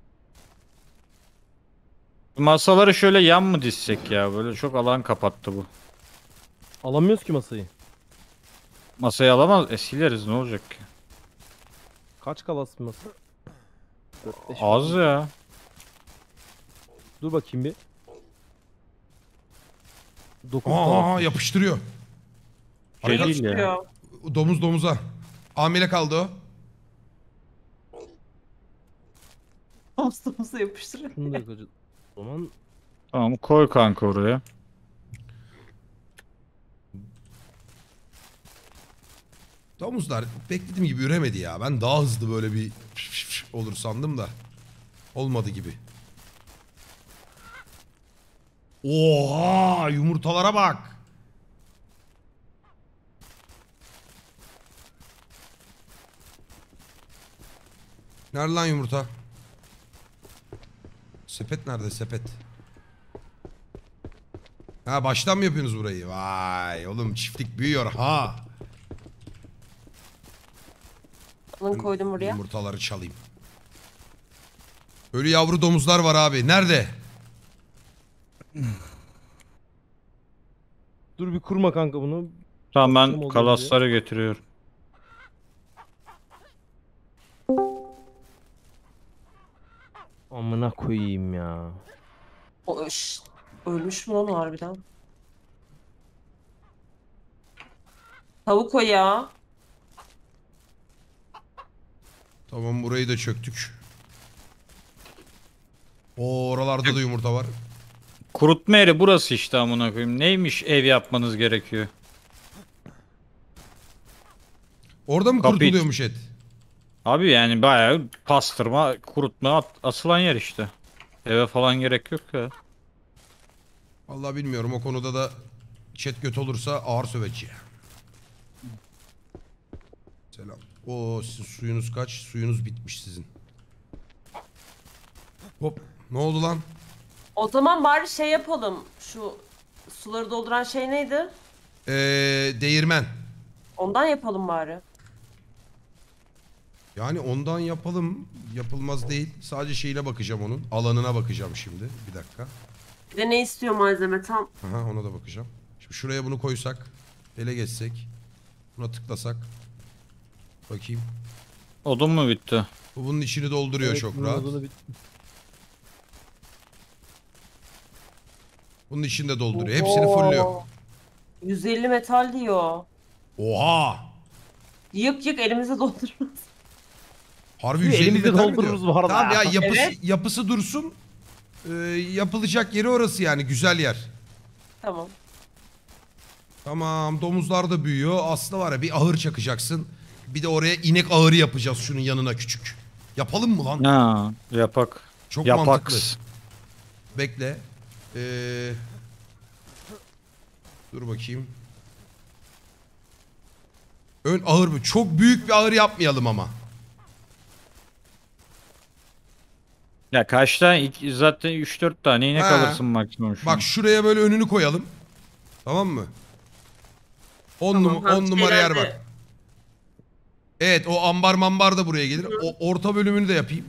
Masaları şöyle yan mı dizsek ya? Böyle çok alan kapattı bu. Alamıyoruz ki masayı. Masayı alamaz. E sileriz ne olacak ki? Kaç kalas bir masa? dört beş. Az ya. Dur bakayım bir. dokuz Aa kalas. yapıştırıyor. Şey Arka- değil ya. Yapıyor. Domuz domuza. Amele kaldı o. Dostumuza yapıştırıyor. Şunu da yakacağız. O zaman Tamam koy kanka oraya. Domuzlar beklediğim gibi üremedi ya. Ben daha hızlı böyle bir olur sandım da. Olmadı gibi. Oha yumurtalara bak. Nerede lan yumurta? Sepet nerede sepet? Ha baştan mı yapıyorsunuz burayı? Vay oğlum çiftlik büyüyor ha. Alın koydum buraya. Yumurtaları çalayım. Ölü yavru domuzlar var abi. Nerede? dur bir kurma kanka bunu. Tamam Bakayım ben olur kalasları getiriyorum. Amına koyayım ya. O, şşt, ölmüş mü lan o harbiden? Tavuk o ya. Tamam burayı da çöktük. O oralarda da yumurta var. Kurutma yeri burası işte amına koyayım. Neymiş ev yapmanız gerekiyor? Orada mı Kapıyı- kurtuluyormuş et? Abi yani bayağı pastırma, kurutma at- asılan yer işte. Eve falan gerek yok ya. Vallahi bilmiyorum o konuda da chat göt olursa ağır söveci. Selam. Oo sizin suyunuz kaç? Suyunuz bitmiş sizin. Hop ne oldu lan? O zaman bari şey yapalım. Şu suları dolduran şey neydi? Ee, değirmen. Ondan yapalım bari. Yani ondan yapalım. Yapılmaz değil. Sadece şeyine bakacağım onun. Alanına bakacağım şimdi. Bir dakika. Bir de ne istiyor malzeme tam? Aha ona da bakacağım. Şimdi şuraya bunu koysak. Ele geçsek. Buna tıklasak. Bakayım. Odun mu bitti? Bu bunun içini dolduruyor Evet, çok bunun rahat. adını bir- Bunun içini de dolduruyor. Hepsini Oo. fullüyor. yüz elli metal diyor. Oha! Yık yık elimize doldururuz. Harbi Bir yüz elli elimizde metal mi doldururuz diyor? bu arada. Tamam ya yapısı, Evet. yapısı dursun. Ee, yapılacak yeri orası yani. Güzel yer. Tamam. Tamam domuzlar da büyüyor. Aslında var ya bir ahır çakacaksın. Bir de oraya inek ahırı yapacağız şunun yanına küçük. Yapalım mı lan? Ha, yapak. Çok Yapaks. mantıklı. Bekle. Ee, dur bakayım. Ön ahır mı? Çok büyük bir ahır yapmayalım ama. Ya kaç tane? İki- zaten üç dört tane inek He. alırsın maksimum şu an. Bak şuraya böyle önünü koyalım. Tamam mı? on Tamam, num- ha, on numara yer şeyler de- bak. Evet o ambar mambar da buraya gelir. O orta bölümünü de yapayım.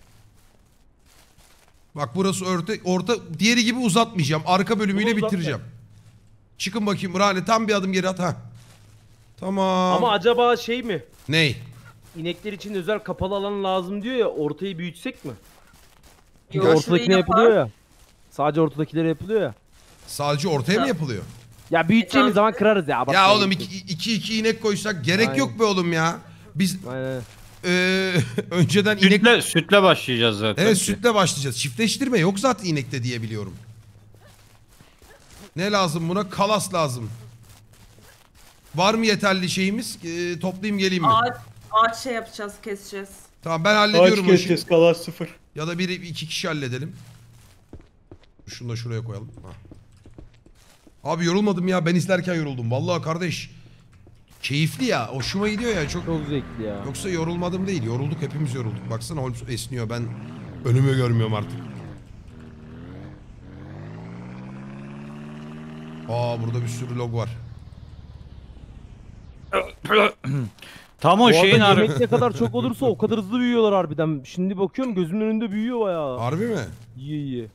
Bak burası örte, orta diğeri gibi uzatmayacağım. Arka bölümüyle Bunu uzatma. bitireceğim. Çıkın bakayım Rani tam bir adım geri at ha. Tamam. Ama acaba şey mi? Ney? İnekler için özel kapalı alan lazım diyor ya, ortayı büyütsek mi? Çünkü Yo, ortadakine şurayı yapılıyor yapar. ya. Sadece ortadakilere yapılıyor ya. Sadece ortaya mı Ya. yapılıyor? Ya büyüteceğimiz E, zaman kırarız ya. Ya abartmayalım. oğlum iki, iki iki inek koysak gerek Aynen. yok be oğlum ya. Biz Aynen. Ee, önceden inek... Sütle, sütle başlayacağız zaten. Evet ki. sütle başlayacağız. Çiftleştirme yok zaten inekte diye biliyorum. Ne lazım buna? Kalas lazım. Var mı yeterli şeyimiz? Ee, toplayayım geleyim mi? Ağaç, ağaç şey yapacağız, keseceğiz. Tamam ben hallediyorum o işi. kalan sıfır. Ya da biri iki kişi halledelim. Şunu da şuraya koyalım. Ha. Abi yorulmadım ya. Ben izlerken yoruldum. Vallahi kardeş. Keyifli ya. Hoşuma gidiyor ya. Çok... Çok zevkli ya. Yoksa yorulmadım değil. Yorulduk. Hepimiz yorulduk. Baksana Holmes esniyor. Ben önümü görmüyorum artık. Aa burada bir sürü log var. Tam o Bu şeyin arada ar- yemek ne kadar çok olursa o kadar hızlı büyüyorlar harbiden. Şimdi bakıyorum gözümün önünde büyüyor bayağı. Harbi mi? İyi iyi.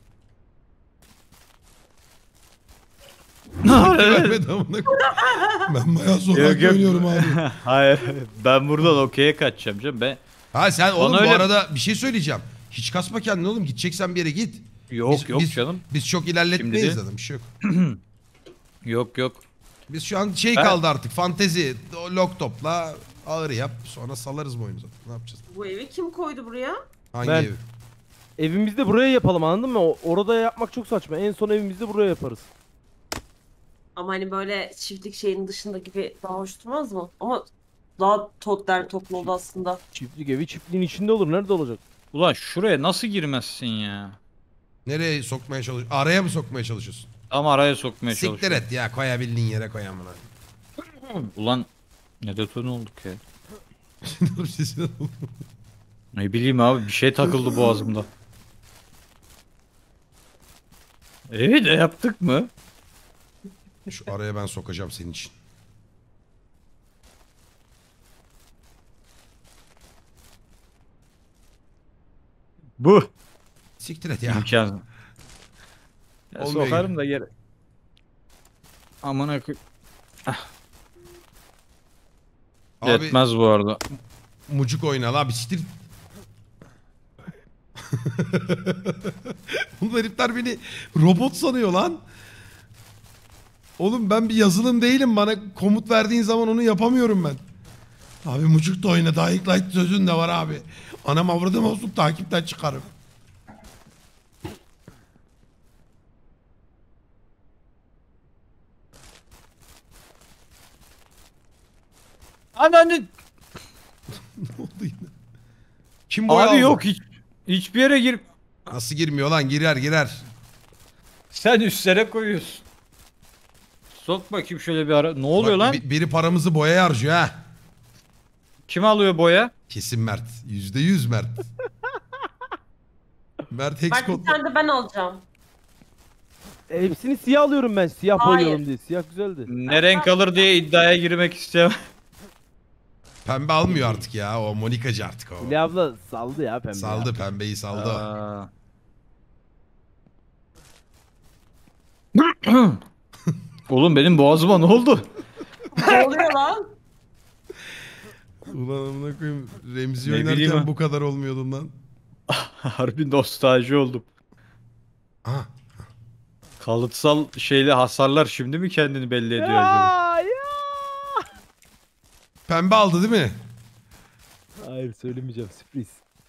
Vermedi amına koyayım. Ben bayağı Yok, zorlak yok. oynuyorum abi. Hayır. Ben buradan okey'e kaçacağım canım. Ben Ha sen oğlum öyle- bu arada bir şey söyleyeceğim. Hiç kasma kendini oğlum. Gideceksen bir yere git. yok Biz- yok biz, canım. Biz çok ilerletmeyiz Şimdi de- zaten bir şey yok. Yok yok. Biz şu an şey Ben- kaldı artık fantezi. O log topla ağır yap sonra salarız bu oyunu zaten. Ne yapacağız? Bu evi kim koydu buraya? Hangi Ben. ev? Evimizde buraya yapalım anladın mı? O- Orada yapmak çok saçma. En son evimizde buraya yaparız. Ama hani böyle çiftlik şeyinin dışında gibi daha hoş durmaz mı? Ama daha tot der toplu oldu aslında. Çiftlik evi çiftliğin içinde olur. Nerede olacak? Ulan şuraya nasıl girmezsin ya? Nereye sokmaya çalışıyorsun? Araya mı sokmaya çalışıyorsun? Tam araya sokmaya Siktir çalışıyorum. et ya koyabildiğin yere koy amına. Ulan ne detone olduk ya. Dur sesine ol. Ne bileyim abi bir şey takıldı boğazımda. Evet de yaptık mı? Şu araya ben sokacağım senin için. Bu. Siktir et ya. İmkan. Ya Olmuyor sokarım gibi. da geri. Amına koy. Abi Yetmez bu arada. mucuk oyna la bir siktir. Bunlar herifler beni robot sanıyor lan. Oğlum ben bir yazılım değilim. Bana komut verdiğin zaman onu yapamıyorum ben. Abi mucuk da oyna. Dying Light sözün de var abi. Anam avradım olsun takipten çıkarım. Ananı. Ne oldu yine? Kim boya Abi aldı? yok hiç. Hiçbir yere gir. Nasıl girmiyor lan? Girer girer. Sen üstlere koyuyorsun. Sok bakayım şöyle bir ara. Ne oluyor Bak, lan? bi- biri paramızı boyaya harcıyor ha. Kim alıyor boya? Kesin Mert. Yüzde yüz Mert. Mert Hex Bak bir kodla. tane de ben alacağım. E, hepsini siyah alıyorum ben. Siyah Hayır. boyuyorum diye. Siyah güzeldi. Ne renk alır diye iddiaya girmek istemem. Pembe almıyor artık ya. O Monikacı artık o. Hülya abla saldı ya pembe. Saldı pembeyi saldı. o. Aa. Oğlum benim boğazıma ne oldu? Ne oluyor lan? Ulan amına koyayım. Remzi Ne bileyim oynarken ha. bu kadar olmuyordum lan. Harbi nostalji oldum. Aha. Kalıtsal şeyli hasarlar şimdi mi kendini belli ediyor acaba? Ya, ya. Pembe aldı değil mi? Hayır söylemeyeceğim sürpriz.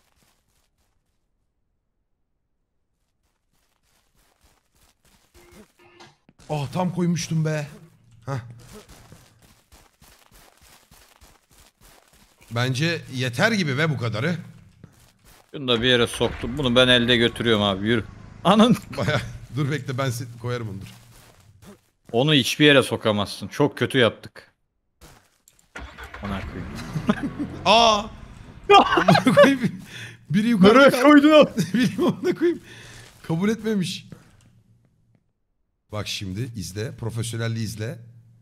Oh tam koymuştum be. Hah. Bence yeter gibi ve bu kadarı. Bunu da bir yere soktum. Bunu ben elde götürüyorum abi yürü. Anın. Baya dur bekle ben se- koyarım onu dur. Onu hiçbir yere sokamazsın. Çok kötü yaptık. Ona koyayım. Aa! Amına koyayım. Biri yukarıda kaldı. koydun o? Bileyim amına koyayım. Kabul etmemiş. Bak şimdi izle. Profesyonelliği izle.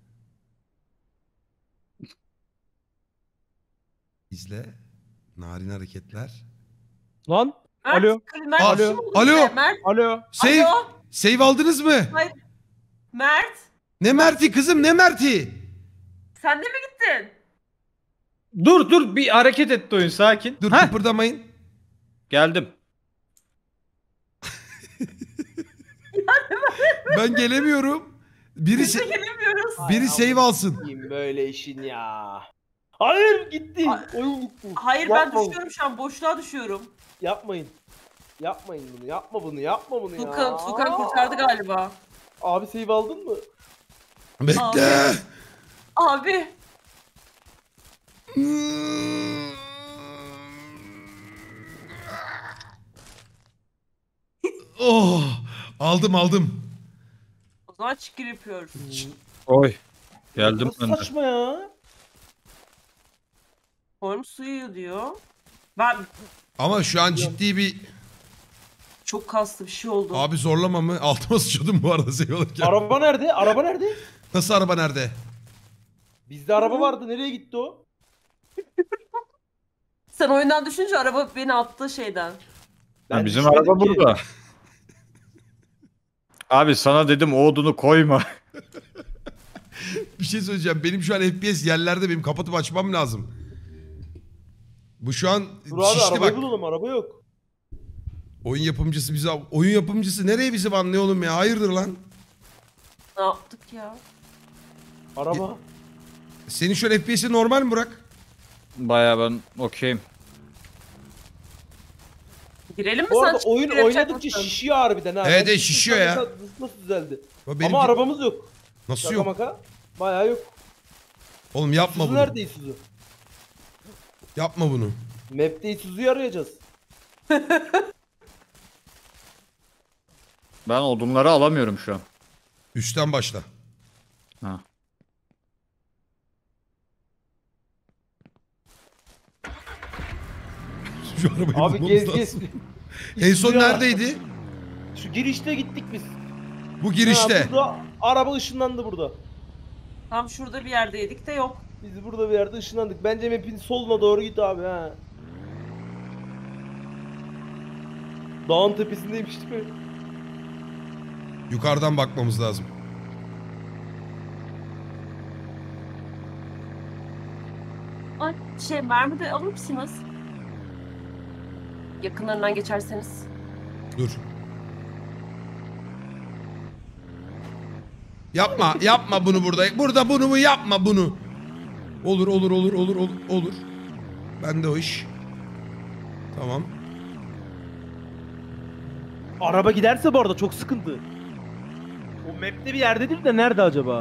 İzle. Narin hareketler. Lan. Mert, Alo. Mert, Alo. kim oldu Alo. bize? Mert, Alo. Save. Alo. Save aldınız mı? Mert, Ne Mert'i kızım ne Mert'i? sen de mi gittin? Dur dur bir hareket etti oyun sakin. Dur Heh, kıpırdamayın. geldim. Ben gelemiyorum. Biri, se- Gelemiyoruz. biri save alsın. Böyle işin ya. Hayır gitti. Ay- Oyun gitti. Hayır Yapma. ben düşüyorum şu an. Boşluğa düşüyorum. Yapmayın. Yapmayın bunu. Yapma bunu. Yapma bunu ya. Tukan, Tukan kurtardı galiba. Abi save aldın mı? Bekle. Abi. Oh, aldım aldım. O zaman çıkır yapıyoruz. Oy. Geldim Nasıl ben de. saçma ya. Form suyu diyor. Ben Ama şu an ciddi bir... çok kaslı bir şey oldu. Abi zorlama mı? Altıma sıçıyordum bu arada seni alırken. Araba nerede? Araba nerede? Nasıl araba nerede? Bizde araba vardı. Nereye gitti o? Sen oyundan düşünce araba beni attı şeyden. Ha, bizim düşmedim araba ki. burada. Abi sana dedim o odunu koyma. Bir şey söyleyeceğim. Benim şu an F P S yerlerde, benim kapatıp açmam lazım. Bu şu an Dur abi şişti arabayı bak. bulalım. Araba yok. Oyun yapımcısı bizi... Oyun yapımcısı nereye bizi banlıyor oğlum ya? Hayırdır lan? Ne yaptık ya? Araba. Senin şu an F P S'in normal mi Burak? Baya ben okeyim. Girelim mi Bu sen? arada çıkıp oyun girecek oynadıkça misin? şişiyor harbiden ha. Evet, Ben evet, şişiyor ya. Nasıl, nasıl düzeldi? Ya benimki- Ama arabamız yok. Nasıl Şaka yok? maka. Bayağı yok. Oğlum yapma Isuzu bunu. nerede Isuzu? Yapma bunu. Map'te Isuzu'yu arayacağız. Ben odunları alamıyorum şu an. Üstten başla. Ha. Şu arabayı Abi bulmamız gez lazım. gez. En son Isuzu'yu ara. neredeydi? Şu girişte gittik biz. Bu girişte. Ha, burada araba ışınlandı burada. Tam şurada bir yerdeydik de yok. Biz burada bir yerde ışınlandık. Bence map'in soluna doğru git abi ha. Dağın tepesindeymiş değil mi? Yukarıdan bakmamız lazım. Ay şey mermi de alır mısınız? Yakınlarından geçerseniz. Dur. Yapma, yapma bunu burada. Burada bunu mu yapma bunu. Olur, olur, olur, olur, olur, olur. Ben de o iş. Tamam. Araba giderse bu arada çok sıkıntı. O map'te bir yerdedir de nerede acaba?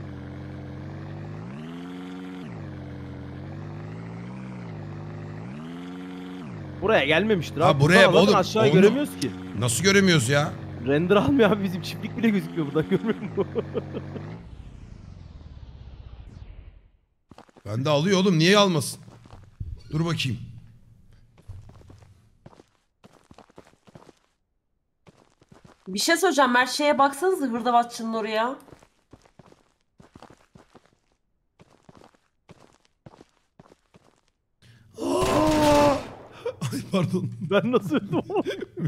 Buraya gelmemiştir Ha, abi. buraya Buradan oğlum, aşağı onu- göremiyoruz ki. Nasıl göremiyoruz ya? Render almıyor abi, bizim çiftlik bile gözüküyor buradan, görmüyor musun? Ben de alıyor oğlum, niye almasın? Dur bakayım. Bir şey söyleyeceğim. Mert şeye baksanıza hırdavatçının oraya. Aa! Ay pardon. Ben nasıl öldüm oğlum?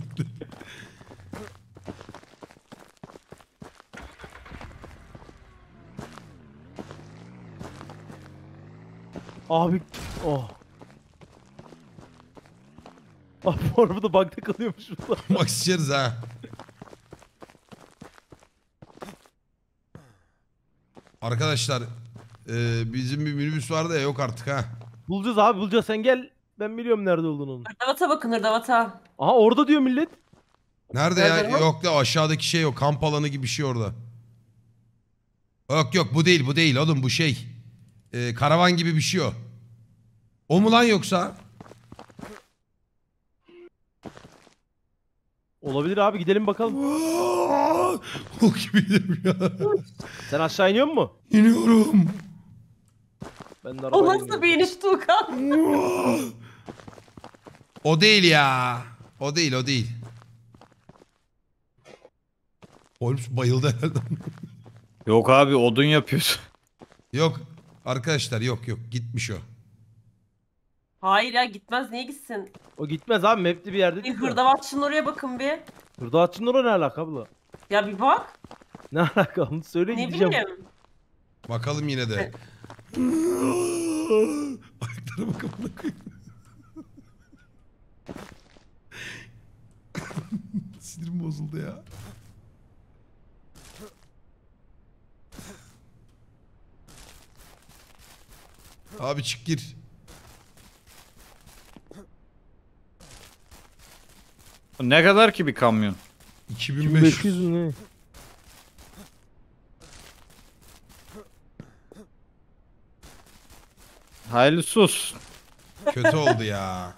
Abi oh. Abi bu arabada bug'da kalıyormuş burada. Bak sıçarız ha. Arkadaşlar e, bizim bir minibüs vardı ya, yok artık ha. Bulacağız abi, bulacağız, sen gel. Ben biliyorum nerede olduğunu onun. Hırdavata bakın hırdavata. Aha orada diyor millet. Nerede Nerede ya? lan? Yok da aşağıdaki şey o, kamp alanı gibi bir şey orada. Yok yok, bu değil bu değil oğlum, bu şey. E, karavan gibi bir şey o. O mu lan yoksa? Olabilir abi, gidelim bakalım. O gibiydim ya. Sen aşağı iniyor musun? İniyorum. Ben de O arabaya nasıl bir iniş Tuğkan? O değil ya. O değil o değil. Holmes bayıldı herhalde. Yok abi odun yapıyorsun. Yok arkadaşlar, yok yok, gitmiş o. Hayır ya gitmez niye gitsin? O gitmez abi, map'te bir yerde Bir değil mi? hırdavatçının oraya bakın bir. Hırdavatçının oraya ne alaka abla? Ya bir bak. Ne alaka, onu söyle Ne gideceğim. bileyim. Bakalım yine de. Ayaklara bak amına koyayım. Sinirim bozuldu ya. Abi çık gir. Ne kadar ki bir kamyon? iki bin iki bin beş beş yüz. yüz mü ne? Hayırlısı olsun. Kötü oldu ya.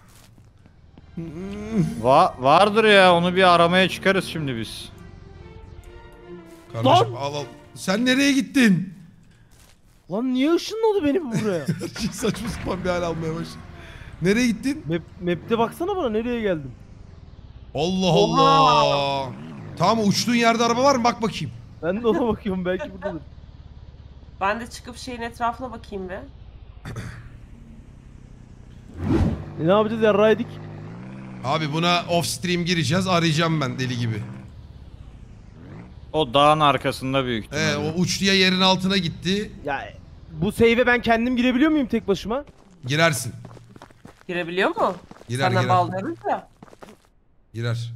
Va vardır ya, onu bir aramaya çıkarız şimdi biz. Kardeşim al al. Sen nereye gittin? Lan niye ışınladı beni bu buraya? Her şey saçma sapan bir hal almaya başladı. Nereye gittin? Map, map'te baksana bana nereye geldim. Allah Oha! Allah. Tamam uçtuğun yerde araba var mı? Bak bakayım. Ben de ona bakıyorum belki buradadır. Ben de çıkıp şeyin etrafına bakayım bir. E, ne yapacağız ya raydik? Abi buna off stream gireceğiz. Arayacağım ben deli gibi. O dağın arkasında büyük ihtimalle. Ee, o uçtuya yerin altına gitti. Ya bu save'e ben kendim girebiliyor muyum tek başıma? Girersin. Girebiliyor mu? Girer Senden girer. bağlıyoruz ya. Girer.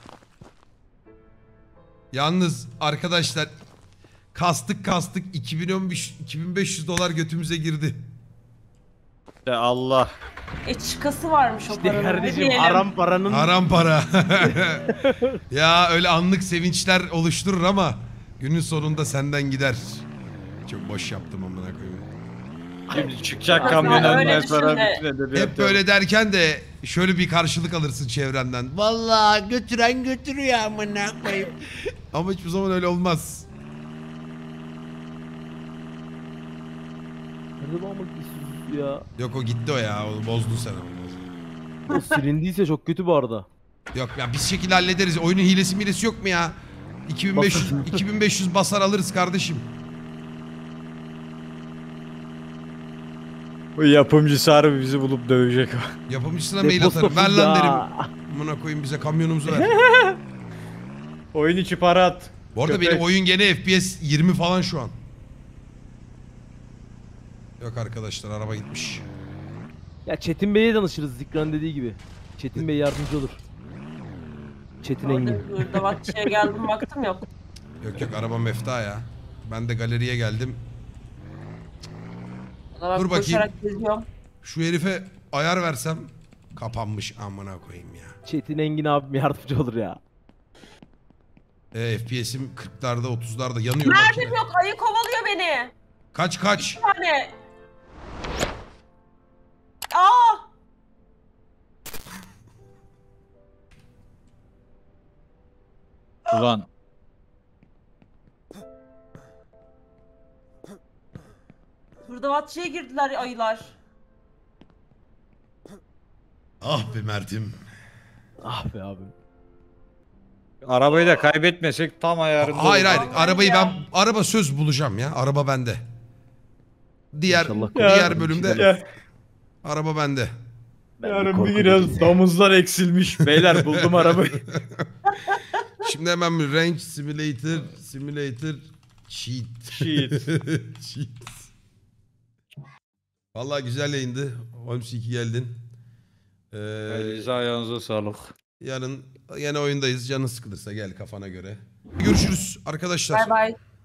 Yalnız arkadaşlar kastık kastık iki bin on beş iki bin beş yüz dolar götümüze girdi. İşte Allah. E çıkası varmış o İşte paranın. ne kardeşim diyelim? aram paranın Haram para. Ya öyle anlık sevinçler oluşturur ama günün sonunda senden gider. Çok boş yaptım amına koyayım. Şimdi çıkacak Aslında kamyon öyle önüne düşün sonra de. bütün edebiyat. Hep böyle derken de şöyle bir karşılık alırsın çevrenden. Vallahi götüren götürüyor amına koyayım. Ama hiçbir zaman öyle olmaz. Nerede bu amık işsiz ya? Yok o gitti o ya. Onu bozdun sen onu. O silindiyse çok kötü bu arada. Yok ya biz şekilde hallederiz. Oyunun hilesi milesi yok mu ya? iki bin beş yüz, Basın. iki bin beş yüz basar alırız kardeşim. Bu yapımcısı harbi bizi bulup dövecek o. Yapımcısına mail atarım. Ver Deposu lan ya. derim. Amına koyayım bize kamyonumuzu ver. Oyun içi para at. Bu arada Köpek. benim oyun gene F P S yirmi falan şu an. Yok arkadaşlar araba gitmiş. Ya Çetin Bey'e danışırız Zikran dediği gibi. Çetin Bey yardımcı olur. Çetin Orada Engin. hırdavatçıya geldim baktım yok. Yok yok araba mefta ya. Ben de galeriye geldim. Ona bak, Dur bakayım. koşarak geziyorum. Şu herife ayar versem kapanmış amına koyayım ya. Çetin Engin abim yardımcı olur ya. E, F P S'im kırklarda otuzlarda yanıyor. Mermim makine. yok, ayı kovalıyor beni. Kaç kaç. Bir tane. Aa! Ulan. Hırdavatçıya girdiler ayılar. Ah be Mert'im. Ah be abim. Arabayı da kaybetmesek tam ayarında. Hayır olur. hayır Vallahi arabayı ya. ben araba söz bulacağım ya. Araba bende. Diğer İnşallah diğer Ya, bölümde ya. araba bende. Ben de Yarın bir korkuyorum. biraz damızlar eksilmiş. Beyler buldum arabayı. Şimdi hemen bir Range Simulator Simulator Cheat. Cheat. Cheat. Vallahi güzel yayındı. Holmes iyi ki geldin. Ee, Elinize ayağınıza sağlık. yarın yine oyundayız. Canın sıkılırsa gel kafana göre. Görüşürüz arkadaşlar. Bay bay.